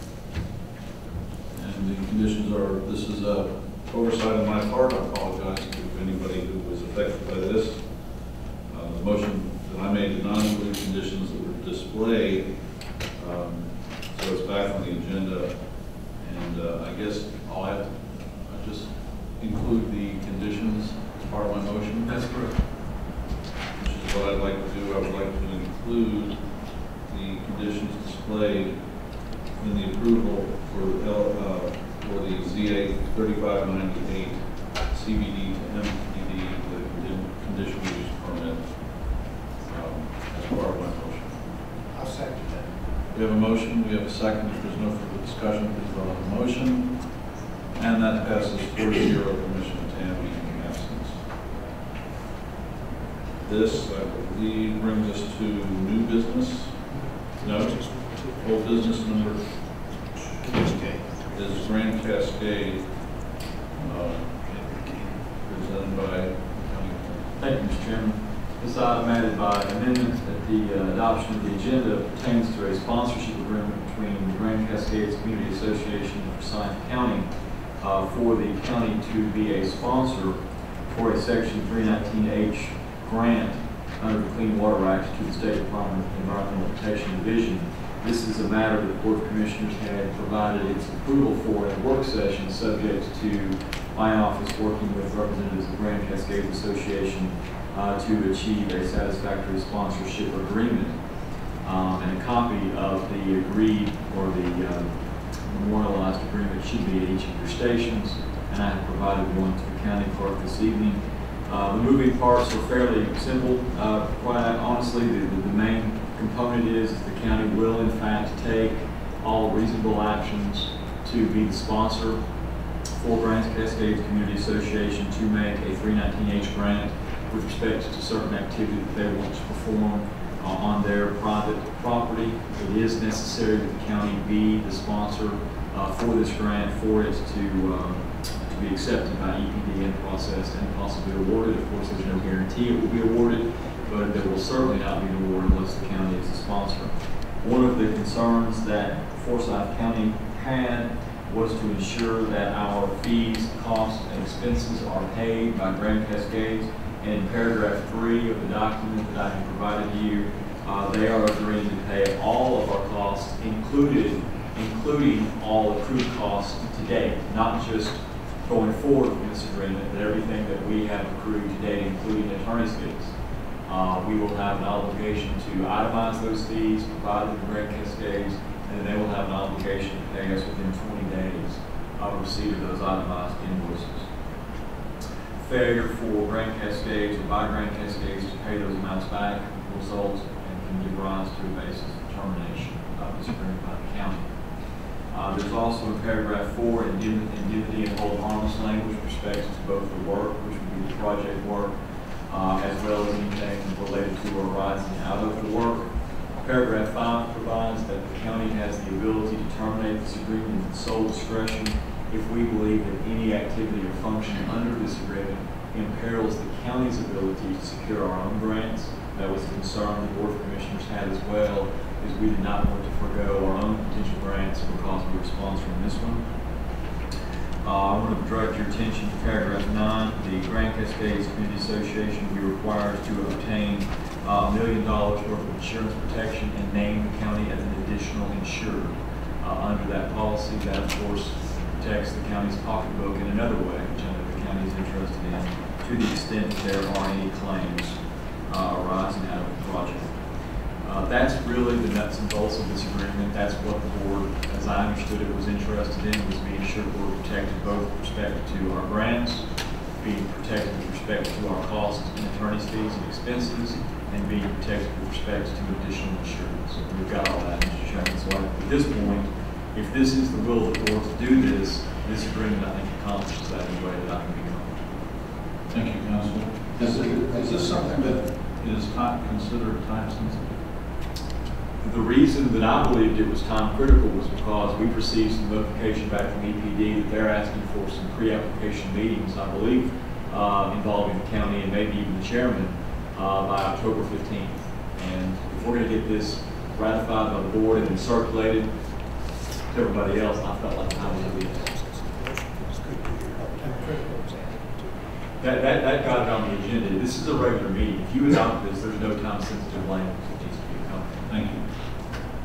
And the conditions are, this is a oversight on my part. I apologize to anybody who was affected by this. The motion that I made did not include conditions that ZA. So it's back on the agenda, and I guess I'll just include the conditions as part of my motion. That's correct. Which is what I'd like to do. I would like to include the conditions displayed in the approval for the ZA 3598 CBD to MPD, the conditional use permit, as part of my motion. I'll second that. We have a motion, we have a second. If there's no further discussion, please vote on the motion. And that passes 4-0, Commissioner Tammy in absence. This, I believe, brings us to new business. No, old business number is Grand Cascade, presented by County. Thank you, Mr. Chairman. This item added by amendment at the adoption of the agenda pertains to a sponsorship agreement between the Grand Cascades Community Association and Forsyth County for the county to be a sponsor for a Section 319H grant under the Clean Water Act to the State Department of Environmental Protection Division. This is a matter that the Board of Commissioners had provided its approval for in a work session, subject to my office working with representatives of the Grand Cascades Association to achieve a satisfactory sponsorship agreement. And a copy of the agreed or the memorialized agreement should be at each of your stations, and I have provided one to the county clerk this evening. The moving parts are fairly simple. Quite honestly, the main component is the county will in fact take all reasonable actions to be the sponsor for Grand Cascades Community Association to make a 319H grant with respect to certain activity that they want to perform on their private property. It is necessary that the county be the sponsor for this grant, for it to be accepted by EPD and processed and possibly awarded. Of course, there's no guarantee it will be awarded, but there will certainly not be an award unless the county is the sponsor. One of the concerns that Forsyth County had was to ensure that our fees, costs, and expenses are paid by Grand Cascades. And in paragraph 3 of the document that I have provided to you, they are agreeing to pay all of our costs, including all accrued costs to date, not just going forward with this agreement, but everything that we have accrued to date, including attorney's fees. We will have an obligation to itemize those fees, provide them to Grand Cascades, and then they will have an obligation to pay us within 20 days of receipt of those itemized invoices. Failure for Grand Cascades or by Grand Cascades to pay those amounts back will result and can give rise to a basis of termination of this agreement by the county. There's also in paragraph 4 indemnity and hold harmless language with respect to both the work, which would be the project work, as well as anything related to or arising out of the work. Paragraph 5 provides that the county has the ability to terminate this agreement with sole discretion if we believe that any activity or function under this agreement imperils the county's ability to secure our own grants. That was a concern the Board of Commissioners had as well, is we did not want to forego our own potential grants because we were sponsoring this one. I want to direct your attention to paragraph 9. The Grand Cascades Community Association will be required to obtain $1 million worth of insurance protection and name the county as an additional insured. Under that policy, that of course protects the county's pocketbook in another way, which I know the county is interested in, to the extent that there are any claims arising out of the project. That's really the nuts and bolts of this agreement. That's what the board, as I understood it, was interested in, was being sure we're protected both with respect to our grants, being protected with respect to our costs and attorney's fees and expenses, and being protected with respect to additional insurance. So we've got all that, Mr. Chairman. So at this point, if this is the will of the board to do this, this agreement, I think, accomplishes that in a way that I can be comfortable. Thank you, Council. Is this something that is considered time sensitive? The reason that I believed it was time critical was because we received some notification back from EPD that they're asking for some pre-application meetings, I believe, involving the county and maybe even the chairman by October 15th. And if we're going to get this ratified by the board and then circulated to everybody else, I felt like I was going to be that got it on the agenda. This is a regular meeting. If you adopt this, there's no time sensitive language that needs to be accompanied. Thank you.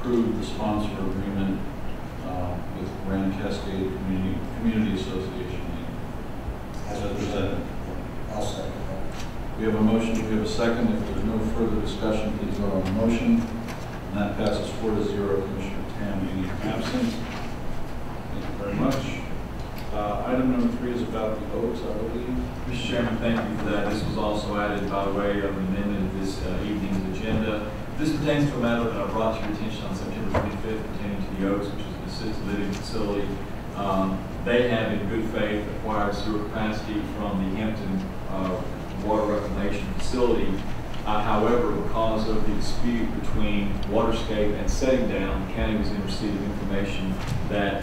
approve the sponsor agreement with Grand Cascade Community Association. As presented. I'll second that. We have a motion, we have a second. If there's no further discussion, please vote on the motion. And that passes 4-0. Commissioner Tam being absent. Thank you very much. Item number 3 is about the Oaks, I believe. Mr. Chairman, thank you for that. This was also added by way of an amendment to this evening's agenda. This pertains to a matter that I brought to your attention on September 25th pertaining to the Oaks, which is an assisted living facility. They have, in good faith, acquired sewer capacity from the Hampton Water Reclamation Facility. However, because of the dispute between Waterscape and Setting Down, the county was in receipt of information that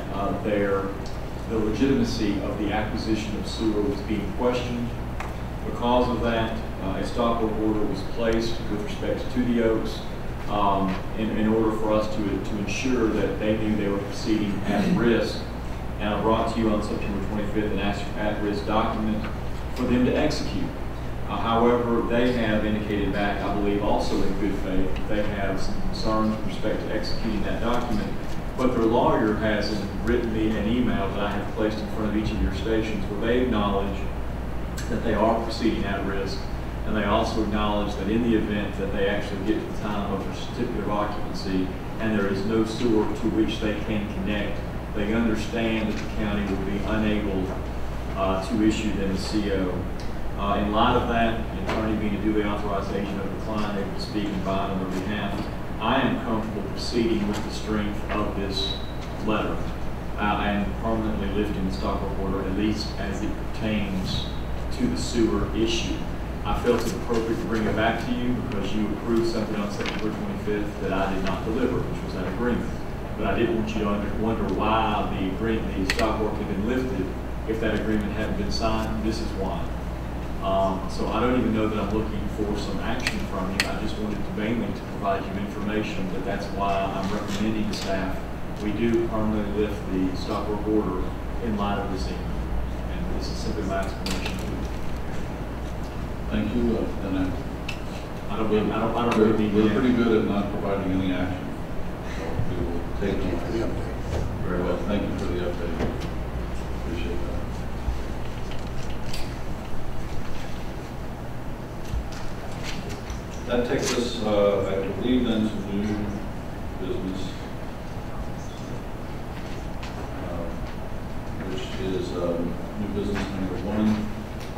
the legitimacy of the acquisition of sewer was being questioned. Because of that, a stop work order was placed with respect to the Oaks in order for us to ensure that they knew they were proceeding at risk. And I brought to you on September 25th an at-risk document for them to execute. However, they have indicated back, I believe also in good faith, that they have some concerns with respect to executing that document. But their lawyer has written me an email that I have placed in front of each of your stations where they acknowledge that they are proceeding at risk, and they also acknowledge that in the event that they actually get to the time of their certificate of occupancy and there is no sewer to which they can connect, they understand that the county will be unable to issue them a CO. In light of that, the attorney being a duly authorized agent of the client, able to speak and bind on their behalf, I am comfortable proceeding with the strength of this letter and permanently lifting the stop work order, at least as it pertains to the sewer issue. I felt it appropriate to bring it back to you because you approved something on September 25th that I did not deliver, which was that agreement. But I didn't want you to wonder why the stop work had been lifted if that agreement hadn't been signed. This is why. So I don't even know that I'm looking for some action from you. I just wanted to mainly to provide you information that that's why I'm recommending to staff we do permanently lift the stop work order in light of this email. And this is simply my explanation. Thank you. Then I don't really need we're pretty good at not providing any action. So we will take you for the update. Very well. Thank you for the update. Appreciate that. That takes us, I believe, then to new business, which is new business number 1.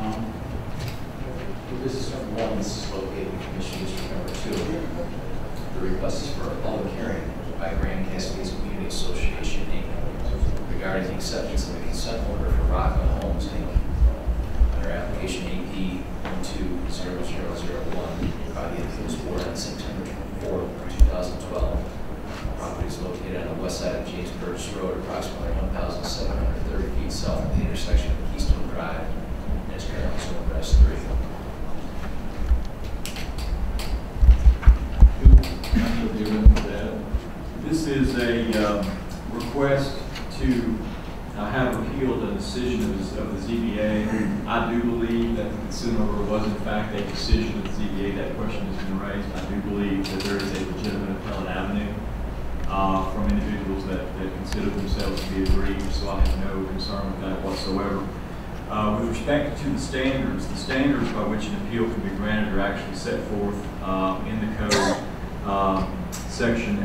This is number 1. This is located in Commission District number 2. The request is for a public hearing by Grand Cascades Community Association, Inc. regarding the acceptance of a consent order for Rockland Homes, Inc. under application AP 120001 by the Appeals Board on September 24, 2012. The property is located on the west side of James Burgess Road, approximately 1,730 feet south of the intersection of Keystone Drive, and is currently zoned S3. This is a request to have repealed a decision of the ZBA. I do believe that the consent order was in fact a decision of the ZBA. That question has been raised. I do believe that there is a legitimate appellate avenue from individuals that consider themselves to be aggrieved, so I have no concern with that whatsoever. With respect to the standards by which an appeal can be granted are actually set forth in the code, section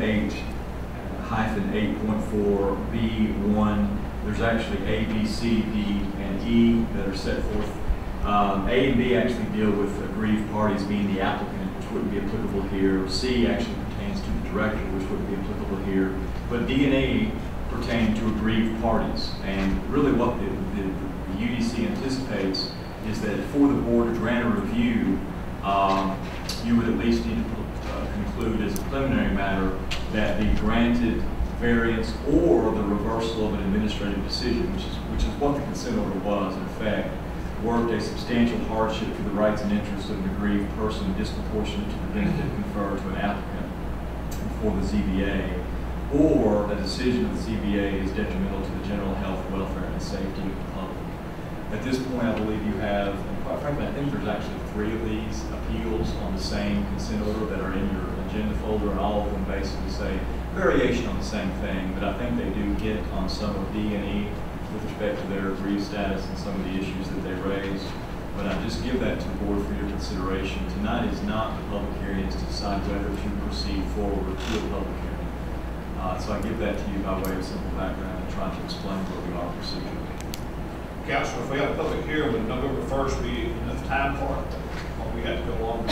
8-8.4B1. There's actually A, B, C, D, and E that are set forth. A and B actually deal with aggrieved parties being the applicant, which wouldn't be applicable here. C actually pertains to the director, which wouldn't be applicable here. But D and E pertain to aggrieved parties. And really what the UDC anticipates is that for the board to grant a review, you would at least need to conclude as a preliminary matter that the granted variance or the reversal of an administrative decision, which is what the consent order was, in effect, worked a substantial hardship to the rights and interests of an aggrieved person disproportionate to the benefit conferred to an applicant before the ZBA, or a decision of the ZBA is detrimental to the general health, welfare, and safety of the public. At this point, I believe you have, and quite frankly, I think there's actually 3 of these appeals on the same consent order that are in your agenda folder, and all of them basically say variation on the same thing, but I think they do hit on some of D&E with respect to their aggrieved status and some of the issues that they raised. But I just give that to the board for your consideration. Tonight is not the public hearing, it's to decide whether to proceed forward to a public hearing. So I give that to you by way of simple background and trying to explain where we are procedurally. Council, if we have a public hearing, would November 1st be enough time for it? Or we have to go longer?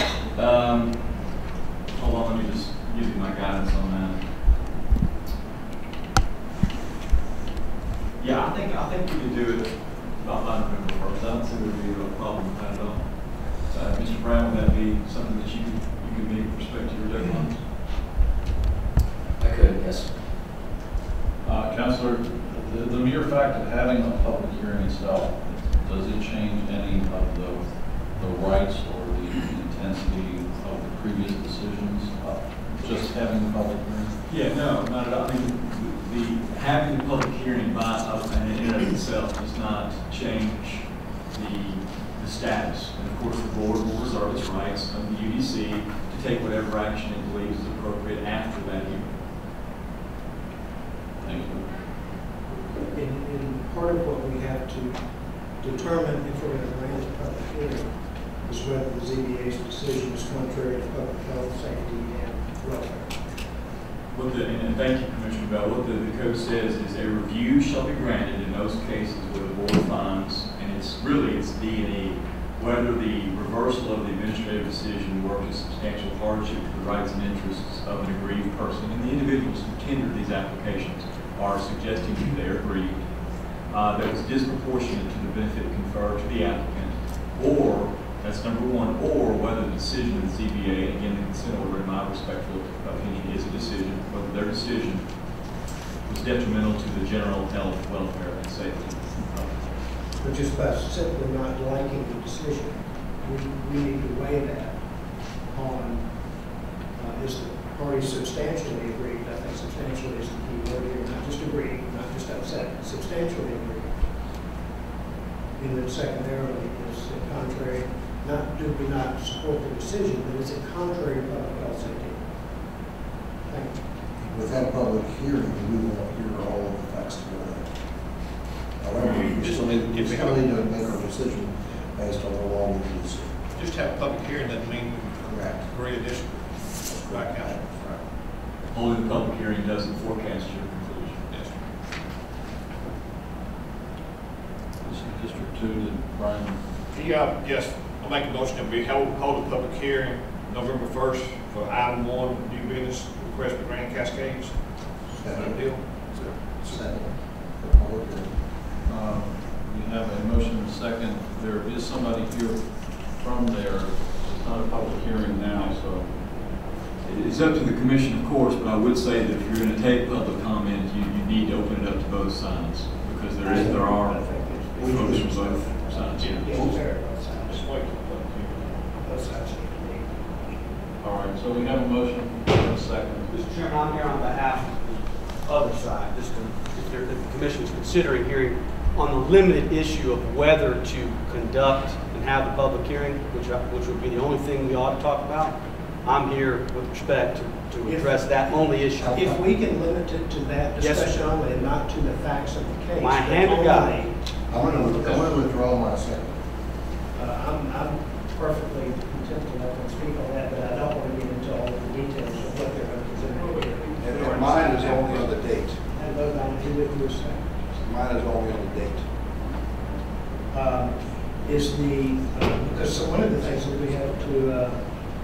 Hold on, let me just give you my guidance on that. Yeah, I think we can do it about by November 1st. I don't see there would be a problem with that at all. Mr. Brown, would that be something that you could meet with respect to your deadlines? I could, yes. Councilor, the mere fact of having a public hearing itself, does it change any of the rights or the intensity of the previous decisions? Just having the public hearing? Yeah, no, not at all. I mean, having the public hearing in and of itself does not change the status. And of course, the board will reserve its rights of the UDC to take whatever action it believes is appropriate after that hearing. Thank you. And part of what we have to determine if we're going to grant a public hearing is whether the ZBA's decision is contrary to public health, safety, and welfare. And thank you, Commissioner Bell. What the code says is a review shall be granted in those cases where the board finds, and it's D&E, whether the reversal of the administrative decision works a substantial hardship to the rights and interests of an aggrieved person. And the individuals who tendered these applications are suggesting that they're aggrieved, that was disproportionate to the benefit conferred to the applicant, or, that's number one, or whether the decision of the ZBA, again, the consent order, in my respectful opinion, is a decision, whether their decision was detrimental to the general health, welfare, and safety. Which is by simply not liking the decision. We need to weigh that on, is the party substantially aggrieved? I think substantially is the key word here, not just aggrieved, not just upset, substantially aggrieved. And then secondarily, is it contrary, do we not support the decision, but is it contrary to public health safety? Thank you. Without public hearing, we won't hear all of the facts together. However, we still need to make our decision based on the law we use. Just have a public hearing doesn't mean Correct. agree or disagree. Right, Council? Only the public hearing doesn't forecast your conclusion. Yes. This is District 2, did Brian? Yeah, yes. I'll make a motion that we hold a public hearing November 1st for item 1, new business request for Grand Cascades. Is that a deal? Second. We have a motion and a second. There is somebody here from there. It's not a public hearing now, so. It's up to the commission, of course, but I would say that if you're going to take public comment, you need to open it up to both sides, because there are folks from both sides. Yeah. Just wait for the public hearing. Both sides. All right, so we have a motion and a second. Mr. Chairman, I'm here on behalf of the other side, just if the commission is considering hearing on the limited issue of whether to conduct and have the public hearing, which would be the only thing we ought to talk about. I'm here with respect to address that only issue. If we can limit it to that discussion only and not to the facts of the case. My hand to God. I'm going to withdraw my second. I'm perfectly content to let them speak on that, but I don't want to get into all the details of what they're going to present here. And mine is only on the date. And vote on it with your second. Mine is only on the date. Because one of the things that we have to,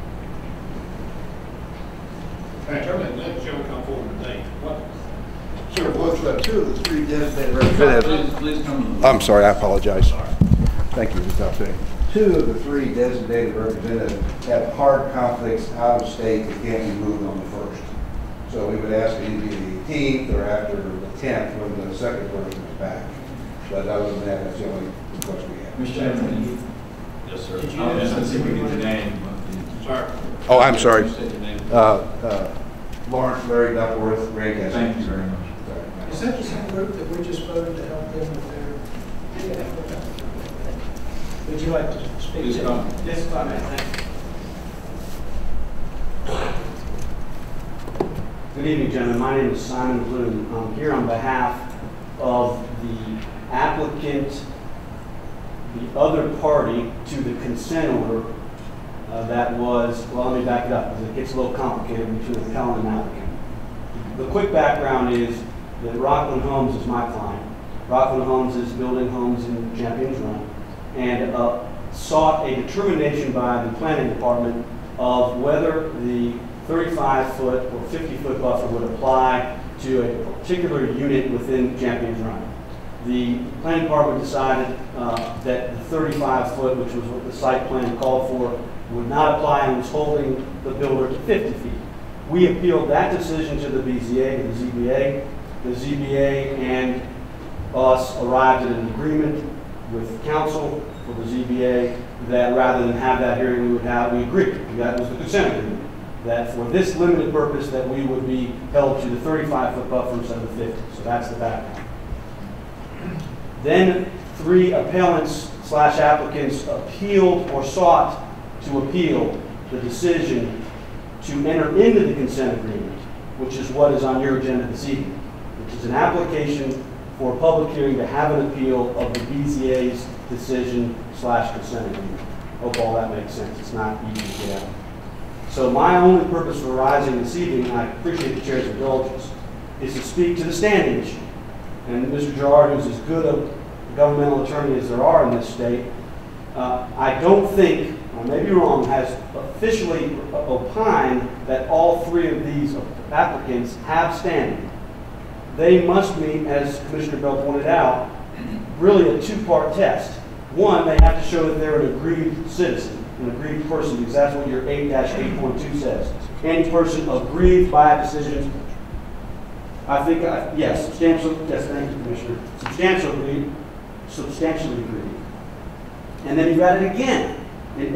Let Joe come forward today. What? Sir, what's two of the three designated representatives? Please come. I'm sorry, I apologize. Thank you, Mr. Doctor. Two of the three designated representatives have hard conflicts out of state that can't be moved on the 1st. So we would ask it either be the 18th or after the 10th when the second person is back. But other than that, that's the only request we have. Mr. Chairman, Yes, sir. let's see if we get the name. Sir. Oh, I'm sorry. Lawrence, Larry Duckworth, Ray Gadsden. Thank you very much. is that the same group that we just voted to help them with their? Yeah. Would you like to speak? Please come. Yes, thank you. Good evening, gentlemen. My name is Simon Bloom. I'm here on behalf of the applicant, the other party to the consent order that was, well, let me back it up because it gets a little complicated between the appellant and applicant. The quick background is that Rockland Homes is my client. Rockland Homes is building homes in Champions Run and sought a determination by the planning department of whether the 35-foot or 50-foot buffer would apply to a particular unit within Champions Run. The planning department decided that the 35-foot, which was what the site plan called for, would not apply and was holding the builder to 50 feet. We appealed that decision to the BZA, to the ZBA. The ZBA and us arrived at an agreement with council for the ZBA that rather than have that hearing, we agreed. That was the consent agreement. That for this limited purpose that we would be held to the 35-foot buffer instead of the 50. So that's the background. Then 3 appellants / applicants appealed or sought to appeal the decision to enter into the consent agreement, which is what is on your agenda this evening, which is an application for a public hearing to have an appeal of the BZA's decision / consent agreement. Hope all that makes sense. It's not easy to get out. So my only purpose for rising this evening, and I appreciate the chair's indulgence, is to speak to the standing issue. And Mr. Gerard, who's as good a governmental attorney as there are in this state, I don't think, I may be wrong, has officially opined that all 3 of these applicants have standing. They must meet, as Commissioner Bell pointed out, really a 2-part test. One, they have to show that they're an aggrieved citizen, an aggrieved person, because that's what your 8-8.2 says. Any person aggrieved by a decision, I think, yes, substantial, yes, thank you, Commissioner, substantially aggrieved. And then you've got it again in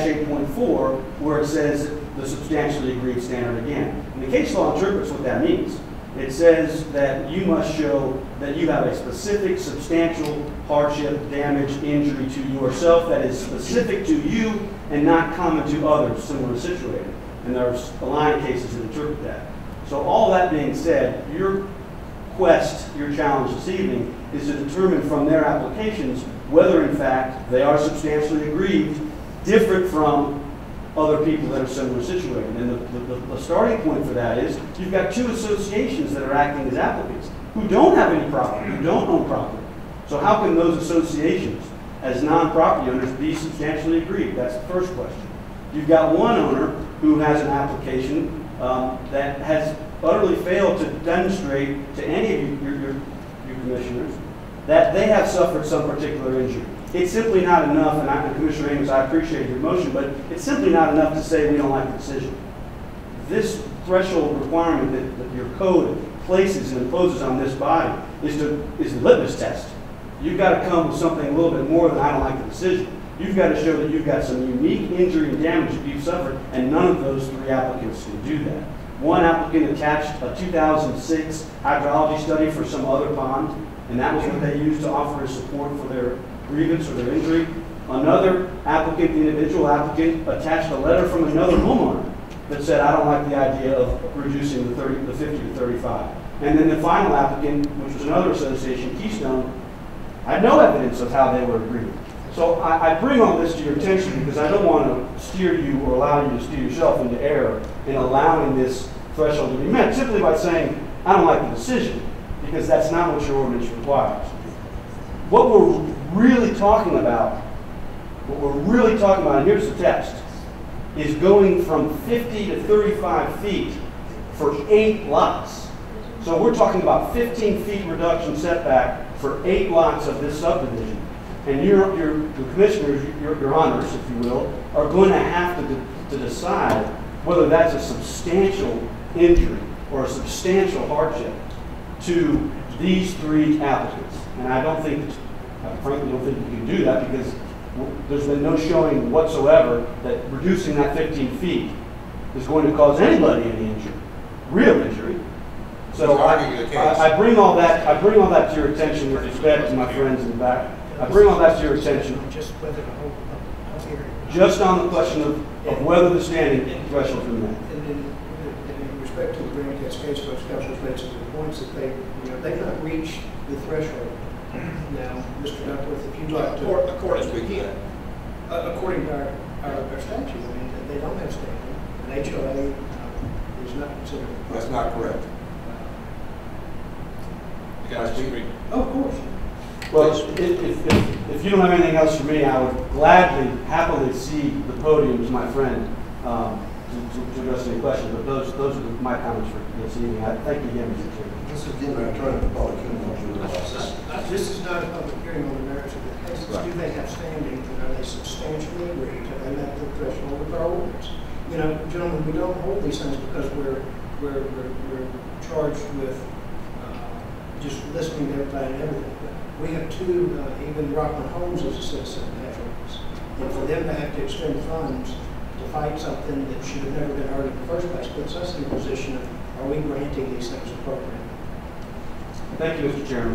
8-8.4, where it says the substantially aggrieved standard again. And the case law interprets what that means. It says that you must show that you have a specific substantial hardship, damage, injury to yourself that is specific to you and not common to others similarly situated. And there's a line of cases that interpret that. So all that being said, your quest, your challenge this evening is to determine from their applications whether in fact they are substantially aggrieved, different from other people that are similarly situated. And the starting point for that is you've got 2 associations that are acting as applicants who don't have any property, who don't own property. So how can those associations as non-property owners be substantially aggrieved? That's the first question. You've got one owner who has an application that has utterly failed to demonstrate to any of your commissioners that they have suffered some particular injury. It's simply not enough, and Commissioner Amos, I appreciate your motion, but it's simply not enough to say we don't like the decision. This threshold requirement that your code places and imposes on this body is the litmus test. You've got to come with something a little bit more than I don't like the decision. You've got to show that you've got some unique injury and damage that you've suffered, and none of those 3 applicants can do that. One applicant attached a 2006 hydrology study for some other pond, and that was what they used to offer as support for their grievance or their injury. Another applicant, the individual applicant, attached a letter from another homeowner that said, I don't like the idea of reducing the 50 to 35. And then the final applicant, which was another association, Keystone, had no evidence of how they were aggrieved. So I bring all this to your attention because I don't want to steer you or allow you to steer yourself into error in allowing this threshold to be met simply by saying, I don't like the decision, because that's not what your ordinance requires. What we're really talking about, and here's the text, is going from 50 to 35 feet for 8 lots. So we're talking about 15 feet reduction setback for 8 lots of this subdivision. And the commissioners, your honors, if you will, are going to have to decide whether that's a substantial injury or a substantial hardship to these 3 applicants. And I frankly don't think you can do that because there's been no showing whatsoever that reducing that 15 feet is going to cause anybody any injury, real injury. So I bring all that to your attention with respect to my friends in the back. I bring all that to your attention just on the question of whether the standing threshold is met. In respect to the Grand Cascades folks, Councilors made some good points that they've not reached the threshold. Now, Mr. Duckworth, if you'd like to. According to again. According to our statute, I mean, they don't have standing. An HOA is not considered. That's not correct. You guys agree? Oh, of course. Well, if you don't have anything else for me, I would gladly, happily cede the podium to my friend to address any questions. But those are my comments for this evening. I thank you again, Mr. Chairman. This is getting a turn of the public hearing. This is not a public hearing on the merits of the cases. Do they have standing? And are they substantially agreed? Have they met the threshold of our ordinance? You know, gentlemen, we don't hold these things because we're charged with just listening to everybody and everything. But we have two, even Rockland Homes as a citizen has ordinance. And for them to have to expend funds to fight something that should have never been heard in the first place puts us in a position of, are we granting these things appropriately? Thank you, Mr. Chairman.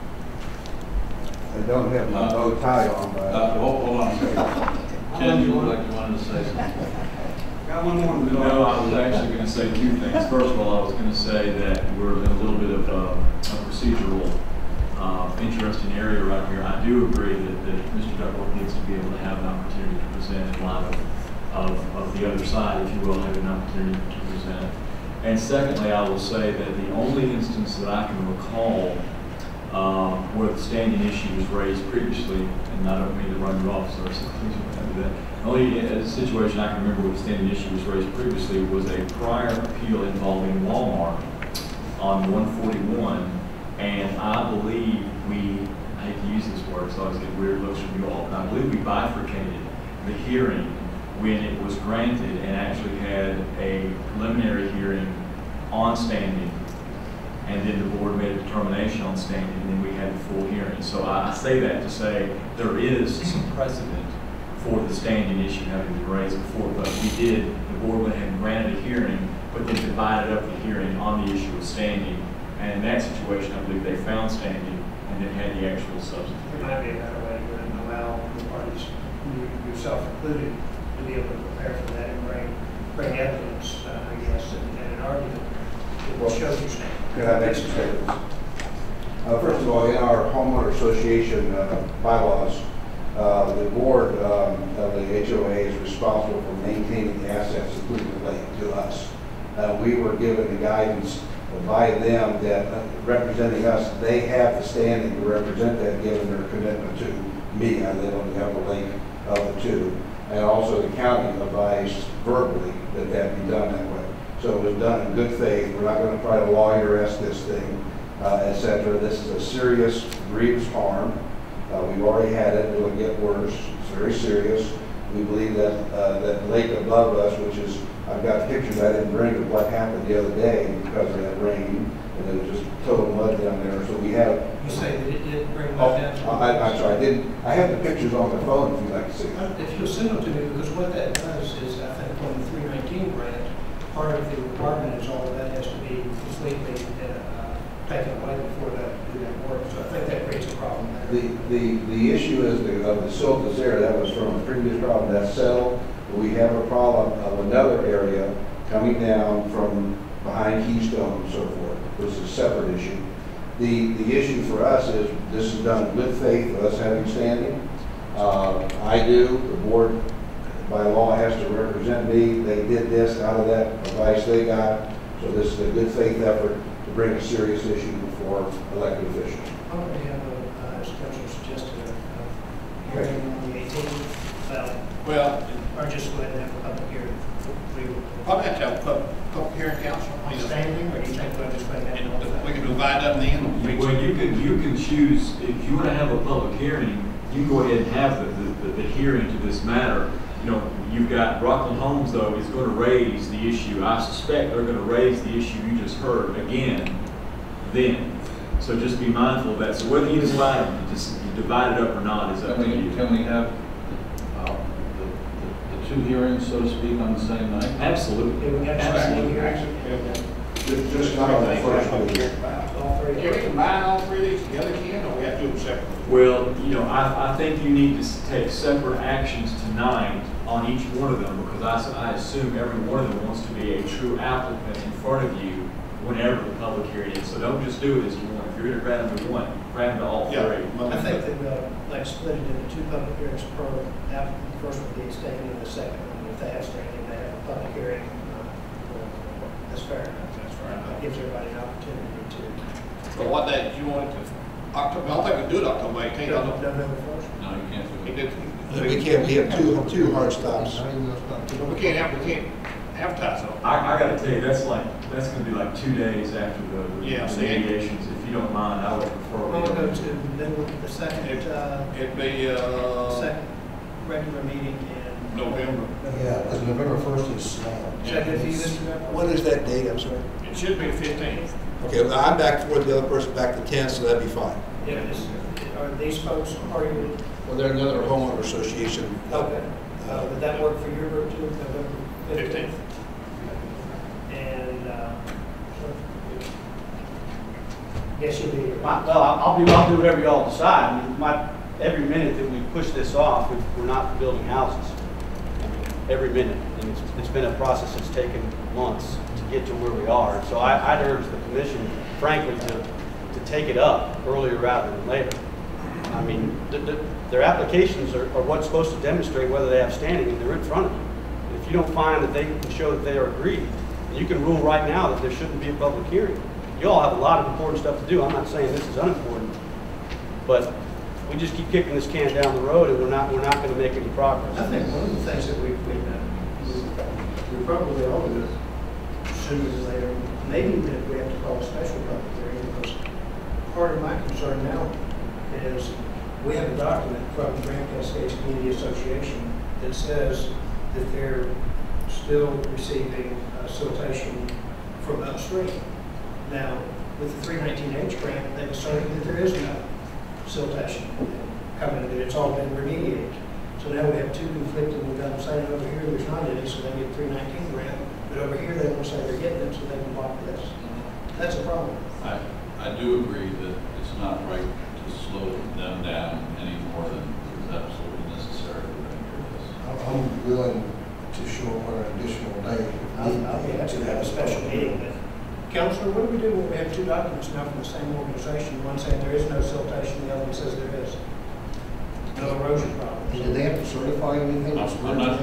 I don't have my bow tie on, but. Hold on a second. Ken, you look like you wanted to say something. Got one more. No, I was actually going to say two things. First of all, I was going to say that we're in a little bit of a procedural interesting area right here. I do agree that Mr. Duckworth needs to be able to have an opportunity to present in light of the other side, if you will, have an opportunity to present. And secondly, I will say that the only instance that I can recall where the standing issue was raised previously, and I don't mean to run your office, so please don't do that. The only situation I can remember where the standing issue was raised previously was a prior appeal involving Walmart on 141, and I believe I hate to use this word, so I always get weird looks from you all, but I believe we bifurcated the hearing when it was granted and actually had a preliminary hearing on standing, and then the board made a determination on standing, and then we had the full hearing. So I say that to say there is some precedent for the standing issue having been raised before, but the board went ahead and granted a hearing, but then divided up the hearing on the issue of standing. And in that situation, I believe they found standing and then had the actual substance. It might be a better way to do it and allow the parties, yourself included, to be able to prepare for that and bring evidence, I guess, and an argument that will show you standing. Can I make some statements? First of all, in our homeowner association bylaws, the board of the HOA is responsible for maintaining the assets, including the lake, to us. We were given the guidance by them that representing us, they have the standing to represent that given their commitment to me. I live on the upper lake of the two. And also the county advised verbally that that be done that way. So it was done in good faith. We're not going to try to lawyer-esque this thing, et cetera. This is a serious, grievous harm. We've already had it. It will get worse. It's very serious. We believe that that lake above us, which is, I've got pictures I didn't bring of what happened the other day because of that rain, and it was just total mud down there. So we have. You say that it didn't bring mud down? I'm sorry, I didn't. I have the pictures on my phone if you'd like to see them. If you'll send them to me, because what that does is, I think on the 319 grant, part of the requirement is all of that has to be completely taken away before that work. So I think that creates a problem there. The issue is of the silt that's there. That was from a previous problem that's settled. But we have a problem of another area coming down from behind Keystone and so forth. This is a separate issue. The issue for us is this is done in good faith, us having standing. I do. The board by law has to represent me. They did this out of that advice they got. So this is a good faith effort to bring a serious issue before elected officials. I already have as Councilor suggested, a hearing on the 18th. Or just go ahead and have a public hearing. Probably have to have a public hearing, council. On standing, or do you think we'll just go ahead and we can divide up then? Well, you can choose, if you want to have a public hearing, you can go ahead and have the hearing to this matter. You know, you've got Rockland Homes, though, is going to raise the issue. I suspect they're going to raise the issue you just heard again then. So just be mindful of that. So whether you decide you divide it up or not is up to you. Can we have the two hearings, so to speak, on the same night? Absolutely. Absolutely. Just not on the first one. Can we combine all three of these together, Ken, or we have to do them separately? Well, you know, I think you need to take separate actions tonight on each one of them, because I assume every one of them wants to be a true applicant in front of you whenever the public hearing is. So don't just do it as one. If you're going to grant them to one, grant them to all three. I think that we'll like split it into 2 public hearings per applicant. The first one gets taken and the second one, if they have standing, they have a public hearing. That's fair enough. That's right. It gives everybody an opportunity to. But what day do you want it to? October, I don't think we do it October 18th. November 1st? No, you can't do it. We have two hard stops. But we can't advertise it. I got to tell you, that's going to be like 2 days after the mediations. If you don't mind, I would prefer. We'll go to the second. It'd be second regular meeting in November. Yeah, because November 1st is slammed. Second for you, Mr. Member? When is that date, I'm sorry? It should be the 15th. Okay, well, I'm back before the other person back the 10th, so that'd be fine. Yeah, are these folks, are you? Well, they're another homeowner association. Okay. Would that work for your group too, November 15th? And, guess you'll be. Well, I'll do whatever y'all decide. I mean, every minute that we push this off, we're not building houses. Every minute. And it's been a process that's taken months to get to where we are. So I'd urge the commission, frankly, to take it up earlier rather than later. I mean, their applications are what's supposed to demonstrate whether they have standing, and they're in front of you. And if you don't find that they can show that they are aggrieved, you can rule right now that there shouldn't be a public hearing. You all have a lot of important stuff to do. I'm not saying this is unimportant, but we just keep kicking this can down the road, and we're not going to make any progress. I think one of the things that we probably all do sooner than later, maybe even if we have to call a special public hearing, because part of my concern now is we have a document from the Grand Cascades Community Association that says that they're still receiving siltation from upstream. Now, with the 319H grant, they've asserted that there is no siltation coming, that it's all been remediated. So now we have two conflicting, we've got them saying over here there's not any, so they get 319 grant, but over here they won't say they're getting it, so they can block this. That's a problem. I do agree that it's not right to slow them down any more than is absolutely necessary to render this. I'm willing to show up on an additional day. I'll be happy to have a special meeting, but Counselor, what do we do when we have two documents now from the same organization, one saying there is no siltation, the other one says there is? No erosion problems. Do they have to certify anything? I'm not.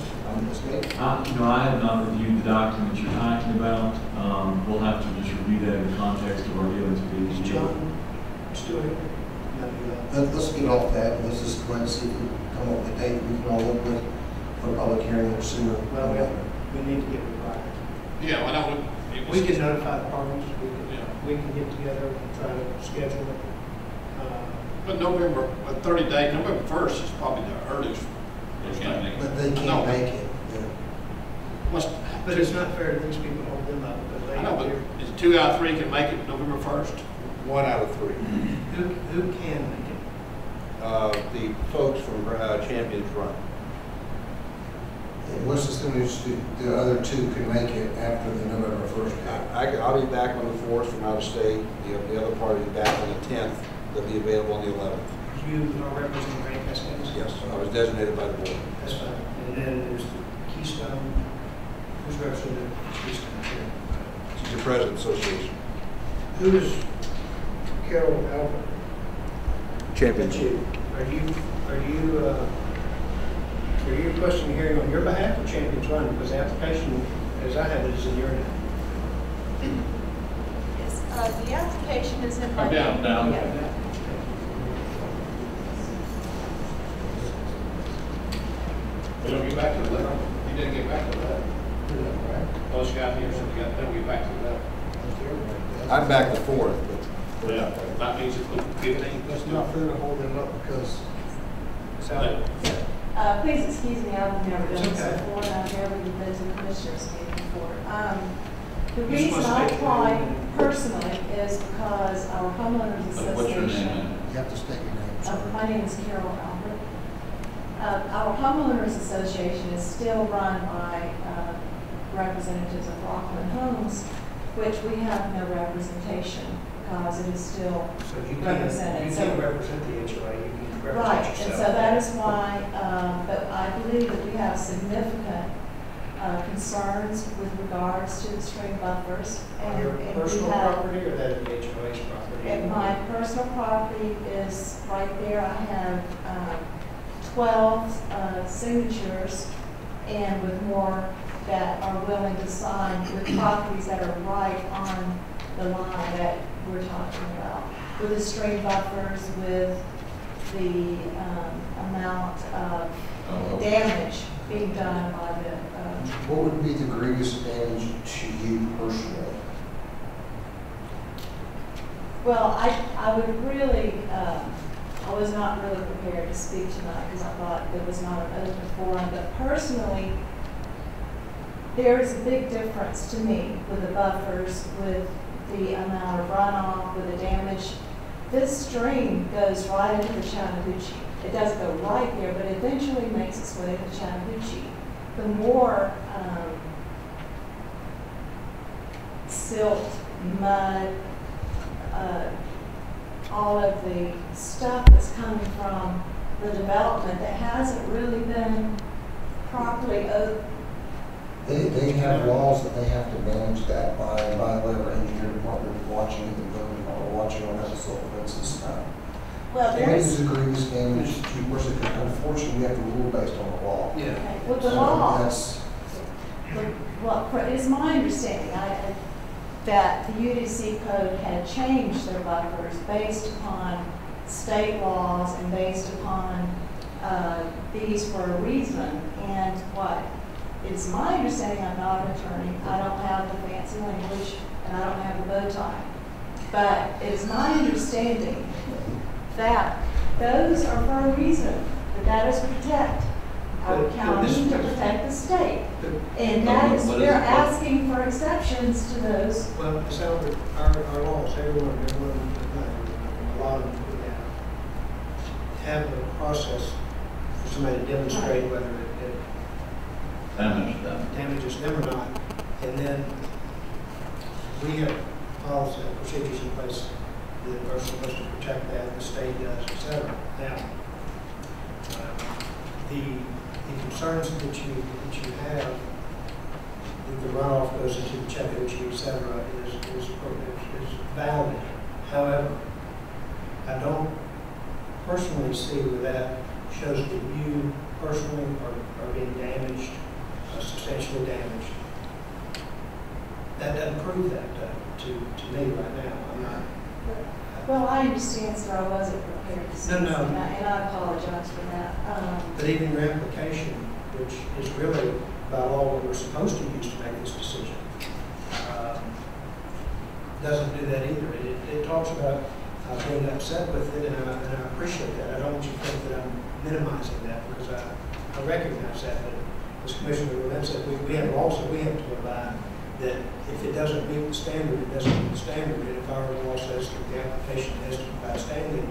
I have not reviewed the documents you're talking about. We'll have to just review that in the context of our dealings with these. John, still here? Let's get off that. Let's just go ahead and see if we can come up with a date we can all work with for a public hearing or sooner. Well, we need to get required. Yeah, well, no, we can notify the parties. We can get together and try to schedule it. But November, 30 days, November 1st is probably the earliest. But they can't make it. But it's not fair to these people to hold them up. I know, but is 2 out of 3 can make it November 1st? 1 out of 3. Who can make it? The folks from Champions Run. And what's as soon as the other two can make it after the November 1st date? I'll be back on the 4th from out of state. The other party will be back on the 10th. They'll be available on the 11th. You are representing Grand Cascades? Yes, I was designated by the board. That's fine. And then there's the Keystone. Who's representing Keystone here? She's the president association. Who is Carol Albert? Champions. Are you requesting a hearing on your behalf or Champions Run? Because the application, as I have it, is in your name. Yes, the application is in my Down. Yeah. We don't get back to the letter. You didn't get back to that. Oh, she got here, so we got, don't get back to that. I'm back the 4th. But Yeah, that means it's 15. It's not fair to hold them up because Please excuse me, I've never done this Okay. before, and I've never been to the commissioners meeting before. The You're reason supposed to I state your applied name. personally is because our homeowners What's your association. name? You have to state your name. My name is Carol Albert. Our homeowners association is still run by representatives of Rockland Homes, which we have no representation because it is still So you represented. can't represent the HOA, you can represent Right, and yourself. so that is why, but I believe that we have significant concerns with regards to the stream buffers. On your and personal we have- property or that of the HOA's property? And my personal property is right there. I have 12 signatures, and with more that are willing to sign with properties that are right on the line that we're talking about, with the stream buffers, with the amount of damage being done by the. What would be the greatest damage to you personally? Well, I would really, I was not really prepared to speak tonight because I thought it was not an open forum, but personally, there is a big difference to me with the buffers, with the amount of runoff, with the damage. This stream goes right into the Chattahoochee. It doesn't go right there, but it eventually makes its way to the Chattahoochee. The more silt, mud, all of the stuff that's coming from the development that hasn't really been properly They have laws that they have to manage that by their engineer department watching it and building or watching on that soil fences. Well, Damage there's. is a grievous damage to a person. Unfortunately, we have to rule based on the law. Yeah. Okay. Well, the So law, that's- well, it is my understanding that the UDC code had changed their buffers based upon state laws and based upon these for a reason. And what is my understanding, I'm not an attorney, I don't have the fancy language, and I don't have the bow tie, but it's my understanding that those are for a reason, that is to protect our county, to protect the state. And that is, we're asking for exceptions to those. Well, it's our laws, everyone, a lot of them, we have a process for somebody to demonstrate whether it damages them or not. And then we have policies and procedures in place that are supposed to protect that, the state does, et cetera. Now, the concerns that you have, that the runoff goes into the Chattahoochee, et cetera, is valid. However, I don't personally see where that shows that you personally are being damaged, substantially damaged. That doesn't prove that to me right now. I'm not. Well, I understand, sir, I wasn't prepared to say No. that, and I apologize for that. But even your application, which is really by law what we're supposed to use to make this decision, doesn't do that either. It talks about being upset with it, and I appreciate that. I don't want you to think that I'm minimizing that, because I recognize that. But as Commissioner Rowland said, we have laws that we have to abide, that if it doesn't meet the standard, it doesn't meet the standard. And if our law says that the application has to provide standing,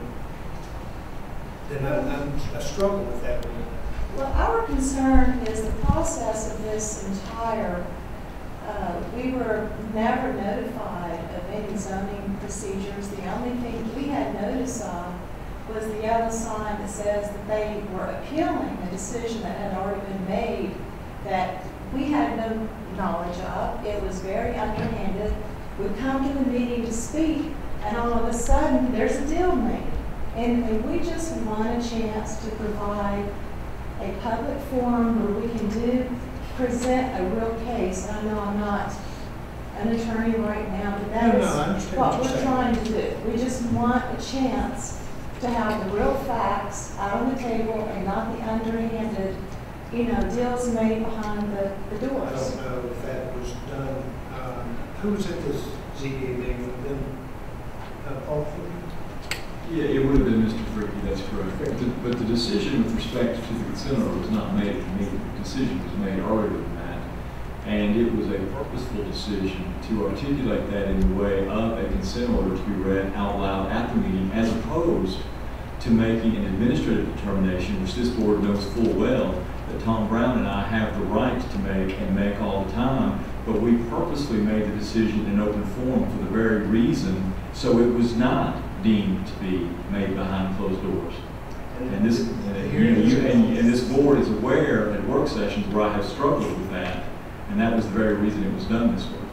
then I struggle with that one. Well, our concern is the process of this entire, we were never notified of any zoning procedures. The only thing we had notice of was the yellow sign that says that they were appealing a decision that had already been made that we had no knowledge of. It was very underhanded. We come to the meeting to speak, and all of a sudden, there's a deal made. And we just want a chance to provide a public forum where we can present a real case. And I know I'm not an attorney right now, but that is what we're trying to do. We just want a chance to have the real facts out on the table and not the underhanded, deals made behind the doors. I don't know if that was done. Who was at this ZBA meeting with them? Paul? Yeah, it would have been Mr. Fricky, that's correct. But the decision with respect to the consent order was not made at the meeting. The decision was made earlier than that. And it was a purposeful decision to articulate that in the way of a consent order to be read out loud at the meeting, as opposed to making an administrative determination, which this board knows full well, that that Tom Brown and I have the right to make and make all the time, but we purposely made the decision in open forum for the very reason, so it was not deemed to be made behind closed doors. And this, and this board is aware at work sessions where I have struggled with that, and that was the very reason it was done this way.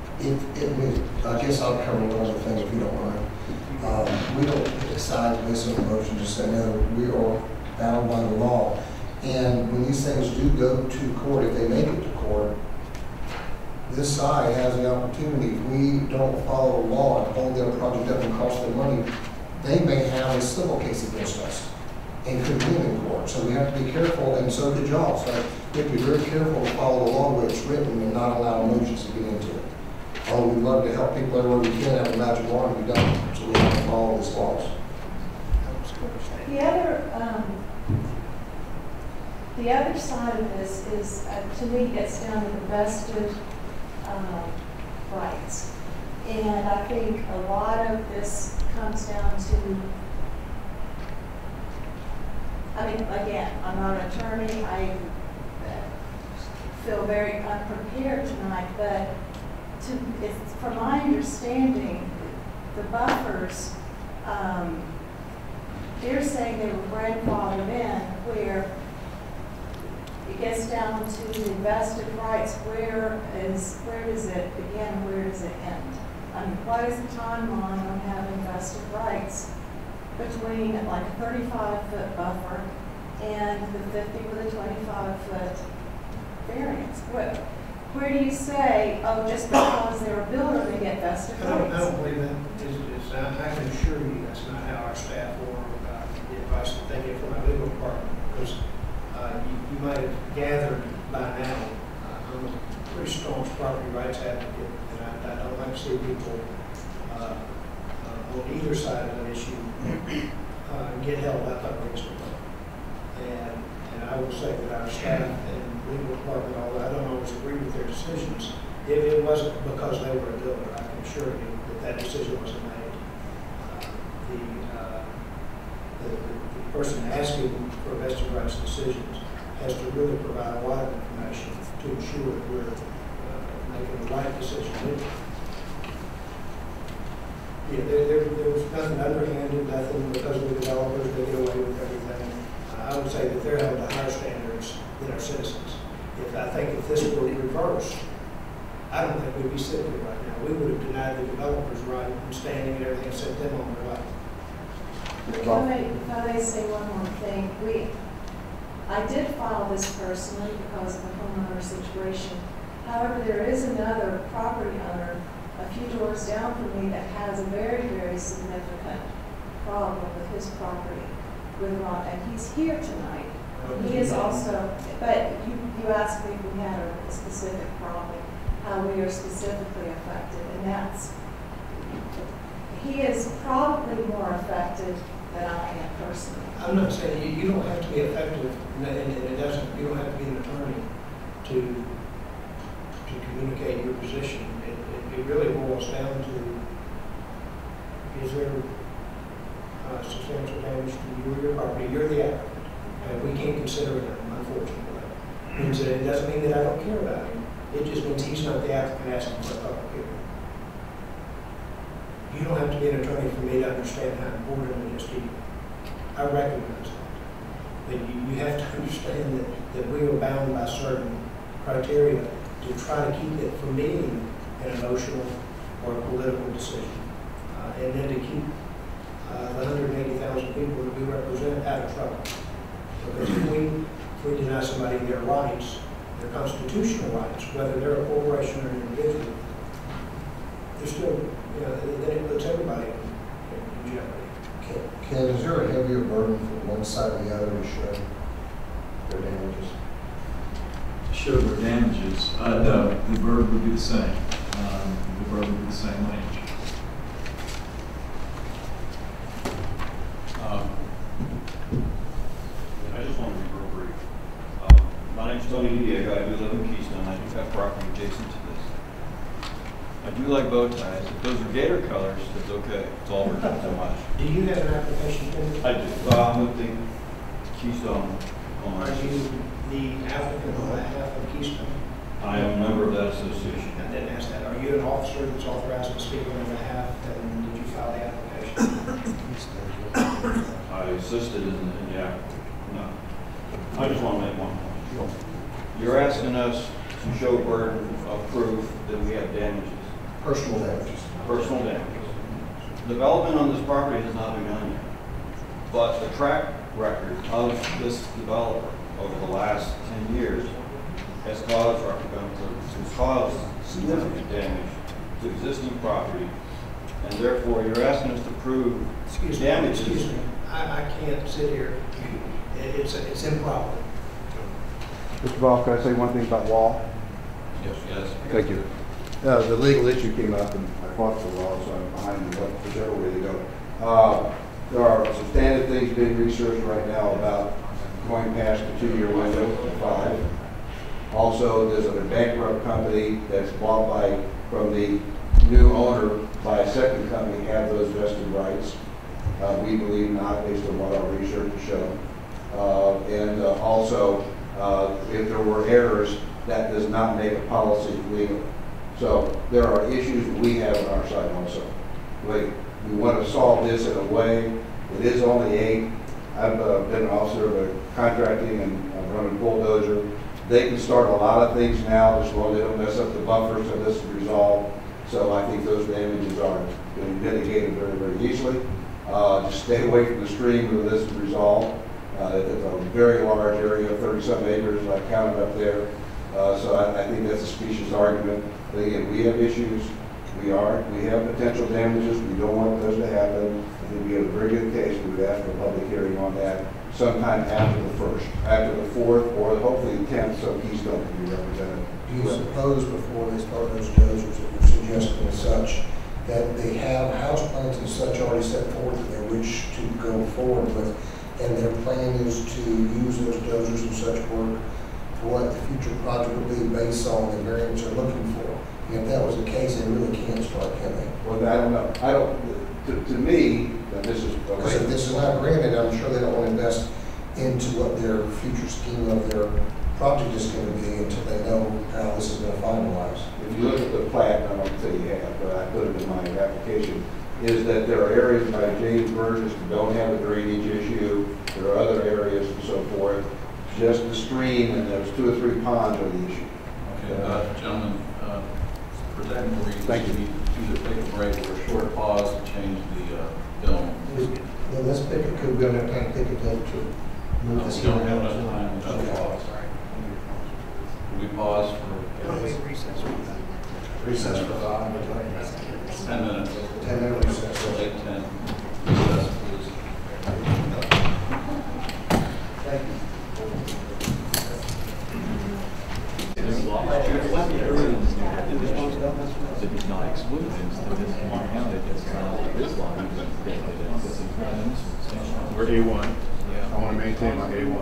I guess I'll cover one other thing if you don't mind. We don't decide based on the motion, just say, no, we are bound by the law. And when these things do go to court, if they make it to court, this side has the opportunity. If we don't follow the law and hold their project up and cost them money, they may have a civil case against us and could win in court. So we have to be careful, and so could y'all. So we have to be very careful to follow the law where it's written and not allow emotions to get into it. Although we'd love to help people everywhere we can have a magic wand, we don't. So we have to follow these laws. The other side of this is, to me, gets down to the vested rights. And I think a lot of this comes down to, I mean, again, I'm not an attorney. I feel very unprepared tonight, but from my understanding, the buffers, they're saying they were grandfathered in, where it gets down to the vested rights. Where does it begin? Where does it end? I mean, what is the timeline on having vested rights between like a 35-foot buffer and the 50 with a 25-foot variance? Where do you say, oh, just because they're a builder, they get vested rights? I don't believe that. I can assure you that's not how our staff or the advice that they get from our legal department. Because you might have gathered by now, I'm a pretty strong property rights advocate, and I don't like to see people on either side of an issue get held up against the law. And I will say that our staff and legal department, although I don't always agree with their decisions, if it wasn't because they were a builder, I can assure you that decision wasn't made. The person asking for vested rights decisions has to really provide a lot of information to ensure that we're making the right decision. Yeah, there was nothing underhanded, nothing because the developers, they get away with everything. I would say that they're held to higher standards than our citizens. I think if this were reversed, I don't think we'd be sitting here right now. We would have denied the developers right and standing and everything and set them on their way. If I may say one more thing, I did file this personally because of the homeowner situation. However, there is another property owner a few doors down from me that has a very, very significant problem with his property with rot, and he's here tonight. He is also, but you asked me if we had a specific problem, how we are specifically affected, and that's, he is probably more affected than I am personally. I'm not saying you don't have to be effective, and it doesn't. You don't have to be an attorney to communicate your position. It really boils down to: is there substantial damage to you or your property? You're the applicant, and we can't consider it, unfortunately. It means that it doesn't mean that I don't care about him. It just means he's not the applicant asking for a public hearing. You don't have to be an attorney for me to understand how important it is to you. I recognize that. But you have to understand that we are bound by certain criteria to try to keep it from being an emotional or a political decision. And then to keep the 180,000 people that we represent out of trouble. Because if we deny somebody their rights, their constitutional rights, whether they're a corporation or an individual, they're still, then it puts everybody in jeopardy. Ken, is there a heavier burden from one side or the other to show their damages? Show their damages? No, the burden would be the same. The burden would be the same range. I just want to be real brief. My name's Tony Nydia. I do live in Keystone. I do have property adjacent to this. I do like bow ties. If those are gator colors, that's okay. It's all we're doing so much. Do you have an application pending? I do. I'm with the Keystone Are owners. you the applicant on behalf of Keystone? I am a member of that association. I didn't ask that. Are you an officer that's authorized to speak on their behalf, and did you file the application? I assisted in the act. No. I just want to make one point. You're asking us to show burden of proof that we have damages. Personal damages. Personal damages. Development on this property has not begun yet, but the track record of this developer over the last 10 years has caused significant damage to existing property, and therefore you're asking us to prove damages. Excuse me. I can't sit here. It's improper. Mr. Ball, can I say one thing about Wall? Yes. Thank you. The legal issue came up, and I fought for Wall, so I'm behind you, whichever way to go. There are substantive things being researched right now about going past the 2-year window to 5. Also, there's a bankrupt company that's bought from the new owner by a second company have those vested rights. We believe not, based on what our research has shown. Also, if there were errors, that does not make a policy legal. So there are issues we have on our side also. We want to solve this in a way. It is only 8. I've been an officer of contracting and I've run a bulldozer. They can start a lot of things now, as long as they don't mess up the buffer, so this is resolved. So I think those damages are being mitigated very, very easily. Just stay away from the stream when this is resolved. It's a very large area, 30-some acres, I counted up there. So I think that's a specious argument. But again, we have issues. We have potential damages. We don't want those to happen. I think we have a very good case. We would ask for a public hearing on that sometime after the 1st, after the 4th, or hopefully the 10th, so Keystone can be represented. Do you suppose before they start those dozers that you're suggesting as such, that they have house plans and such already set forth that they wish to go forward with, and their plan is to use those dozers and such work for what the future project will be based on the variants they're looking for? If that was the case, they really can't start, can they? Well, I don't know. To me, this is okay. Because if this is not granted, I'm sure they don't want to invest into what their future scheme of their project is going to be until they know how this is going to finalize. If you look at the plat, I don't say you have, but I put it in my application, is that there are areas by James Burgess that don't have a drainage issue. There are other areas and so forth. Just the stream, and there's 2 or 3 ponds are the issue. Okay, gentlemen, for technical reasons, thank you. We need to take a break or a short pause to change the film. Then let's pick it, could we don't have time to pick it up to move this? We don't have enough time to pause. Can we pause for recess for 10 minutes? 10 minute recess. 8:10. Recess, please. Thank you. If it's not excluded, then this one counted as this line. We're A1. I want to maintain my A1.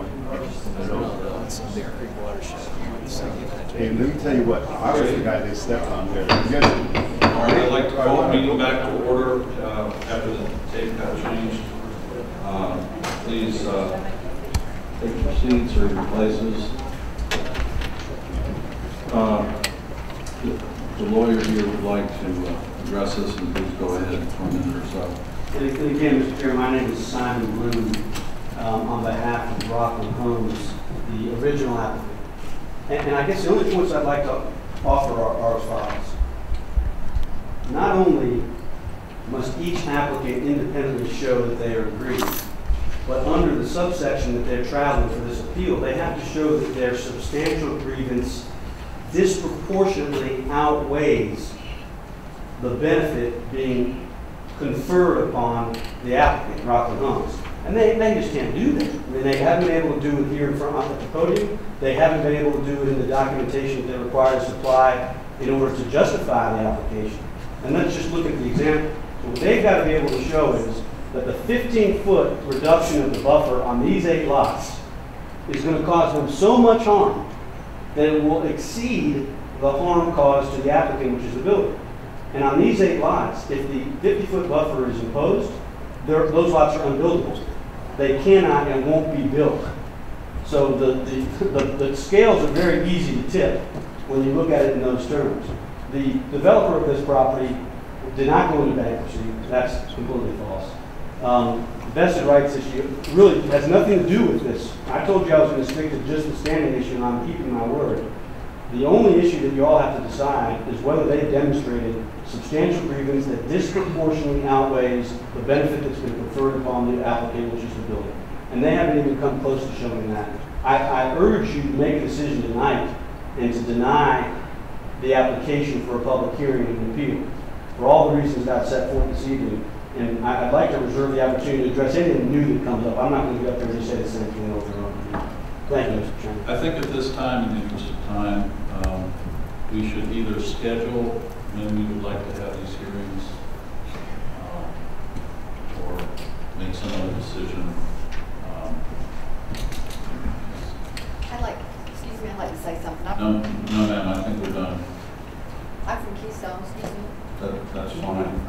Hey, let me tell you what, I was the guy they stepped on there. All right, I'd like to call the meeting back to order after the tape got changed. Please take your seats or your places. The lawyer here would like to address this, and please go ahead for a minute or so. And again, Mr. Chair, my name is Simon Bloom on behalf of Rockland Homes, the original applicant. And I guess the only points I'd like to offer are as follows. Not only must each applicant independently show that they are aggrieved, but under the subsection that they're traveling for this appeal, they have to show that their substantial grievance disproportionately outweighs the benefit being conferred upon the applicant, Rockland Homes. And they just can't do that. I mean, they haven't been able to do it here in front of the podium. They haven't been able to do it in the documentation that they're required to supply in order to justify the application. And let's just look at the example. So what they've got to be able to show is that the 15-foot reduction of the buffer on these 8 lots is going to cause them so much harm that it will exceed the harm caused to the applicant, which is the builder. And on these 8 lots, if the 50-foot buffer is imposed, those lots are unbuildable. They cannot and won't be built. So the scales are very easy to tip when you look at it in those terms. The developer of this property did not go into bankruptcy. That's completely false. Vested rights issue really has nothing to do with this. I told you I was going to stick to just the standing issue, and I'm keeping my word. The only issue that you all have to decide is whether they've demonstrated substantial grievance that disproportionately outweighs the benefit that's been conferred upon the applicant, which is the building. And they haven't even come close to showing that. I urge you to make a decision tonight and to deny the application for a public hearing and appeal for all the reasons that I've set forth this evening. And I'd like to reserve the opportunity to address anything new that comes up. I'm not going to get up there and just say the same thing over and over again. Thank you, Mr. Chairman. I think at this time, in the interest of time, we should either schedule when we would like to have these hearings or make some other decision. I'd like to say something. No, ma'am, I think we're done. I'm from Keystone, excuse me. That's fine.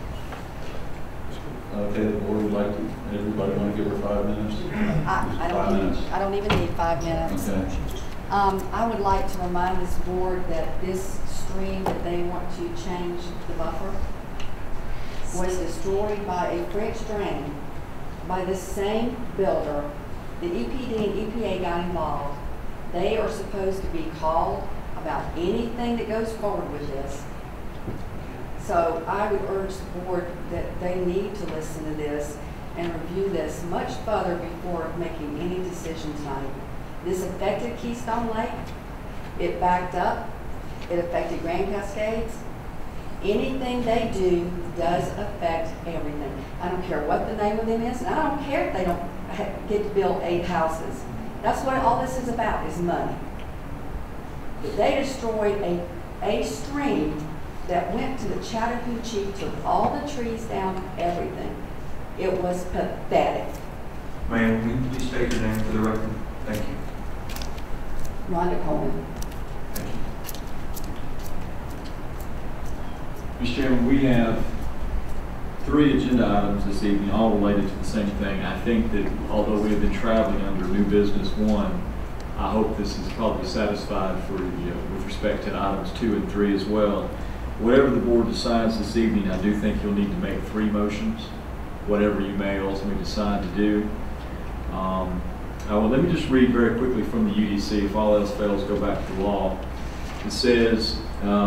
Okay, the board would like to, everybody want to give her 5 minutes? I don't even need 5 minutes. Okay. I would like to remind this board that this stream that they want to change the buffer was destroyed by a French drain by the same builder. The EPD and EPA got involved. They are supposed to be called about anything that goes forward with this. So I would urge the board that they need to listen to this and review this much further before making any decision tonight. This affected Keystone Lake. It backed up. It affected Grand Cascades. Anything they do does affect everything. I don't care what the name of them is, and I don't care if they don't get to build 8 houses. That's what all this is about, is money. But they destroyed a stream that went to the Chattahoochee, took all the trees down, everything. It was pathetic. Ma'am, will you please state your name for the record? Thank you. Rhonda Coleman. Thank you. Mr. Chairman, we have 3 agenda items this evening, all related to the same thing. I think that although we have been traveling under new business 1, I hope this is probably satisfied for with respect to items 2 and 3 as well. Whatever the board decides this evening, I do think you'll need to make 3 motions, whatever you may ultimately decide to do. Well, let me just read very quickly from the UDC. If all else fails, go back to the law. It says,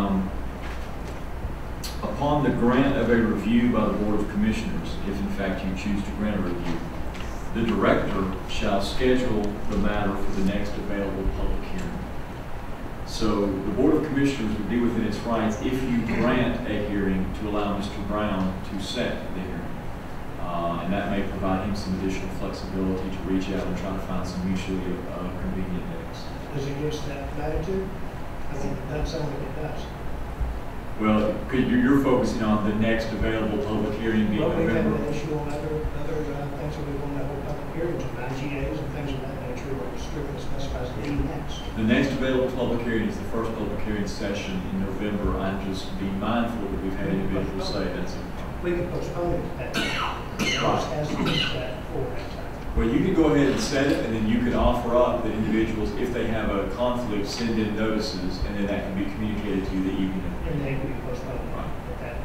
upon the grant of a review by the Board of Commissioners, if in fact you choose to grant a review, the director shall schedule the matter for the next available public hearing. So the Board of Commissioners would be within its rights if you grant a hearing to allow Mr. Brown to set the hearing. And that may provide him some additional flexibility to reach out and try to find some mutually convenient dates. Does it give us that latitude? I mean, it doesn't sound like it does. Well, you're focusing on the next available public hearing being Well, we've had November. an issue on other things that we want to hold public hearings on, IGAs and things of that nature, where it strictly specifies the next. The next available public hearing is the first public hearing session in November. I'm just being mindful that we've had individuals say that's it. We can postpone it to that time. It just has to be that for that time. Well, you can go ahead and set it, and then you can offer up that individuals, if they have a conflict, send in notices, and then that can be communicated to you the evening. And they can be postponed at that.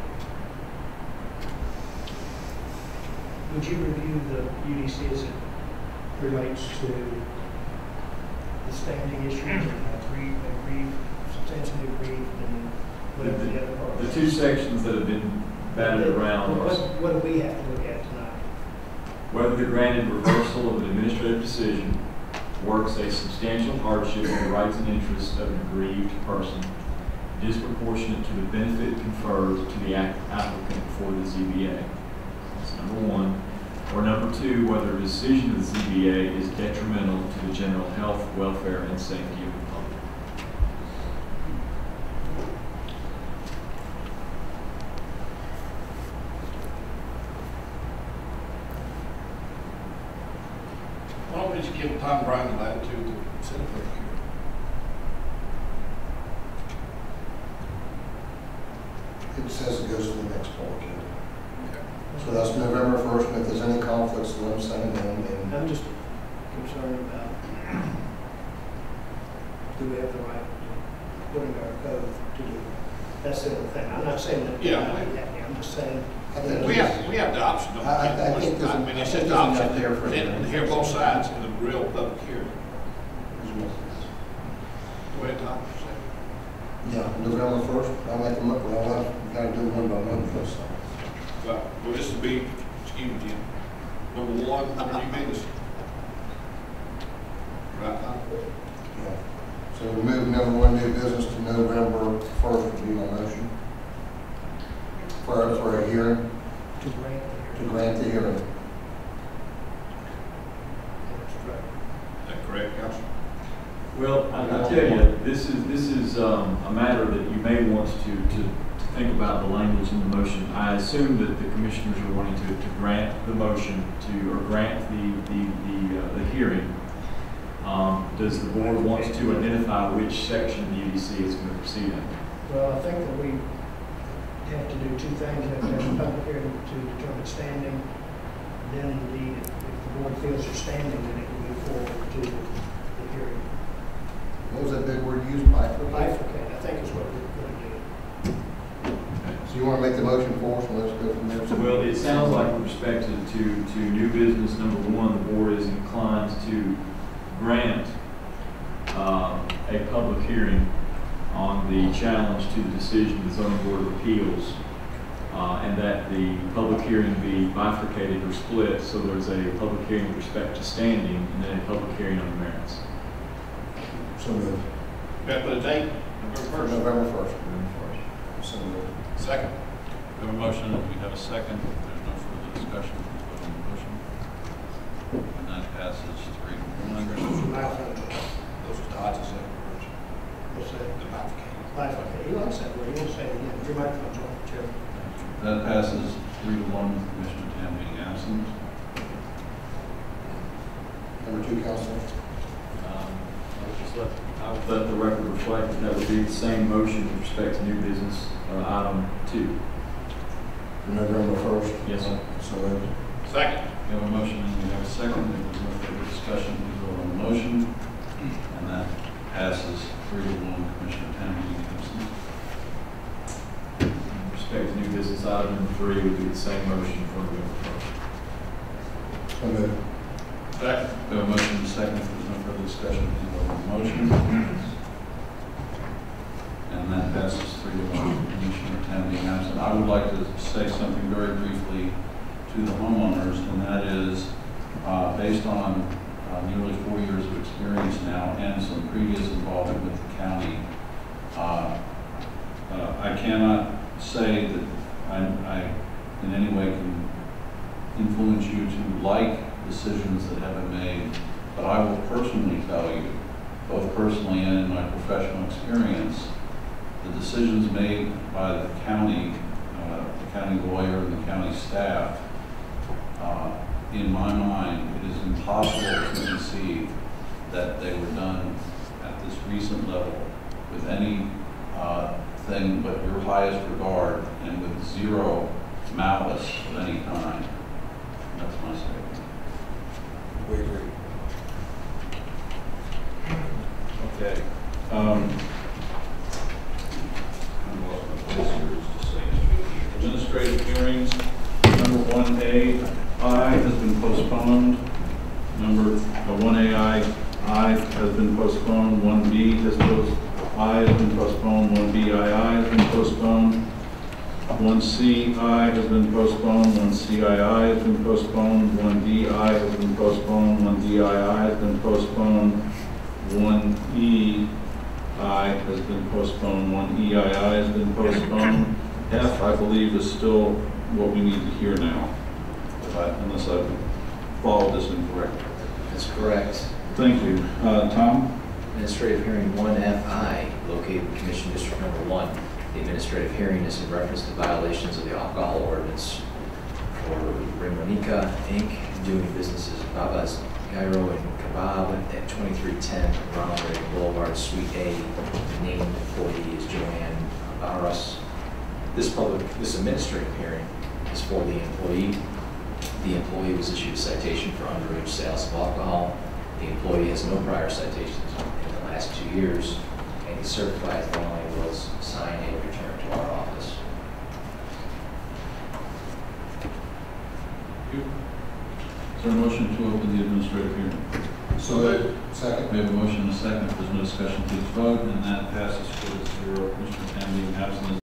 Would you review the UDC as it relates to the standing issues and substantially grief and whatever the other parts? The 2 sections that have been batted around are what do we have to look at tonight? whether the granted reversal of an administrative decision works a substantial hardship on the rights and interests of an aggrieved person, disproportionate to the benefit conferred to the applicant for the ZBA. That's number 1. Or number 2, whether a decision of the ZBA is detrimental to the general health, welfare, and safety of the public. Why don't we just give Tom Brown the latitude to set up a hearing? It says it goes to the next public hearing. So that's November 1st, and if there's any conflicts, let them send it in. I'm just concerned about Do we have the right to put in our code to do that? That's the other thing. I'm not saying that. Yeah. I'm just saying. We have the option. Don't we? I think there's I mean, it's just there's the option enough there for to hear both sides in the real public hearing. Go ahead, Tom. Yeah, November 1st, I'll make them up, well, I've got to do one by one first. Well, this would be, excuse me, Jim, number one, under new business. Right, Tom? Yeah. So we move number one new business to November 1st would be my motion. For a hearing, to grant the hearing. Is that correct, Council? Well, I'll tell you, this is a matter that you may want to think about the language in the motion. I assume that the commissioners are wanting to grant the motion or grant the hearing. Does the board want to identify which section of the EDC it's going to proceed in? Well, I think that we have to do two things. We have to have a public hearing to determine standing. Then indeed, if the board feels you're standing, then it can move forward to the hearing. What was that big word used, bifurcate? Bifurcate, I think is what we're going to do. So you want to make the motion for us, and let's go from there? Well, it sounds like with respect to new business number one, the board is inclined to grant a public hearing on the challenge to the decision of the zoning board of appeals, and that the public hearing be bifurcated or split, so there's a public hearing with respect to standing and then a public hearing on the merits. So moved. Got to put a date, November 1st. November 1st. So moved. Second. We have a motion, we have a second. If there's no further discussion, please vote on the motion. And that passes 3-1. Those are the odds of that. What's that? The bifurcated. Bifurcate. You like that word. You want to say it again. Your microphone's on, Chair. That passes 3-1 with Commissioner Tam being absent. Number two, Councilor. I'll let the record reflect that that would be the same motion with respect to new business item 2. November 1st? Yes, sir. So moved. Second. We have a motion and we have a second. If there's no further discussion, please vote on the motion. And that passes 3-1, Commissioner Tam being absent. With respect to new business item number 3 would be the same motion for November 1st. So moved. Second. We have a motion and a second. If there's no further discussion, please vote on the motion. And that passes 3-1, Commissioner Tam being absent. I would like to say something very briefly to the homeowners, and that is based on nearly 4 years of experience now and some previous involvement with the county. I cannot say that I in any way can influence you to like decisions that have been made, but I will personally tell you, both personally and in my professional experience, the decisions made by the county lawyer and the county staff, in my mind, it is impossible to conceive that they were done at this recent level with any thing but your highest regard and with zero malice of any kind. That's my statement. We agree. Okay. Administrative hearings, number 1A, has been postponed. Number 1AI has been postponed. 1B has been postponed. 1BII has been postponed. 1CI has been postponed. 1CII has been postponed. 1DI has been postponed. 1DII has been postponed. 1EI has been postponed. 1EII has been postponed. F, I believe, is still what we need to hear now, unless I've followed this incorrectly. That's correct. Thank you. Tom? Administrative hearing 1FI, located in Commission District Number 1. The administrative hearing is in reference to violations of the alcohol ordinance for Ramonica Inc., doing business as Baba's Gyro and Kebab at 2310 Ronald Reagan Boulevard, Suite A. The named employee is Joanne Barras. This administrative hearing is for the employee. The employee was issued a citation for underage sales of alcohol. The employee has no prior citations in the last 2 years, and he certifies the only was signed and returned to our office. Is there a motion to open the administrative hearing? So, second. We have a motion and a second. If there's no discussion, please vote, and that passes 4-0. Mr. Tam being absent